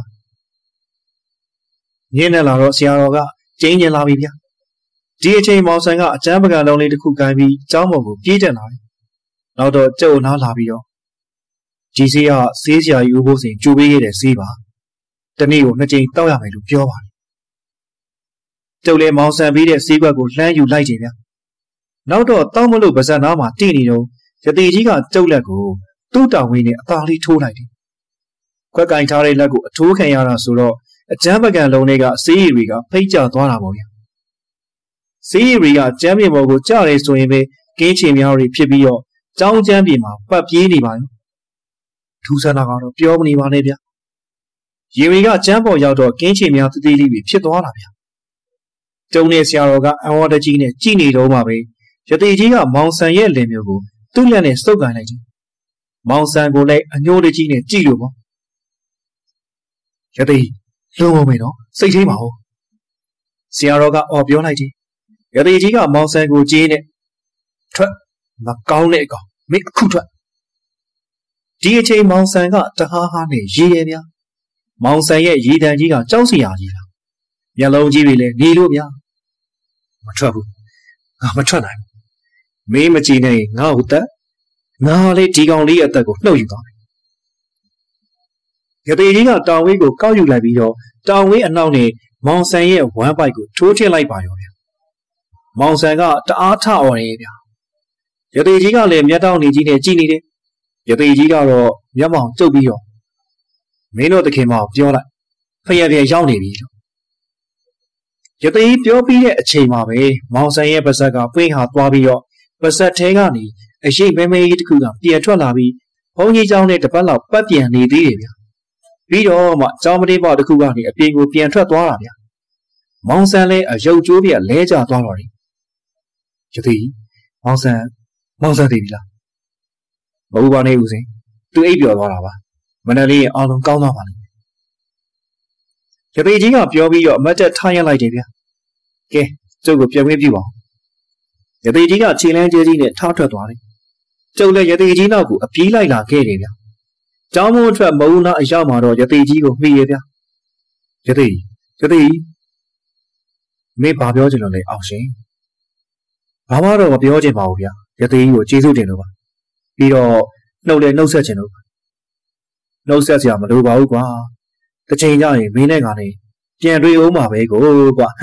ညင်းနေလာတော့ဆရာတော်ကကျင်းကျင်လာပြီဗျာဒီအချိန်မောင်ဆန်ကအကျမ်းပကံလုံးလေးတစ်ခုကိုင်းပြီးကျောင်းပေါ်ကိုပြေးတက်လာတယ်နောက်တော့ကျုပ်နားလာပြီးတော့ဒီဆေးကဆေးဆရာကြီးဦးဖို့စဉ်ကြိုပေးခဲ့တဲ့ဆေးပါတနေ့ကိုနှစ်ကြိမ်တောက်ရမယ်လို့ပြောပါတယ်ကျုပ်လည်းမောင်ဆန်ပြီးတဲ့ဆေးကွက်ကိုလှမ်းယူလိုက်တယ်ဗျနောက်တော့တောက်မလို့ပါဇက်နားမှာတည်နေတော့ရသေးကြီးကကျုပ်လက်ကိုသူ့တောင်ဝင်းနဲ့အသာလေးထိုးလိုက်တယ်ခွက်ကင်ထားတဲ့လက်ကိုအထိုးခံရတာဆိုတော့အကျမ်းပကံလုံးတွေကဆေးရည်တွေကဖိတ်ကျသွားတာပေါ့ဗျဆေးရည်တွေကကျမ်းမြေပေါ်ကိုကျရဲဆိုရင်ပဲကင်းချင်များတွေဖြစ်ပြီးတော့ကြောင်းကျမ်းပြင်မှာပတ်ပြေးနေပါရောထူးဆန်းတာကတော့ပြောမနေပါနဲ့ဗျရေရီကကျမ်းပေါ်ရောက်တော့ကင်းချင်များတသေးလေးတွေဖြစ်သွားတာဗျကျုံနဲ့ဆရာတော်ကအဝါတကြီးနဲ့ကြည်နေတော့မှပဲရသေးကြီးကမောင်ဆန်ရဲ့လင်မျိုးကိုသူ့လက်နဲ့စုပ်ကန်လိုက်တယ်မောင်ဆန်ကိုလည်းအညိုးတကြီးနဲ့ကြည်လို့ပေါ့ရသေးလုံးဝမယ်နော်စိတ်ထိပါဦးဆရာတော်ကအော်ပြောလိုက်တယ်ရသေးကြီးကမောင်ဆန်ကိုကြေးနဲ့ထွက်မကောင်းတဲ့အကောင်မင်းအခုထွက်ဒီအချိန်မောင်ဆန်ကတဟားဟားနဲ့ရေးရဲဗျာမောင်ဆန်ရဲ့ရေတံကြီးကကြောက်စရာကြီးလားမျက်လုံးကြီးတွေလည်းနေလို့ဗျာမထွက်ဘူးငါမထွက်နိုင်ဘူးမင်းမကြည့်နဲ့ငါ့ကိုတက်ငါလေးဒီကောင်လေးအသက်ကိုနှုတ်ယူသွားတယ်ရသေးကြီးကတောင်ဝေးကိုကောက်ယူလိုက်ပြီးတော့တောင်ဝေးအနောက်နဲ့မောင်ဆန်ရဲ့ဝမ်းပိုက်ကိုထိုးထည့်လိုက်ပါရောဗျာမောင်ဆန်ကတအားထအော်တယ်ဗျာရသေးကြီးကလည်းမျက်တောင်နေကြီးနဲ့ကြည်နေတယ်ရသေးကြီးကတော့မျက်မှောင်ကျုပ်ပြီးတော့မင်းတို့တခင်မောင်ပြောလိုက်ဖျက်ပြက်ရောက်နေပြီလို့ရသေးပြောပြီးတဲ့အချိန်မှာပဲမောင်ဆန်ရဲ့ပါဇက်ကပွင့်ဟာသွားပြီးတော့ပါဇက်ထဲကနေအရှိမဲမဲကြီးတစ်ခုကပြန်ထွက်လာပြီးဘုန်းကြီးเจ้าနဲ့တပတ်လောက်ပတ်ပြန်နေသေးတယ်ဗျာပြီးတော့မှเจ้าမလေးပေါ့တစ်ခုကနေအပြင်ကိုပြန်ထွက်သွားတာဗျာမောင်ဆန်လည်းအယုတ်ကျိုးပြက်လဲကျသွားတော့တယ်ရသေးမောင်ဆန်မောင်ဆန်သေးပြီလားမဟုတ်ပါနဲ့ဦးစင်သူအိပ်ပျော်သွားတာပါမနက်လေးအောင်လုံးကောင်းသွားပါလိမ့်မယ်ရသေးကြီးကပြောပြီးတော့အမတ်တက်ထားရလိုက်တယ်ဗျာကဲကျုပ်ကိုပြန်ဝင်းပြပါရသေးကြီးကခြေလန်းကျဲကြီးနဲ့ထားထွက်သွားတယ်ကျုပ်လည်းရသေးကြီးနောက်ကိုအပြေးလိုက်လာခဲ့တယ်ဗျာကျောင်းမိုးထွက်မုံနာအရောက်မှာတော့ရသေးကြီးကိုမှီရဗျာရသေးရသေးမင်းဘာပြောချင်လို့လဲအောင်ရှင်ဘာမှတော့မပြောချင်ပါဘူးဗျာရသေးကြီးကိုကျေးဇူးတင်လို့ပါပြီးတော့နှုတ်လည်းနှုတ်ဆက်ချင်လို့နှုတ်ဆက်စရာမလိုပါဘူးကွာတစ်ချိန်ကျရင်မင်းနဲ့ငါနဲ့ပြန်တွေ့အောင်ပါပဲကိုကွာ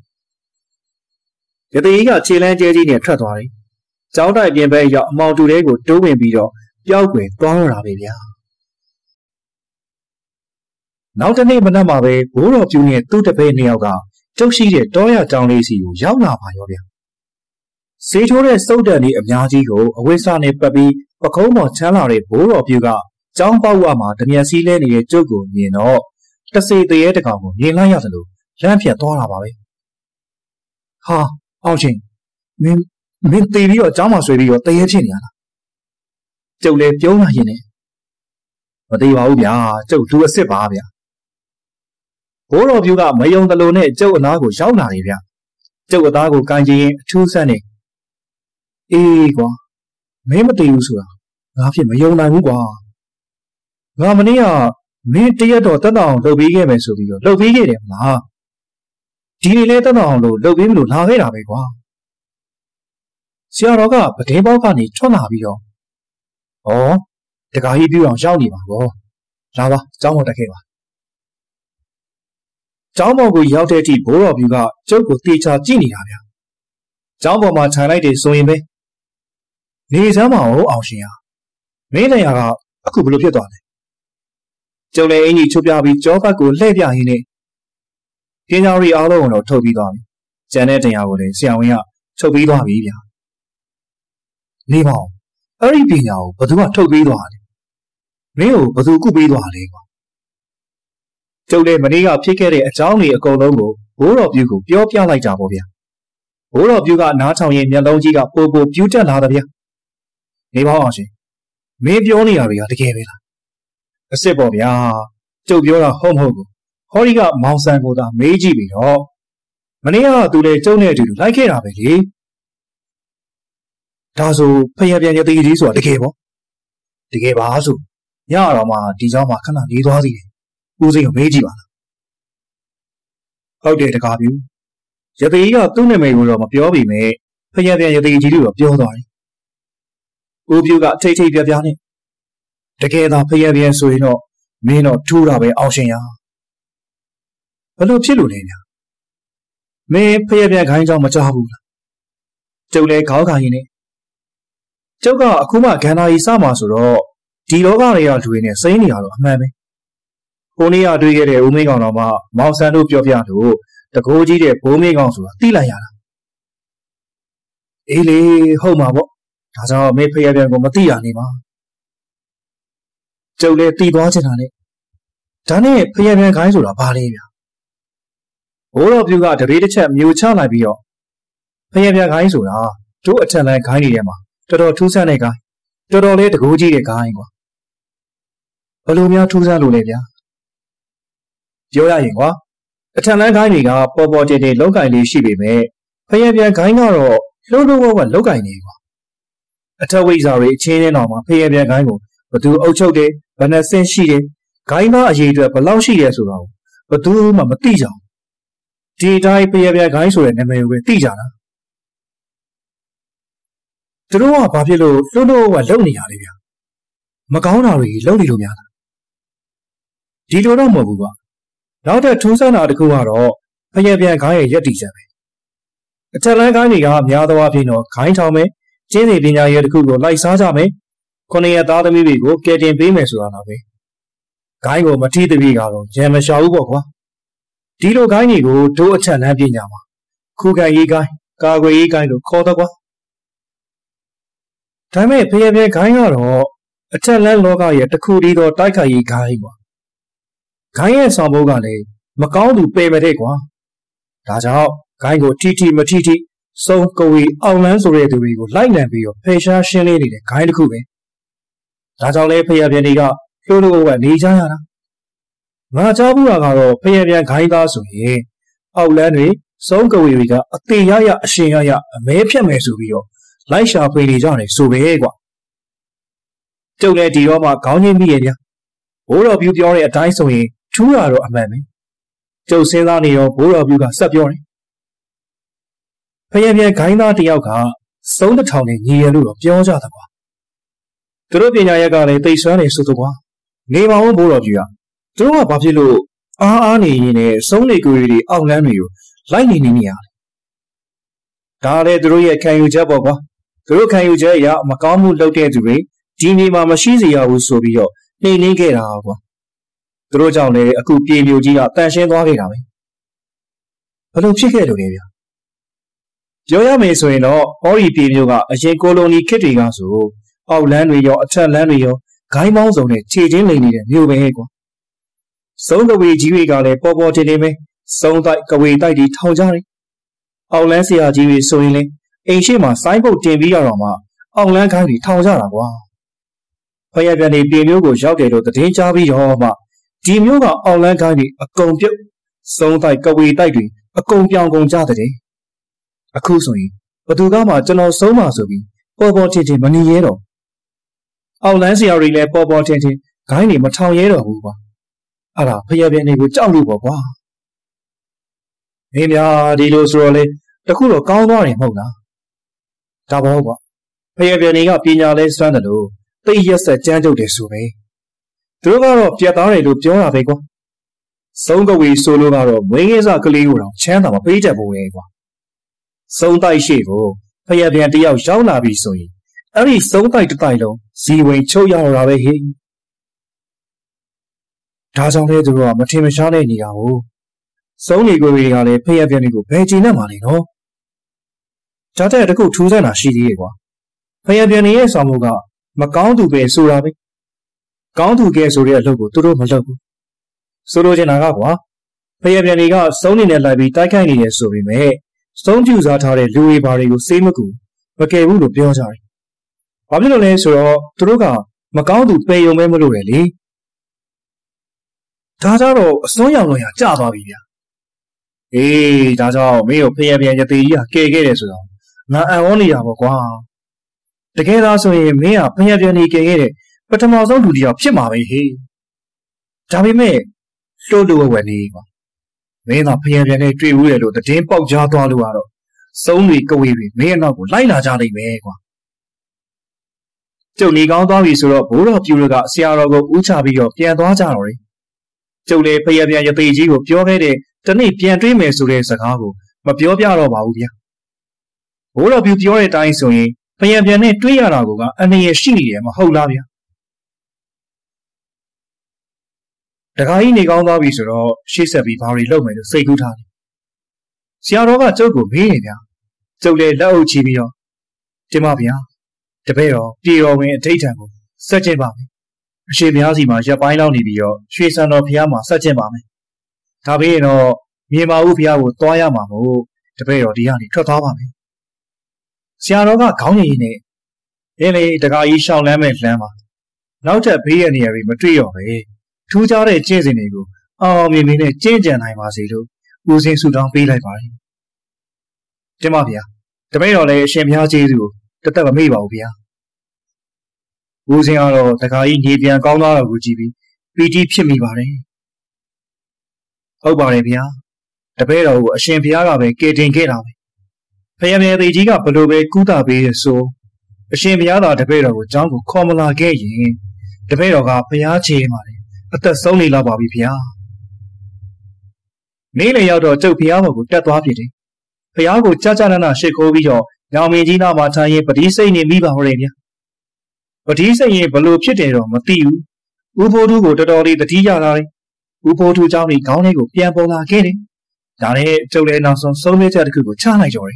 ရသေးကခြေလန်းကျဲကြီးနဲ့ထွက်သွားတယ်ကျောင်းတိုင်ပြင်ဘက်ရောက်အမောင်တူတဲကိုတိုးဝင်ပြီးတော့ပျောက်ကွယ်သွားတော့တာပဲဗျာနောက်တစ်နေ့မနက်မှာပဲဘိုးတော်ပြူနဲ့သူ့တပည့်နှစ်ယောက်ကကျုပ်ရှိတဲ့တောရကျောင်းလေးစီကိုရောက်လာပါရောဗျာစေးထိုးတဲ့စုပ်တန်လေးအများကြီးကိုအဝိစာနဲ့ပတ်ပြီးပကုံးပေါ်ချမ်းလာတဲ့ဘိုးတော်ပြူကကျောင်းပေါက်ဝမှာတမျက်စီးလဲနေတဲ့ကျုပ်ကိုမြင်တော့တစေတရေတကောင်ကိုမြင်လိုက်ရတယ်လို့လမ်းဖြတ်သွားတာပါပဲဟာအောင်ချင်းမင်းမင်းတေးပြီးတော့ကျောင်းမှာဆွေပြီးတော့တရေဖြစ်နေရလားကျုပ်လည်းပြုံးလာရင်လည်းမသေးပါဘူးဗျာကျုပ်လူအစ်စ်ပါဗျာဘိုးတော်ပြူကမယုံတလို့နဲ့ကျုပ်အနားကိုရောက်လာတယ်ဗျကျုပ်အသားကိုကန်ကြည့်ရင်အထူးဆန်းနေအေးကွာမင်းမတည်ဘူးဆိုတာငါဖြစ်မယုံနိုင်ဘူးကွာငါမနေ့ကမင်းတရက်တော့တက်တောင်လှုပ်ပြီးခဲ့မယ်ဆိုပြီးတော့လှုပ်ပြီးခဲ့တယ်မလားဒီနေ့လဲတက်တောင်လို့လှုပ်ပြီးမလို့လာခဲ့တာပဲကွာဆရာတော်ကပတင်းပေါက်ကနေထွက်လာပြီးတော့ဩတခါကြီးပြူအောင်ရောက်နေပါကောလာပါကျောင်းပေါ်တက်ခဲ့ပါကျောင်းပေါ်ကိုရောက်တဲ့အထိဘိုးတော်ပြူကကျုပ်ကိုတေချာကြည့်နေတာဗျကျောင်းပေါ်မှာထိုင်လိုက်တယ်ဆိုရင်ပဲနေစမ်းမအောင်အောင်ရှင်ဟာမင်းနေရာကအခုဘယ်လိုဖြစ်သွားလဲကျုပ်လည်းအင်ကြီးချုပ်ပြပြီးကြောဘက်ကိုလှည့်ပြရင်းနဲ့ပညာရီအားလုံးကိုထုတ်ပြီးသွားပြီကျန်တဲ့တရားကိုလည်းဆရာဝန်ကထုတ်ပြီးသွားပြီဗျာနေပါဦးအဲ့ဒီပညာကိုဘယ်သူကထုတ်ပြီးသွားလဲမင်းကိုဘယ်သူကုပေးသွားလဲကွာကျုပ်လည်းမနေ့ကဖြစ်ခဲ့တဲ့အကြောင်းတွေအကုန်လုံးကိုဘိုးတော်ပြူကိုပြောပြလိုက်တာပေါ့ဗျာဘိုးတော်ပြူကနားထောင်ရင်မျက်လုံးကြီးကပိုပိုပြူတက်လာတယ်ဗျာနေပါအောင်ရှင်မင်းပြောနေရတွေကတကယ်ပဲလားအစ်စ်ပေါ့ဗျာကျုပ်ပြောတာဟုတ်မဟုတ်ကိုဟောဒီကမောင်ဆန်ကိုသာမေးကြည့်ပြီးတော့မနေ့ကသူလည်းကျုံနဲ့အတူတူလိုက်ခဲ့တာပဲလေဒါဆိုဖျက်ပြန်ရသေးသေးဆိုတာတကယ်ပေါ့တကယ်ပါဆိုညတော့မှဒီเจ้าမှာခဏနေသွားသေးတယ်ဦးစိန်ကိုမေးကြည့်ပါလားဟုတ်တယ်တကားပြူရသေးကသူ့နာမည်ကိုတော့မပြောပေမဲ့ဖျက်ပြန်ရသေးကြီးလို့တော့ပြောသွားတယ်ဦးပြူကထိတ်ထိတ်ပြပြနဲ့တကယ်သာဖျက်ပြန်ဆိုရင်တော့မင်းတော့ထူးတာပဲအောင်ရှင်ရဘယ်လိုဖြစ်လို့လဲညာမင်းဖျက်ပြန်ခိုင်းကြောင်းမကြောက်ဘူးလားကျုပ်လည်းခေါင်းခါရင်းနဲ့ကျုပ်ကအခုမှဂန္ဓာကြီးစမှာဆိုတော့ဒီလောကတွေကလူတွေနဲ့စိမ့်နေရတော့အမှန်ပဲကိုနေ့ကတွေ့ခဲ့တဲ့ဦးမင်းကောင်တော်မှမောင်ဆန်တို့ပြောပြလို့တကိုးကြီးတဲ့ဘိုးမင်းကောင်ဆိုတာသိလိုက်ရတာအေးလေဟုတ်မှာပေါ့ဒါကြောင့်မေဖျက်ပြန်ကိုမသိရနေပါကျုပ်လည်းတည်သွားချင်တာနဲ့ဒါနဲ့ဖျက်ပြန်ခိုင်းဆိုတာဘာလဲဗျာဘိုးတော်ပြူကတရေတစ်ချက်မြူချလိုက်ပြီးတော့ဖျက်ပြန်ခိုင်းဆိုတာတို့အထက်လန်းခိုင်းနေတယ်မှာတော်တော်ထူးဆန်းတဲ့ခိုင်းတော်တော်လေးတကိုးကြီးတဲ့ခိုင်းကွာဘယ်လိုများထူးဆန်းလို့လဲဗျာပြောရရင်ကွာအထက်လန်းခိုင်းတွေကပေါ်ပေါ်တင်တင်လောက်ကင်လေးရှိပေမဲ့ဖျက်ပြန်ခိုင်းကတော့လှုပ်လှုပ်ဝက်လောက်ကင်နေကွာအထက်ဝိဇ္ဇာတွေအချင်းချင်းတော်မှာဖျက်ပြန်ခိုင်းကိုဘသူအုပ်ချုပ်တယ်ဘယ်နှဆင့်ရှိတယ်ခိုင်းသားအရေးအတွက်ဘယ်လောက်ရှိတယ်ဆိုတာကိုဘသူမှမသိကြဘူးဒီတိုင်းဖျက်ပြန်ခိုင်းဆိုတဲ့နာမည်ကိုပဲသိကြတာသူတို့ကဘာဖြစ်လို့လှုပ်လှုပ်ဝက်လုံနေရလဲဗျာမကောင်းတာတွေလုံနေလို့များလားဒီလိုတော့မဟုတ်ဘူးကွာနောက်ထပ်ထူးဆန်းတာတစ်ခုကတော့ဖျက်ပြန်ခိုင်းရဲ့ရက်တီချက်ပဲအထက်လန်းခိုင်းတွေကများသောအားဖြင့်တော့ခိုင်းထောင်မယ်ကျင်းစီပညာရေးတစ်ခုကိုလိုက်စားကြမယ်ခုနှစ်ရက်သားသမီးတွေကိုကယ်တင်ပေးမယ်ဆိုတာတော့ပဲခိုင်းကိုမထီးတပည့်ကတော့ရံမလျှောက်ဘူးပေါ့ကွာဒီလိုခိုင်းတွေကိုတို့အထက်လန်းပညာမှာခုခံရေးခိုင်းကာကွယ်ရေးခိုင်းလို့ခေါ်တော့ကွာဒါပေမဲ့ဖျက်ပြန်ခိုင်းကတော့အထက်လန်းလောကရဲ့တစ်ခုတည်းသောတိုက်ခိုက်ရေးခိုင်းကွာခိုင်းရဲ့ဆောင်ဘုတ်ကလည်းမကောင်းသူပယ်မတဲ့ကွာဒါကြောင့်ခိုင်းကိုထီထီမထီထီစုံကဝေအောင်လန်းဆိုတဲ့သူတွေကိုလိုက်လံပြီးတော့ဖေရှားရှင်းလင်းနေတဲ့ခိုင်းတစ်ခုပဲဒါကြောင့်လဲဖျက်ပြန်တွေကလှိုးလို့ကနေကြရတာငါကြားဘူးတာကတော့ဖျက်ပြန်ခိုင်းသားဆိုရင်အောက်လန်းတွေစုံကဝေတွေကအသေးရရအရှင်ရရအမဲဖြတ်မယ်ဆိုပြီးတော့လိုက်ရှာဖွေနေကြတယ်ဆိုပဲကွာကျုပ်လည်းဒီတော့မှခေါင်းချင်းမိရဲ့ဗျာဘိုးတော်ပြူပြောတဲ့အတိုင်းဆိုရင်ထူးရတော့အမှန်ပဲကျုပ်စဉ်းစားနေရောဘိုးတော်ပြူကဆက်ပြောတယ်ဖျက်ပြန်ခိုင်းသားတယောက်ကစုံတစ်ထောင်နဲ့ညီရလို့တော့ပြောကြတာကွာသူတို့ပညာရက်ကလည်းသိဆွမ်းနေဆိုတော့ကွာနေပါဦးဘိုးတော်ပြူကသူတို့ကဘာဖြစ်လို့အားအားနေရင်လည်းစုံးနေကိုယ်တွေအောက်လန်းတွေကိုလိုက်နေနေနေရတယ်ဒါလည်းသူတို့ရဲ့ခံယူချက်ပေါ့ကွာသူတို့ခံယူချက်အရမကောင်းမှုလုပ်တဲ့သူတွေဒီနေမှာမရှိစေရဘူးဆိုပြီးတော့နှိမ့်နှင်းခဲ့တာကွာသူတို့ကြောင့်လည်းအခုပြေမျိုးကြီးကတန်ရှင်းသွားခဲ့တာပဲဘယ်လိုဖြစ်ခဲ့လို့လဲဗျာပြောရမယ်ဆိုရင်တော့ဟောဒီပြေမျိုးကအရင်ကိုလိုနီခေတ်တွေကဆိုအောက်လန်းတွေရောအထက်လန်းတွေရောဂိုင်းပေါင်းစုံနဲ့ခြေချင်းလိမ်နေတဲ့မျိုးပဲကွာစုံကဝေကြီးတွေကလည်းပေါ်ပေါ်တင်တင်ပဲစုံတိုက်ကဝေတိုက်တွေထောင်ကြတယ်အောက်လန်းဆရာကြီးတွေဆိုရင်လည်းအိမ်ရှိမှာစိုင်းပုတ်တင်ပြီးရတော့မှအောက်လန်းခိုင်းတွေထောင်ကြတာကွာဖယားပြန်နေပြေမျိုးကိုရောက်တယ်လို့သတင်းကြားပြီးတော့မှဒီမျိုးကအောက်လန်းခိုင်းတွေအကုန်ပြုတ်စုံတိုက်ကဝေတိုက်တွေအကုန်ပြောင်းကုန်ကြတဲ့အခုဆိုရင်ဘသူကမှကျွန်တော်ဆုံးပါဆိုပြီးပေါ်ပေါ်တင်တင်မနေရဲတော့အောက်လန်းဆရာတွေလည်းပေါ်ပေါ်တင်တင်ဂိုင်းတွေမထောင်ရဲတော့ဘူးကွာအဲ့ဒါဖယားပြန်နေကိုကြောက်လို့ပေါ့ကွာမင်းများဒီလိုဆိုတော့လေတခုတော့ကောင်းသွားတယ်မဟုတ်လားဒါပေါ့ကွာဖယားပြန်နေကပညာလဲစွမ်းတယ်လို့သိရက်ဆက်ကြမ်းကြုတ်တယ်ဆိုပဲသူတို့ကတော့ပြတ်သားတယ်လို့ပြောတာပဲကွာစုံကဝေဆိုလို့ကတော့မွေးငယ်စကလေးကိုတော့ချမ်းသာမပေးတတ်ဘူးလေကွာစုံတိုက်ရှိကိုဖယားပြန်တယောက်ရောက်လာပြီဆိုရင်အဲ့ဒီစုံတိုက်တစ်တိုက်လုံးဇီဝင်ချုပ်ရတော့တာပဲဟေ့ဒါကြောင့်လေသူတို့ကမထင်မရှားတဲ့နေရာကိုစုံနေကိုတွေကလည်းဖယားပြန်တွေကိုဘယ်ချိန်နဲ့မှလဲနော်ဒါတဲ့တခုထူးဆန်းတာရှိသေးရဲ့ကွာဖယားပြန်ရဲ့ဆောင်မှုကမကောင်းသူပဲဆိုတာပဲကောင်းသူကဲဆိုတဲ့အလုပ်ကိုသူတို့မလုပ်ဘူးဆိုလိုချင်တာကကွာဖယားပြန်တွေကစုံနေနဲ့လိုက်ပြီးတိုက်ခိုက်နေတယ်ဆိုပေမဲ့စုံပြူစားထားတဲ့လူတွေဘာတွေကိုစေးမကူမကယ်ဘူးလို့ပြောကြတယ်ဘာဖြစ်လို့လဲဆိုတော့သူတို့ကမကောင်းသူပယ်ယုံမဲမလို့လေလေဒါကြတော့အစွန်းရောင်လို့ရကြသွားပြီဗျာအေးဒါကြောင့်မင်းကိုဖယားပြန်ရသေးကြီးကကယ်ခဲ့တယ်ဆိုတော့ငါအံ့ဩနေတာပေါ့ကွာတကယ်သားဆိုရင်မင်းကဖယားပြန်နေကယ်ခဲ့တဲ့ပထမဆုံးလူတစ်ယောက်ဖြစ်မှာပဲဟေးဒါပေမဲ့လှုပ်လို့ဝယ်နေကွာမင်းကဖယားပြန်နဲ့တွေ့ဘူးတယ်လို့သတင်းပေါက်ကြားသွားလို့ကတော့စုံးတွေကဝေတွေမင်းအနောက်ကိုလိုက်လာကြနိုင်မယ်ကွာကျုပ်နေကောင်းသွားပြီဆိုတော့ဘိုးတော်ပြူကဆရာတော်ကိုဦးချပြီးတော့ပြန်သွားကြတော့တယ်ကျုပ်လည်းဖယားပြန်ရသေးကြီးကိုပြောခဲ့တဲ့တနေ့ပြန်တွေးမယ်ဆိုတဲ့စကားကိုမပြောပြတော့ပါဘူးဗျာဘိုးတော်ပြူပြောတဲ့အတိုင်းဆိုရင်ဖယားပြန်နဲ့တွေးရတာကအန္တရာယ်ရှိနေတယ်မဟုတ်လားဗျာတခါကြီးနေကောင်းသွားပြီဆိုတော့ရှေ့ဆက်ပြီးဘာတွေလုပ်မယ်လို့စိတ်ကူးထားတယ်ဆရာတော်ကကျုပ်ကိုမေးနေဗျာကျုပ်လည်းလက်အုပ်ချီပြီးတော့တင်ပါဗျာတပည့်တော်ပြေတော်ဝင်အဋ္ဌံကိုဆက်ကျင့်ပါမယ်အရှိများစီမှာရပ်ပိုင်းလောက်နေပြီးတော့ရွှေစံတော်ဘုရားမှာဆက်ကျင့်ပါမယ်ဒါပေရင်တော့မြေမာဦးဘုရားကိုသွားရမှာမို့တပည့်တော်ဒီကနေထွက်သွားပါမယ်ဆရာတော်ကခေါင်းငင်နေအင်းလေတခါကြီးရှောင်းလမ်းမဲ့လမ်းမှာနောက်ထပ်ဘေးရနေရာတွေမတွေ့တော့ပဲထူးခြားတဲ့ကျင့်စဉ်တွေကိုအောင်အောင်မြင်မြင်နဲ့ကျင့်ကြံနိုင်ပါစေလို့ဦးစင်းဆုတောင်းပေးလိုက်ပါတယ်ကျမဗျာတပည့်တော်လည်းအရှင်ဘုရားကျေးဇူးကိုတသက်မမေ့ပါဘူးဗျာဦးစင်းကတော့တခါကြီးနေပြန်ကောင်းသွားတော့ကိုကြည့်ပြီးပီတိဖြစ်မိပါတယ်ဟုတ်ပါတယ်ဗျာတပည့်တော်ကိုအရှင်ဘုရားကပဲကယ်တင်ခဲ့တာပဲဖယားမြေသေးကြီးကဘလို့ပဲကုသပေးရဆိုအရှင်ဘုရားသာတပည့်တော်ကိုကျောင်းကိုခေါ်မလာခဲ့ရင်တပည့်တော်ကဘုရားချေမှာလေအသက်ဆုံးနေလာပါပြီဗျာနေ့လေရောက်တော့ကျုပ်ဘုရားဘော်ကိုတက်သွားပြီတယ်ဘုရားကိုကြာကြာနာနာရှစ်ခိုးပြီးတော့ညောင်မင်းကြီးနာမှာထိုင်ရင်ပတိစိတ်နေမိပါဟော်တယ်ဗျာပတိစိတ်ရင်ဘလို့ဖြစ်တယ်တော့မသိဘူးဦးဖိုးထူးကိုတော်တော်လေးတတိရလာတယ်ဦးဖိုးထူးเจ้านี่ခေါင်းလေးကိုပြန်ပေါ်လာခဲ့တယ်ဒါနဲ့ကျုပ်လည်းနောက်ဆုံးဆုံးဖြတ်ချက်တစ်ခုကိုချလိုက်ကြတယ်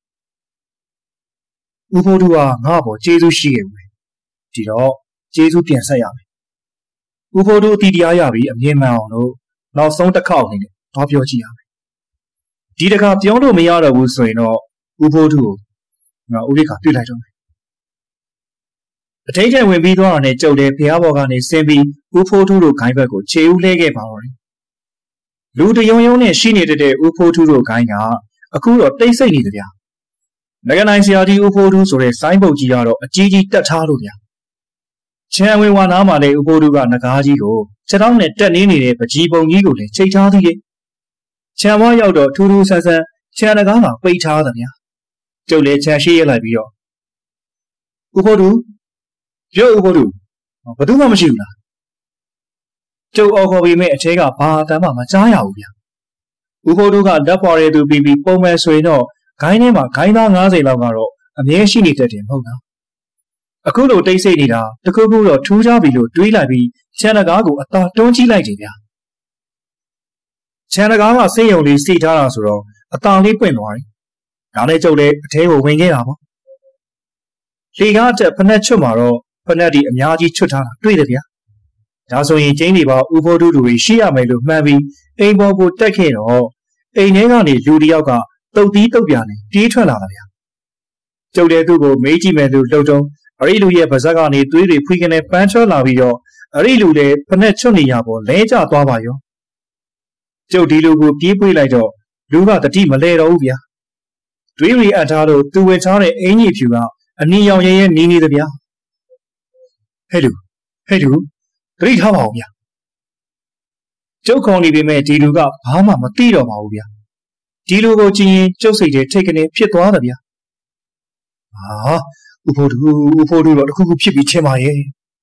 ဦးဖိုးထူးကငါ့ဘောကျေးဇူးရှိခဲ့ဘူးဒီတော့ကျေးဇူးပြန်ဆက်ရမယ်ဦးဖိုးထူးအတီတရားရပြီးအမြင်မှန်အောင်လို့နောက်ဆုံးတစ်ခေါက်အနေနဲ့တော့ပြောကြည့်ရမယ်ဒီတစ်ခါပြောလို့မရတော့ဘူးဆိုရင်တော့ဦးဖိုးထူးကိုငါဦးလေးကတွေ့လိုက်တော့မယ်အထိတ်ထဲဝင်ပြီးသွားတာနဲ့ကျုပ်လည်းဖျားဘော်ကနေဆင်းပြီးဦးဖိုးထူးတို့ခိုင်းဘက်ကိုခြေဦးလှဲခဲ့ပါတော့တယ်လူတယုံယုံနဲ့ရှိနေတဲ့ဦးဖိုးထူးတို့ခိုင်းကအခုတော့တိတ်ဆိတ်နေတယ်ဗျာငကနိုင်ဆရာကြီးဦးဖိုးထူးဆိုတဲ့ဆိုင်းပုတ်ကြီးကတော့အကြီးကြီးတက်ထားလို့ဗျာချမ်းဝေဝါနားမှာလည်းဦးဖိုးထူးကငကားကြီးကိုခြေထောက်နဲ့တက်နေနေတဲ့ပကြီးပုံကြီးကိုလည်းချိတ်ထားသေးတယ်ချမ်းဝါရောက်တော့ထူးထူးဆန်းဆန်းချမ်းတကားမှာပိတ်ထားတယ်ဗျာကျုပ်လည်းချမ်းရှိရလိုက်ပြီးတော့ဦးဖိုးထူးရုပ်ဦးဖိုးထူးဘယ်သူမှမရှိဘူးလားကျုပ်အော်ခေါ်ပြီးမဲ့အထဲကဘာတမ်းမှမကြားရဘူးဗျ။ဦးဖိုးတို့ကလက်ပေါ်ရဲသူပြီးပြီးပုံမဲ့ဆိုရင်တော့ဂိုင်းထဲမှာဂိုင်းသား၅၀လောက်ကတော့အမြဲရှိနေတတ်တယ်မဟုတ်လား။အခုလိုတိတ်ဆိတ်နေတာတခုခုတော့ထူးခြားပြီလို့တွေးလိုက်ပြီးချန်တကားကိုအသာတွန်းကြည့်လိုက်တယ်ဗျ။ချန်တကားကစိတ်ယုံလေးစီထားတာဆိုတော့အသာလေးပွင့်သွားတယ်။ဒါနဲ့ကျုပ်လည်းအထဲကိုဝင်ခဲ့တာပေါ့။လေကားတက်ဖက်ချွတ်မှာတော့ဖက်ဒီအများကြီးချွတ်ထားတာတွေ့တယ်ဗျာ။ဒါဆိုရင်ကျင်းတွေပါဦးဖိုးတူတူရှိရမယ်လို့မှန်ပြီးအိမ်ပေါ်ကိုတက်ခဲ့တော့အိမ်ထဲကနေလူတစ်ယောက်ကတုတ်သီးတုတ်ပြာနဲ့ပြေးထွက်လာတာဗျာ။ကျုပ်တဲ့သူ့ကိုမေးကြည့်မယ်လို့လှုပ်တုံးအဲ့ဒီလူရဲ့ပါဇက်ကနေသွေးတွေဖွေးကနေပန်းချောလာပြီးတော့အဲ့ဒီလူလည်းဖက်ချွတ်နေရပေါ်လဲကျသွားပါရော။ကျုပ်ဒီလူကိုပြေးပွေးလိုက်တော့လူကတတိမလဲတော့ဘူးဗျာ။တွေးရီအပ်ထားလို့သူဝင်ချတဲ့အင်ကြီးဖြူကအနီရောင်ရဲရဲနီးနေတယ်ဗျာ။ဟဲ့လူဟဲ့လူတတိထားပါဦးဗျာ။ကျုပ်ခေါ်နေပေမဲ့ဒီလူကဘာမှမသိတော့ပါဘူးဗျာ။ဒီလူကိုကြည့်ရင်ကျုပ်စိတ်ထဲထိတ်ကနေဖြစ်သွားတယ်ဗျာ။ဟာဥဖို့တူဥဖို့တူတော့တခုခုဖြစ်ပြီးချင်းပါရဲ့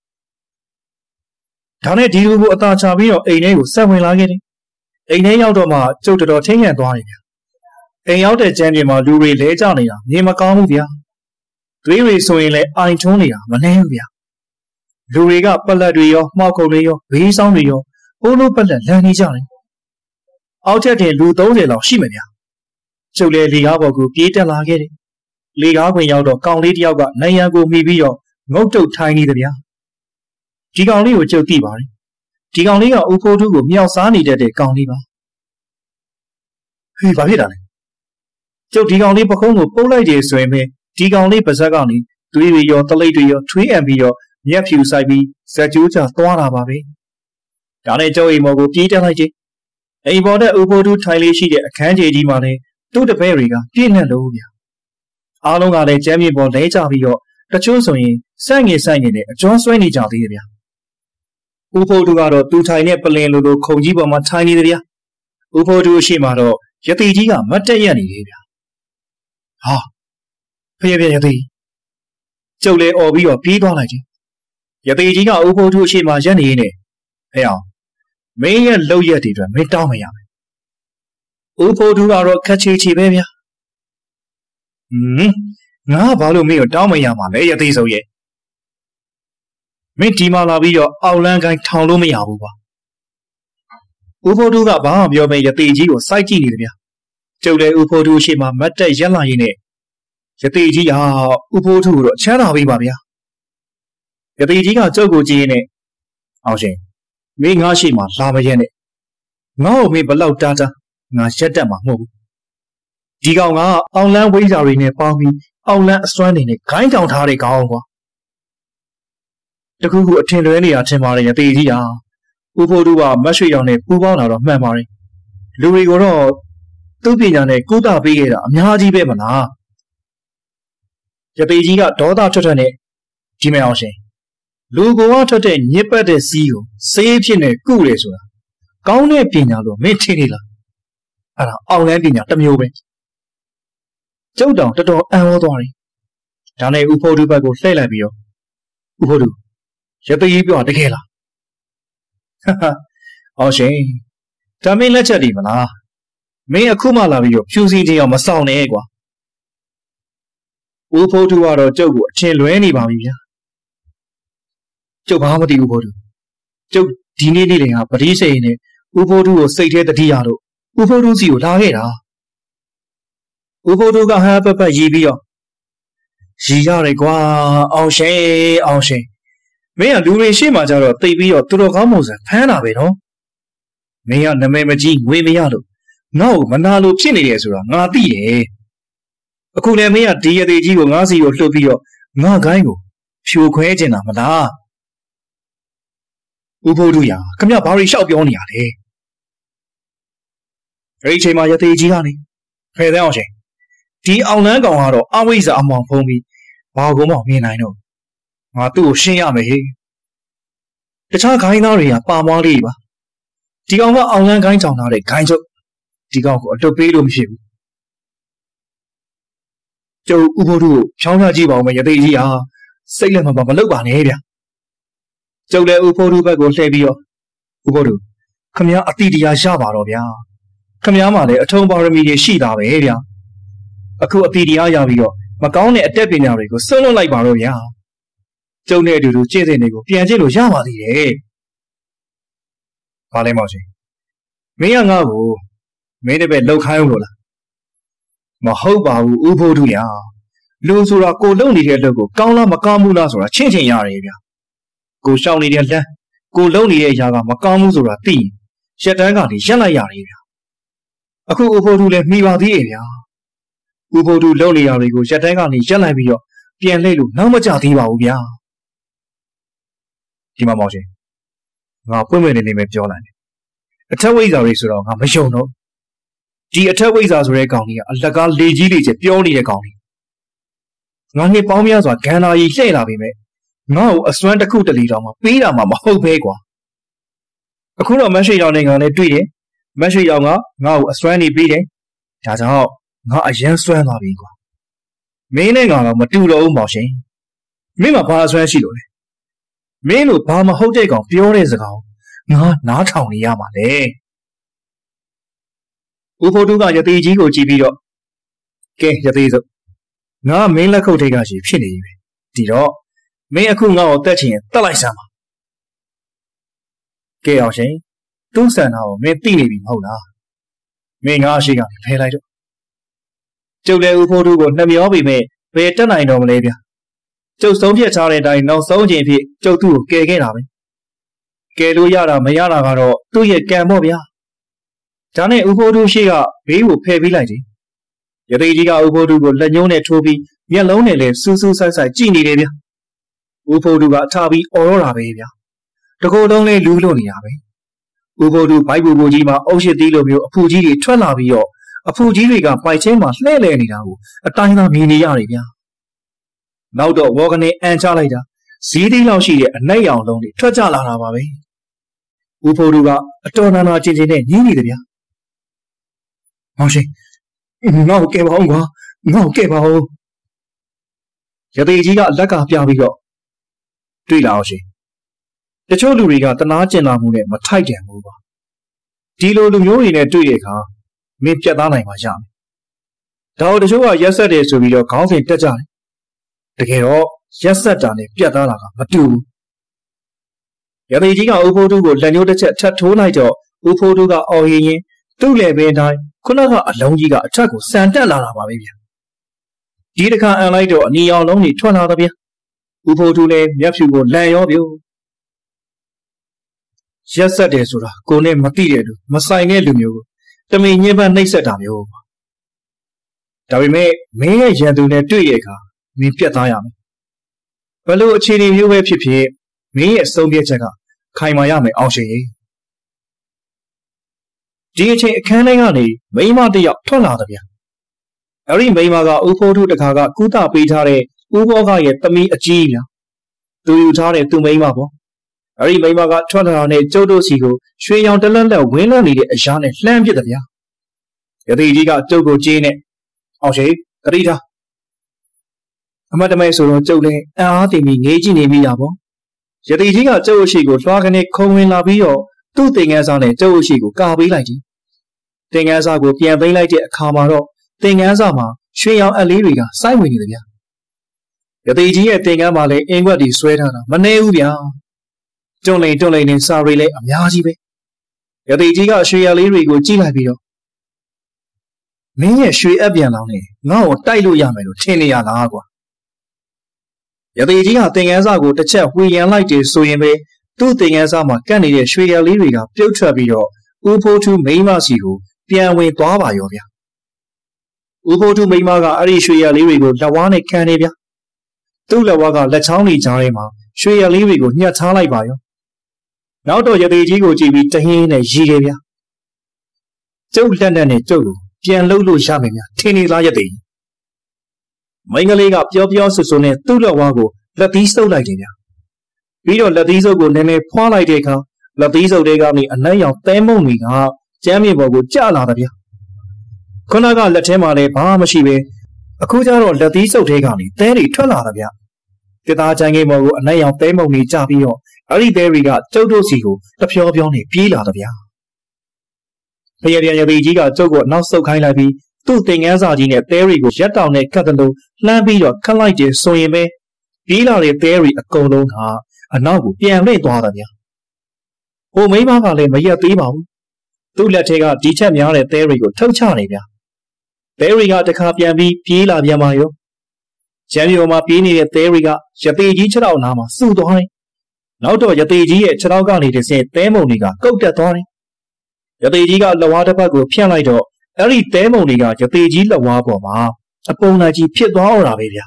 ။ဒါနဲ့ဒီလူကိုအသာချပြီးတော့အိမ်ထဲကိုဆက်ဝင်လာခဲ့တယ်။အိမ်ထဲရောက်တော့မှကျုပ်တော်တော်ထင်းရန်သွားတယ်ဗျာ။အိမ်ရောက်တဲ့ကျမ်းပြင်မှာလူတွေလဲကျနေတာမြင်မကောင်းဘူးဗျာ။သွေးတွေဆိုရင်လည်းအိုင်ထွန်းနေတာမနှဲဘူးဗျာ။လူတွေကပလက်တွေရောမှောက်ခုံတွေရောဘေးဆောင်တွေရောအိုးလို့ပလက်လန်နေကြတယ်။အောက်ထက်တင်လူသုံးဆယ်လောက်ရှိမယ်ဗျာ။ကျုပ်လည်းလေကားပေါ်ကိုပြေးတက်လာခဲ့တယ်။လေကားခွင်ရောက်တော့ကောင်လေးတယောက်ကနိုင်ရန်ကိုမှီပြီးတော့ငုတ်တုတ်ထိုင်နေတယ်ဗျာ။ဒီကောင်လေးကိုကျုပ်သိပါတယ်။ဒီကောင်လေးကဦးဖိုးထုကိုမြောက်စားနေတတ်တဲ့ကောင်လေးပါ။ဟေးဘာဖြစ်တာလဲ။ကျုပ်ဒီကောင်လေးပခုံးကိုပုတ်လိုက်တယ်ဆိုရင်ပဲဒီကောင်လေးပါဇက်ကနေသွေးတွေရောတလိပ်တွေရောထွေးအံပြီးတော့မျက်ဖြူဆိုင်ပြီးဇက်ကျိုးချသွားတာပါပဲ။ဒါနဲ့ကျုပ်အိမ်မော်ကိုပြေးတက်လိုက်တယ်။အိမ်ပေါ်တဲ့ဦးဖိုးထုထိုင်လေးရှိတဲ့အခန်းကြီးကြီးမှာလည်းသူ့တပည့်တွေကပြည့်နှက်လို့ဗျာ။အားလုံးကလည်းကျမ်းမြေပေါ်လဲကျပြီးတော့တချို့ဆိုရင်စိုက်ငယ်စိုက်ငယ်နဲ့အကျော်ဆွဲနေကြသေးတယ်ဗျာ။ဦးဖိုးထုကတော့သူထိုင်တဲ့ပလင်လိုလိုခုံကြီးပေါ်မှာထိုင်နေတယ်ဗျာ။ဦးဖိုးထုအရှိမှတော့ယတိကြီးကမတ်တက်ရက်နေတယ်ဗျာ။ဟာဖေးဖေးယတိကျုပ်လည်းអော်ပြီးတော့ပြေးသွားလိုက်တယ်။ယတိကြီးကဦးဖိုးထုအရှိမှရက်နေနေဟဲ့အောင်မင်းရဲ့လှုပ်ရက်တွေအတွက်မင်းတောင်းမရမယ်။ဦးဖိုးထုကတော့ခက်ချီချီပဲဗျာ။ဟွန်းငါဘာလို့မင်းကိုတောင်းမရမှာလဲယတိဆိုရဲ့မင်းဒီမှာလာပြီးတော့အောက်လန်းကိုင်းထောင်လို့မရဘူးကွာ။ဦးဖိုးထုကဘာမှပြောမယတိကြီးကိုစိုက်ကြည့်နေတယ်ဗျာ။ကျုပ်လည်းဦးဖိုးထုအရှိမှမတ်တက်ရက်လာရင်းနဲ့ယတိကြီးဟာဦးဖိုးထုကိုတော့ချမ်းသာပေးပါဗျာ။ယတိကြီးကကျုပ်ကိုကြည့်ရင်းနဲ့အောင်ရှင်မင်းငါရှိမှလာမရဲနဲ့ငါ့ကိုမင်းဘလောက်တားတာငါရက်တက်မှာမဟုတ်ဘူး။ဒီကောင်ကအောင်လန်းဝိဇ္ဇာတွေနဲ့ပေါင်းပြီးအောင်လန်းအစွမ်းနေနဲ့ဂိုင်းတောင်ထားတဲ့ကောင်ကွာ။တခုခုအထင်လွဲနေတာထင်ပါတယ်ယတိကြီးဟာဦးဖိုးထုကမတ်ရွှေရောင်နဲ့ပူပေါင်းလာတော့မှန်ပါတယ်။လူတွေကိုတော့သူ့ပညာနဲ့ကုသပေးခဲ့တာအများကြီးပဲမလား။ယတိကြီးကဒေါသထွက်ထွက်နဲ့ဒီမဲ့အောင်ရှင်လူကိုကထွက်တဲ့ညစ်ပတ်တဲ့စီးကိုဆေးဖြစ်နေကုတယ်ဆိုတာကောင်းတဲ့ပညာလို့မင်းထင်နေလား။အဲ့ဒါအောင်လန်းပညာတစ်မျိုးပဲ။ကျုပ်တောင်တော်တော်အံ့ဩသွားတယ်။ဒါနဲ့ဦးဖိုးထုဘက်ကိုလှည့်လိုက်ပြီးတော့ဦးဖိုးထုယတိကြီးပြောတကယ်လား။ဟာဟာအောင်ရှင်ဒါမင်းလက်ချက်ဒီမလား။မင်းအခုမှလာပြီးတော့ဖြူစင်ချင်းအောင်မဆောင်နဲ့ကွာ။ဦးဖိုးထုကတော့ကျုပ်ကိုအထင်လွဲနေပါပြီဗျာ။ကျုပ်ဘာမှမသိဘူးဖိုးထု။ကျုပ်ဒီနေ့နေ့လည်းဟာပတိစိန်နဲ့ဦးဖိုးထုကိုစိတ်ထဲတတိယလို့ဦးဖိုးထုစီကိုလာခဲ့တာ။ဦးဖိုးထုကဟန်ပတ်ပတ်ရီးပြီးတော့ရီရတယ်ကွာအောင်ရှင်အောင်ရှင်မင်းကလူတွေရှေ့မှာကြတော့တိတ်ပြီးတော့သူတော်ကောင်းပုံစံဖမ်းတာပဲနော်။မင်းကနမဲမကြီးငွေမရလို့ငါ့ကိုမနာလို့ဖြစ်နေတယ်ဆိုတာငါသိတယ်။အခုလည်းမင်းကဒီရသေးကြီးကိုငါစီကိုလှုပ်ပြီးတော့ငါခိုင်းကိုဖြိုခွဲကျင်တာမလား။ဦးဖိုးထုရခမရဘာတွေလျှောက်ပြောနေရလဲ။အဲဒီချိန်မှာရသေးကြီးကနေဖယ်တဲ့အောင်ရှင်ဒီအောင်လန်းကောင်ကတော့အဝိဇ္ဇာအမောင်ဖုံးပြီးဘာကုန်းမောင်မြင်နိုင်တော့ငါသူ့ကိုရှင်းရမယ်ဟေ့တခြားခိုင်းသားတွေကပါမွားလေးပါဒီကောင်ကအောင်လန်းခိုင်းချောင်ထားတဲ့ခိုင်းချုပ်ဒီကောင်ကိုအတုပ်ပေးလို့မရှိဘူးကျုပ်ဥဖိုးထုကိုဖြောင်းပြကြည့်ပါဦးမယ်ရသေးကြီးဟာစိတ်လက်မပါမလုပ်ပါနဲ့ဗျကျုပ်လည်းဥဖိုးထုဘက်ကိုလှည့်ပြီးတော့ဥပုဒ္ဓခမည်းအတိတရားရပါတော့ဗျာခမည်းမှလည်းအထုံးပါရမီတွေရှိတာပဲဗျာအခုအတိတရားရပြီးတော့မကောင်းတဲ့အတက်ပညာတွေကိုဆွလွတ်လိုက်ပါတော့ဗျာကျုံနဲ့အတူတူကျင့်စဉ်တွေကိုပြန်ကျင့်လို့ရပါသေးတယ်ဘာလဲမောင်ရှင်မင်းကငါ့ကိုမင်းတပည့်လှုပ်ခိုင်းလို့လားမဟုတ်ပါဘူးဥပုဒ္ဓရာလူဆိုတာကိုလုံနေတဲ့လှုပ်ကိုကောင်းလားမကောင်းဘူးလားဆိုတာချင်းချင်းရတယ်ဗျာကိုရှောင်နေတဲ့လမ်းကိုလုံနေတဲ့အရာကမကောင်းဘူးဆိုတာသိရင်ရက်တန်းကနေရက်လိုက်ရတယ်ဗျာအခုဥပုဒ္ဓလည်းမိပါသေးရဲ့ဗျာဥပုဒ္ဓလုံနေရတွေကိုရက်တန်းကနေရက်လိုက်ပြီးတော့ပြန်လှည့်လို့နောက်မကြသေးပါဘူးဗျာဒီမှာမောင်ရှင်ငါပွင့်ပွင့်နေနေပဲပြောလိုက်တယ်အထက်ဝိဇ္ဇာတွေဆိုတော့ငါမယုံတော့ဒီအထက်ဝိဇ္ဇာဆိုတဲ့ကောင်ကြီးကအလကားလေကြီးလေးကျပြောနေတဲ့ကောင်ကြီးငါနှစ်ပေါင်းများစွာဂန္ဓာကြီးလှည့်လာပြီမဲ့ငါ့ကိုအစွမ်းတစ်ခုတလေတောင်မှပေးတာမှမဟုတ်ပဲကွာအခုတော့မက်ရှိရောင်နဲ့ငါလည်းတွေ့တယ်မက်ရှိရောင်ကငါ့ကိုအစွမ်းနေပေးတယ်ဒါကြောင့်ငါအရန်စွမ်းသွားပြီကွာမင်းနဲ့ငါတော့မတူတော့ဘူးမောင်ရှင်မင်းမှာဘာအစွမ်းရှိလို့လဲမင်းတို့ဘာမဟုတ်တဲ့ကောင်ပြောတဲ့စကားငါနားထောင်နေရမှာလေဥပုဒ္ဓကယတိကြီးကိုကြည့်ပြီးတော့ကဲယတိစို့ငါမင်းလက်ခုပ်ထိပ်ကရှိဖြစ်နေပြီဒီတော့မင်းအခုငါ့ကိုတက်ချင်ရင်တက်လိုက်စမ်းပါကဲအောင်ရှင်သူ့ဆန္ဒကိုမင်းသိနေပြီမဟုတ်လားမင်းငါအရှိကနေဖယ်လိုက်တော့ကျုပ်လည်းဥပုဒ္ဓကိုနှမျောပြီးမဲ့ဘယ်တက်နိုင်တော့မလဲဗျာကျုပ်ဆုံးဖြတ်ထားတဲ့အတိုင်းနောက်ဆုံးချိန်ဖြစ်ကျုပ်သူ့ကိုကယ်ခဲ့တာပဲကယ်လို့ရတာမရတာကတော့သူ့ရဲ့ကံပေါ့ဗျာဒါနဲ့ဥပုဒ္ဓရှိကဘေးကိုဖယ်ပေးလိုက်တယ်ယတိကြီးကဥပုဒ္ဓကိုလက်ညှိုးနဲ့ထိုးပြီးမျက်လုံးနဲ့လည်းစူးစူးဆိုင်ဆိုင်ကြည့်နေတယ်ဗျာဥပုဒ္ဓကထားပြီးအော်ရောတာပဲဗျာတကိုယ်လုံးလေးလူးလို့နေတာပဲဥပုဒ္ဓဘိုက်ပူပူကြီးမှာအုပ်ရှိသေးလိုမျိုးအဖူကြီးတွေထွက်လာပြီးတော့အဖူကြီးတွေကပိုက်ချင်းမှာလှဲ့လဲနေတာကိုအတိုင်းသာမြင်နေရတယ်ဗျာနောက်တော့ဝေါကနေအန်ချလိုက်တာဇီးတိလောက်ရှိတဲ့အနှိုက်ရောင်လုံးတွေထွက်ကြလာတာပါပဲဥပုဒ္ဓကအတော်နာနာချင်းချင်းနဲ့ညီးနေတယ်ဗျာမောင်ရှင်ငါ့ကိုကဲပါအောင်ကွာငါ့ကိုကဲပါအောင်ယတိကြီးကလက်ကပြပြီးတော့တွေ့လာအောင်ရှင်တချို့လူတွေကတနာကျင်လာမှုနဲ့မထိုက်တန်ဘူးပါဒီလိုလူမျိုးတွေနဲ့တွေ့တဲ့အခါမင်းပြတ်သားနိုင်မှာရမယ်ဒါတို့တချို့ကရက်ဆက်တယ်ဆိုပြီးတော့ခေါင်းစဉ်တက်ကြတယ်တကယ်တော့ရက်ဆက်တာနဲ့ပြတ်သားတာကမတူဘူးယတိကြီးကဥပုဒ္ဓကိုလက်ညှိုးတစ်ချက်ထပ်ထိုးလိုက်တော့ဥပုဒ္ဓကအော်ရင်ရင်သူ့လည်းပဲတိုင်းခုနကအလုံးကြီးကအထက်ကိုစံတက်လာတာပါပဲဗျာဒီတစ်ခါအန်လိုက်တော့အနီရောင်လုံးကြီးထွက်လာတော့ဗျာဥပုဒ္ဓလည်းမျက်ဖြူကိုလန်ရောပြုရက်ဆက်တယ်ဆိုတာကိုနဲ့မသိတဲ့လူမဆိုင်တဲ့လူမျိုးကိုတမင်ညှဉ်းပန်းနှိပ်စက်တာမျိုးပါဒါပေမဲ့မင်းရဲ့ရန်သူနဲ့တွေ့ရခါမင်းပြတ်သားရမယ်ဘလို့အခြေအနေမျိုးပဲဖြစ်ဖြစ်မင်းရဲ့အဆုံးဖြတ်ချက်ကခိုင်မာရမယ်အောင်ရှင်ရေဒီအချိန်အခန်းထဲကနေမိန်းမတစ်ယောက်ထွက်လာတယ်ဗျအဲ့ဒီမိန်းမကဥပုဒ္ဓတခါကကုသပေးထားတဲ့ဥဘောကရဲ့သမီးအကြီးဗျသူယူထားတဲ့သူမိန်းမပေါ့အဲ့ဒီမိန်းမကထွက်လာတဲ့ကျုပ်တို့စီကိုရွှေရောင်တလက်လက်ဝင်းလန်းနေတဲ့အရာနဲ့လှမ်းပစ်တယ်ဗျယတိကြီးကကျုပ်ကိုကြေးနဲ့အောင်ရှင်တတိထားအမတ်တမဲဆိုတော့ကျုပ်လည်းအံ့အားတည်ပြီးငေးကြည့်နေမိတာပေါ့ယတိကြီးကကျုပ်အရှိကိုလွှားကနေခုံဝင်လာပြီးတော့သူ့သင်ငန်းစားနဲ့ကျုပ်အရှိကိုကာပေးလိုက်ကြီးသင်ငန်းစားကိုပြန်သိမ်းလိုက်တဲ့အခါမှာတော့သင်ငန်းစားမှာရွှေရောင်အလေးတွေကစိုက်ဝင်နေတယ်ဗျယတိကြီးရဲ့သင်ငန်းမှာလည်းအင်ကွက်တွေဆွဲထားတာမနေဘူးဗျတွန့်လိန်တွန့်လိန်နဲ့စာရီလည်းအများကြီးပဲယတိကြီးကရွှေရလေးတွေကိုကြည့်လိုက်ပြီးတော့မင်းရဲ့ရွှေအပ်ပြန်လောင်းနဲ့ငါ့ကိုတိုက်လို့ရမယ်လို့ထင်နေရလားကွာယတိကြီးကသင်ငန်းစာကိုတစ်ချက်ဝေရန်လိုက်တယ်ဆိုရင်ပဲသူ့သင်ငန်းစာမှာကပ်နေတဲ့ရွှေရလေးတွေကပြုတ်ထွက်ပြီးတော့ဥဖိုးထူးမိန်းမစီကိုပြန်ဝင်သွားပါရောဗျာဥဖိုးထူးမိန်းမကအဲ့ဒီရွှေရလေးတွေကိုလက်ဝါးနဲ့ခံနေဗျာသူ့လက်ဝါးကလက်ချောင်းတွေကြားထဲမှာရွှေရလေးတွေကိုညှက်ထားလိုက်ပါရောနောက်တော့ယတိကြီးကိုကြည့်ပြီးတဟင်းနဲ့ရီတယ်ဗျာကျုပ်လက်နဲ့ကျုပ်ကိုပြန်လှုပ်လို့ရမယ်များထင်နေလားယတိမိန်းကလေးကပျော်ပျော်ဆူဆူနဲ့သူ့လက်ဝါးကိုလက်သီးဆုပ်လိုက်တယ်ဗျာပြီးတော့လက်သီးဆုပ်ကိုနည်းနည်းဖွာလိုက်တဲ့အခါလက်သီးဆုပ်တွေကနေအနက်ရောင်သဲမုံတွေကကျမ်းမြေပေါ်ကိုကျလာတယ်ဗျာခုနကလက်ထဲမှာလည်းဘာမှမရှိပဲအခုကျတော့လက်သီးဆုပ်တွေကနေသဲတွေထွက်လာတယ်ဗျာတစ်သားချိုင်းကိန်းပေါ်ကိုအနက်ရောင်သဲမုံတွေကျပြီးတော့ Ali Berryga, Toto Sigo, the pure Bioni, Pila of Ya. Payarian Yaviga, Togo, not so kind of be, two things as I did, Berry go shut down a catalo, Lambi or Kalite, so ye may, Pila de Berry a colon ha, and now be a late water. Oh, may Mavale, Maya Tibam. Two let take out teacher Mian Berry go, Tochanivia. Berry got the Capian B, Pila Yamayo. Jamioma Pini at Berryga, Shati Chao Nama, Sudoi. Now to Yati at Charaugani to say, Demoniga, go to Tony. Yatiga, the water pago, pianito, Eri Demoniga, Yati la Waboma, upon a G Pit Avia.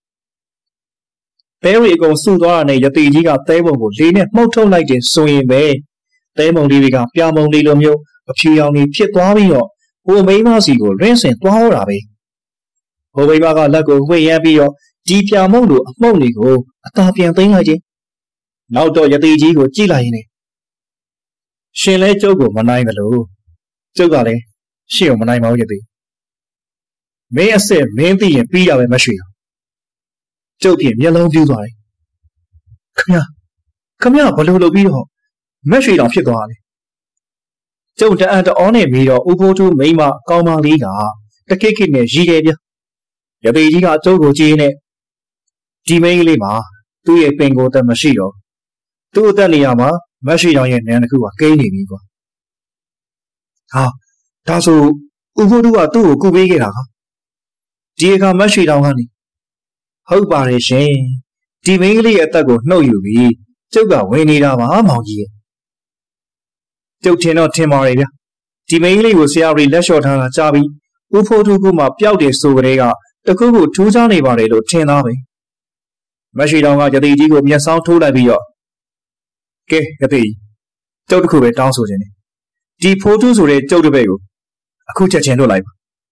Berry goes Sudane, Yatiga, Demo, Lina, Moto like this, so in Bay. Demo Liviga, Piamo Lilomio, a Piani Pit Avio, who may Masigo, Racing to Arabi. Ovaga Lago, way Avio, Deep Yamondo, Monigo, a Tapian thing I did. Now do Yati go Gila in it. She let Jogo Manai Malo. Jogale, she on Manai Moyati. May I say, maybe and be our machine. Joking, yellow beauty. Come here, come here, Balolo Biho. Machine of Chigani. Don't add on a meal or Ubo to Mima, Gama Liga, the cake in the Giga. Yabiga Jogo Gene. Dimay Lima, do a bingo the machine. Do the Liama, machine and who are gaining. Ah, Tasso, Ubu do go big. Diega machine on honey. How about a shame? Dimay at the go, no you be. Joga, we need our Amogi. Jotino Timoria. Dimay was Yari Leshota Jabi, Upo to Guma Piaude Sugrega, the Kubu Tuzani Barredo, ten army. Machine on Yadi go me a sound to Labio. Ke Yabi. Don't cool it down so Jenny. Deep Potus or a Jodabago. A Kucha Chendo Life.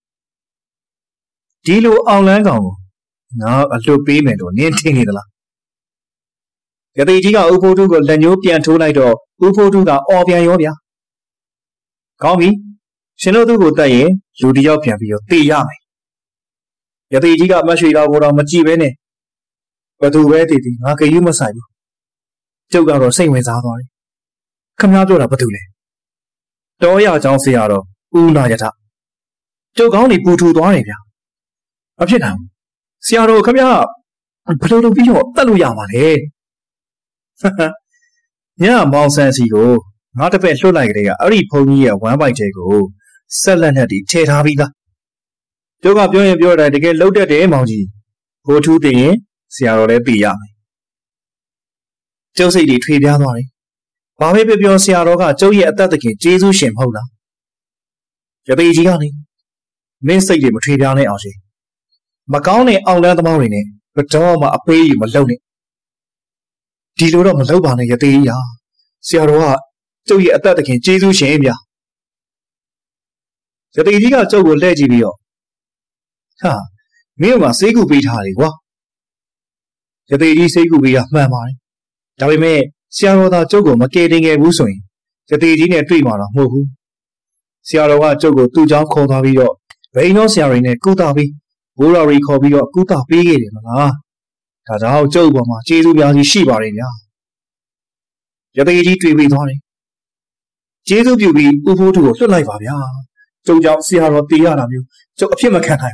Dilo Aulango. Now a low payment or near Tinidala. Yadiga Upo to go Lanopian to Lido, Upo to the Obia Yobia. Call me. Shinodu go die, Ludiopian be your tea yami. Yadiga Mashida would on Majibene. But who read it, Naka Yumasai. Joga or same with Avon. Come out to a patule. Doya John Searo, Una Yata. Joga only put to Doria. Up here now. Searo, come here. And put a video, Taluyamane. Yeah, Mount Sansigo. Not a bit so like they are already pony a one by Jago. Salanati, Tetavida. Joga Bioy and Bioda to get loaded the emoji. Go to the Searo Pia. Josie the tree down on it. Bobby Bio Searoga, Joey at that kid, Jesus Shim Hola. Yabigiani. Miss the tree down it, Oji. Maconi on the morning, but Toma a pay you Maloney. Dilura Malobana Yadia. Searoa, Joey at that kid, Jesus Shimia. Yabiga Jogo Legibio. Ha, Milma Segu beat Hardy, what? Yabidi Segu be a mamma. Tabime, Searoa Jogo, Macating a Wusoing. Yabidine Dreamer, Mohu. Searoa Jogo, two jump called Avio. Vaino Searine, Kutabi. Ura recall your Kuta Big. Ah, that's how Jogo, Jesu Biazi Shibaria. Yabidi tree with honey. Jesu Bubi, Ubu to go life of ya. So Job Searo Piana, so a few mechanic.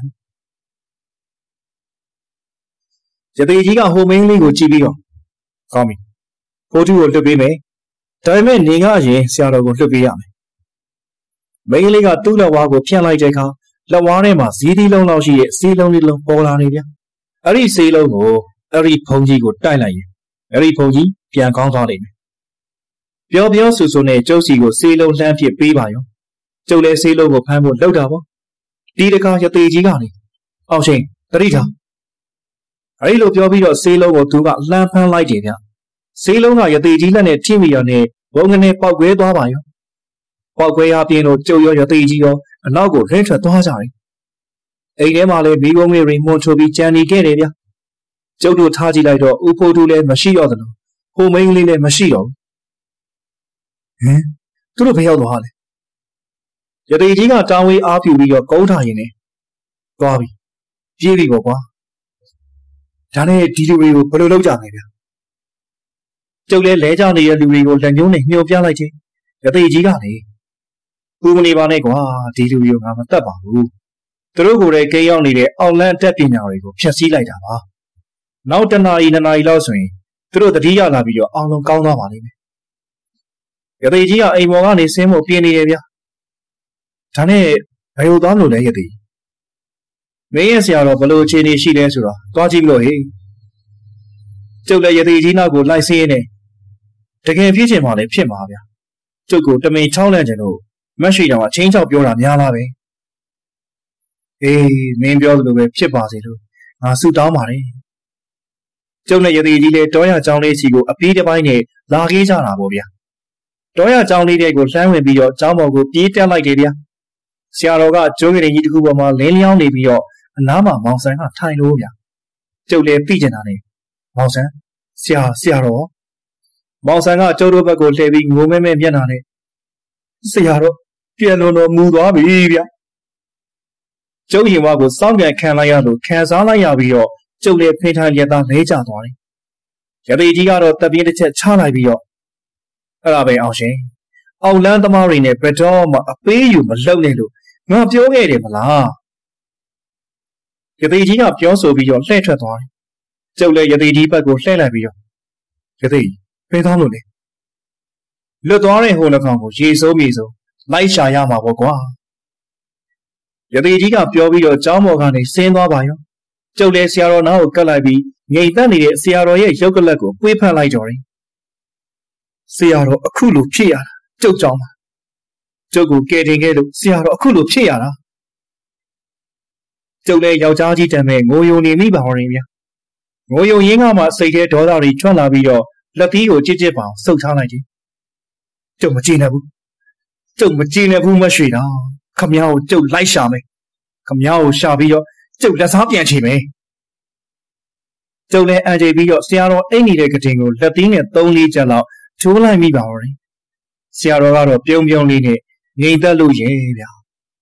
Yabiga, who mainly go Gibio. Call me. Go to the Bime. Time in Ningaji, Searo go to Biame. Mainly got two la wago piano jaka. La Warema, Zidi Long Logi, Sea Lonely Long Polanivia. Ari Sea Longo, Ari Pongi go Dina. Ari Pongi, Pian Contorin. Pio Pio Susone, Josie go Sea Long Lampy Bibayo. Jole Sea Longo Pambo Lodavo. Didaka Yatigani. Oh, Shane, Rita. I look your video Sea Longo to got lamp and lighting. Sea Longa Yatigilan, Timmy, Wongane Pogwe Babayo. Pogwe Apino, Joyo Yatigio. And now go rent a Tohazari. A Yamale, Bigo Miri, Montobi, Jani Geria. Jodo Taji Lido, Upo Dule, Machio, who mainly le Machio. Eh? To the Pale Hale. Yadiga Tawi Apu be your Gota in it. Bobby. Jivi Gopa. Tane, Tiri, Polo Jamia. ကျုပ်လည်းလဲကြနေတဲ့လူတွေကိုလက်ညှိုးနဲ့ညှို့ပြလိုက်တယ်ရသေးကြီးကလေဦးမနေပါနဲ့ကွာဒီလူမျိုးငါမတတ်ပါဘူးသူတို့ကိုယ်တိုင်ကိန်းရောက်နေတဲ့အောက်လန်းအတက်ပညာတွေကိုဖျက်ဆီးလိုက်တာပါနောက်တနာရီနှစ်နာရီလောက်ဆိုရင်သူတို့တတိယလာပြီးတော့အောင်လုံးကောင်းသွားပါလိမ့်မယ်ရသေးကြီးကအိမ်ပေါ်ကနေဆင်းဖို့ပြင်နေတယ်ဗျဒါနဲ့ဘယ်လိုသွားလို့လဲရသေးမင်းရဲ့ဆရာတော်ဘလို့အခြေအနေရှိလဲဆိုတော့တွားကြည့်လို့ဟေးကျုပ်လည်းရသေးကြီးနောက်ကိုလိုက်ဆင်းနေတကယ်ဖြစ်ချင်မှလည်းဖြစ်မှာဗျကျုပ်ကိုတမင်ချောင်းလန့်ကြလို့မက်ရှိတောင်အချင်းချောက်ပြောတာများလားပဲအေးမင်းပြောသလိုပဲဖြစ်ပါစေလို့ငါဆုတောင်းပါတယ်ကျုပ်နဲ့ရသေးကြီးလည်းတောရကျောင်းလေးစီကိုအပြေးတစ်ပိုင်းနဲ့လာခဲ့ကြတာပေါ့ဗျတောရကျောင်းလေးတွေကိုလှမ်းဝင်ပြီးတော့ကျောင်းပေါ်ကိုပြေးတက်လိုက်တယ်ဗျဆရာတော်ကကျိုးကလေးကြီးတစ်ခုပေါ်မှာလင်းလျောင်းနေပြီးတော့အနားမှာမောင်ဆန်းကထိုင်လို့ဗျကျုပ်လည်းသိကျင်တာနဲ့မောင်ဆန်းဆရာဆရာတော်မောင်ဆန်းကကျုပ်တို့ဘက်ကိုလှည့်ပြီးငိုမဲမဲမျက်နှာနဲ့ဆရာတော်ပြန်လို့တော့မူသွားပြီဗျကျုပ်ရင်ဝါကိုစောင့်ပြန်ခံလိုက်ရလို့ခံစားလိုက်ရပြီးတော့ကျုပ်လည်းဖိထိုင်ရသားလဲကျသွားတယ်ရသေးကြီးကတော့တပ်ပြင်းတစ်ချက်ချလိုက်ပြီးတော့အဲ့ဒါပဲအောင်ရှင်အောက်လန်းသမားတွေနဲ့ဘယ်တော့မှအပေးယူမလုပ်နဲ့လို့ငါပြောခဲ့တယ်မလားရသေးကြီးကပြောဆိုပြီးတော့လှည့်ထွက်သွားတယ်ကျုပ်လည်းရသေးကြီးဘက်ကိုလှည့်လိုက်ပြီးတော့ရသေးဖဲသွားလို့လေလွတ်သွားတဲ့ဟိုနှကောင်ကိုရေစိုးမြေစိုးလိုက်ရှာရမှာပေါ့ကွာရသေးကြီးကပြောပြီးတော့ကျောင်းပေါ်ကနေဆင်းသွားပါရောကျုပ်လည်းဆရာတော်နားကိုကပ်လိုက်ပြီးငိမ်သက်နေတဲ့ဆရာတော်ရဲ့ရုပ်ကလပ်ကိုပွေးဖက်လိုက်တော့တယ်ဆရာတော်အခုလိုဖြစ်ရတာကျုပ်ကြောင့်ပါကျုပ်ကိုကယ်တင်ခဲ့လို့ဆရာတော်အခုလိုဖြစ်ရတာကျုပ်လည်းယောက်ျားကြီးတမ်းမဲ့ငိုယုံနေမိပါရင်ဗျာငိုယုံရင်းကမှစိတ်ထဲဒေါသတွေထွက်လာပြီးတော့လက်သီးကိုကြစ်ကြစ်ပအောင်ဆုပ်ထားလိုက်တယ်ကျုပ်မကြည့်နိုင်ဘူးကျုပ်မကြည့်နိုင်ဘူးမရွှေတာခမ ्या ကိုကျုပ်လိုက်ရှာမယ်ခမ ्या ကိုရှာပြီးတော့ကျုပ်လက်စားပြန်ချေမယ်ကျုပ်လည်းအန်ကျေပြီးတော့ဆရာတော်အိတ်နေတဲ့ကတင်ကိုလက်သီးနဲ့သုံးလေးချက်လောက်ထိုးလိုက်မိပါတော့တယ်ဆရာတော်ကတော့ပြုံးပြုံးလေးနဲ့ငိမ်သက်လို့ရဲ့ဗျာ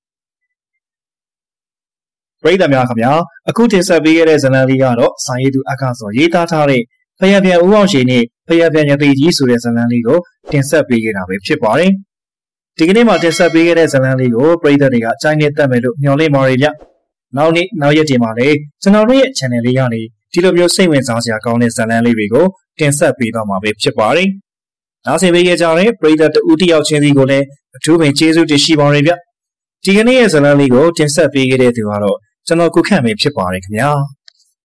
ပရိသတ်များခင်ဗျာအခုတင်ဆက်ပေးခဲ့တဲ့ဇာတ်လမ်းလေးကတော့စာရေးသူအခါစောရေးသားထားတဲ့ဖယားပြန်ဦးအောင်ရှင်နဲ့ဖယားပြန်ရသေးကြီးဆိုတဲ့ဇာတ်လမ်းလေးကိုတင်ဆက်ပေးခဲ့တာပဲဖြစ်ပါတယ်ဒီကနေ့မှာတင်ဆက်ပေးခဲ့တဲ့ဇာတ်လမ်းလေးကိုပရိသတ်တွေကအကြိုက်နဲ့တက်မယ်လို့မျှော်လင့်ပါတယ်ဗျနောက်နေ့နောက်ရက်ဒီမှာလည်းကျွန်တော်တို့ရဲ့ channel လေးကနေဒီလိုမျိုးစိတ်ဝင်စားစရာကောင်းတဲ့ဇာတ်လမ်းလေးတွေကိုတင်ဆက်ပေးသွားမှာပဲဖြစ်ပါတယ်နောက်ဆက်ပေးခဲ့ကြတဲ့ပရိသတ်တဦးတစ်ယောက်ချင်းစီကိုလည်းအထူးပင်ကျေးဇူးတင်ရှိပါတယ်ဗျဒီကနေ့ရဲ့ဇာတ်လမ်းလေးကိုတင်ဆက်ပေးခဲ့တဲ့သူကတော့ကျွန်တော်ကုခန့်ပဲဖြစ်ပါတယ်ခင်ဗျာ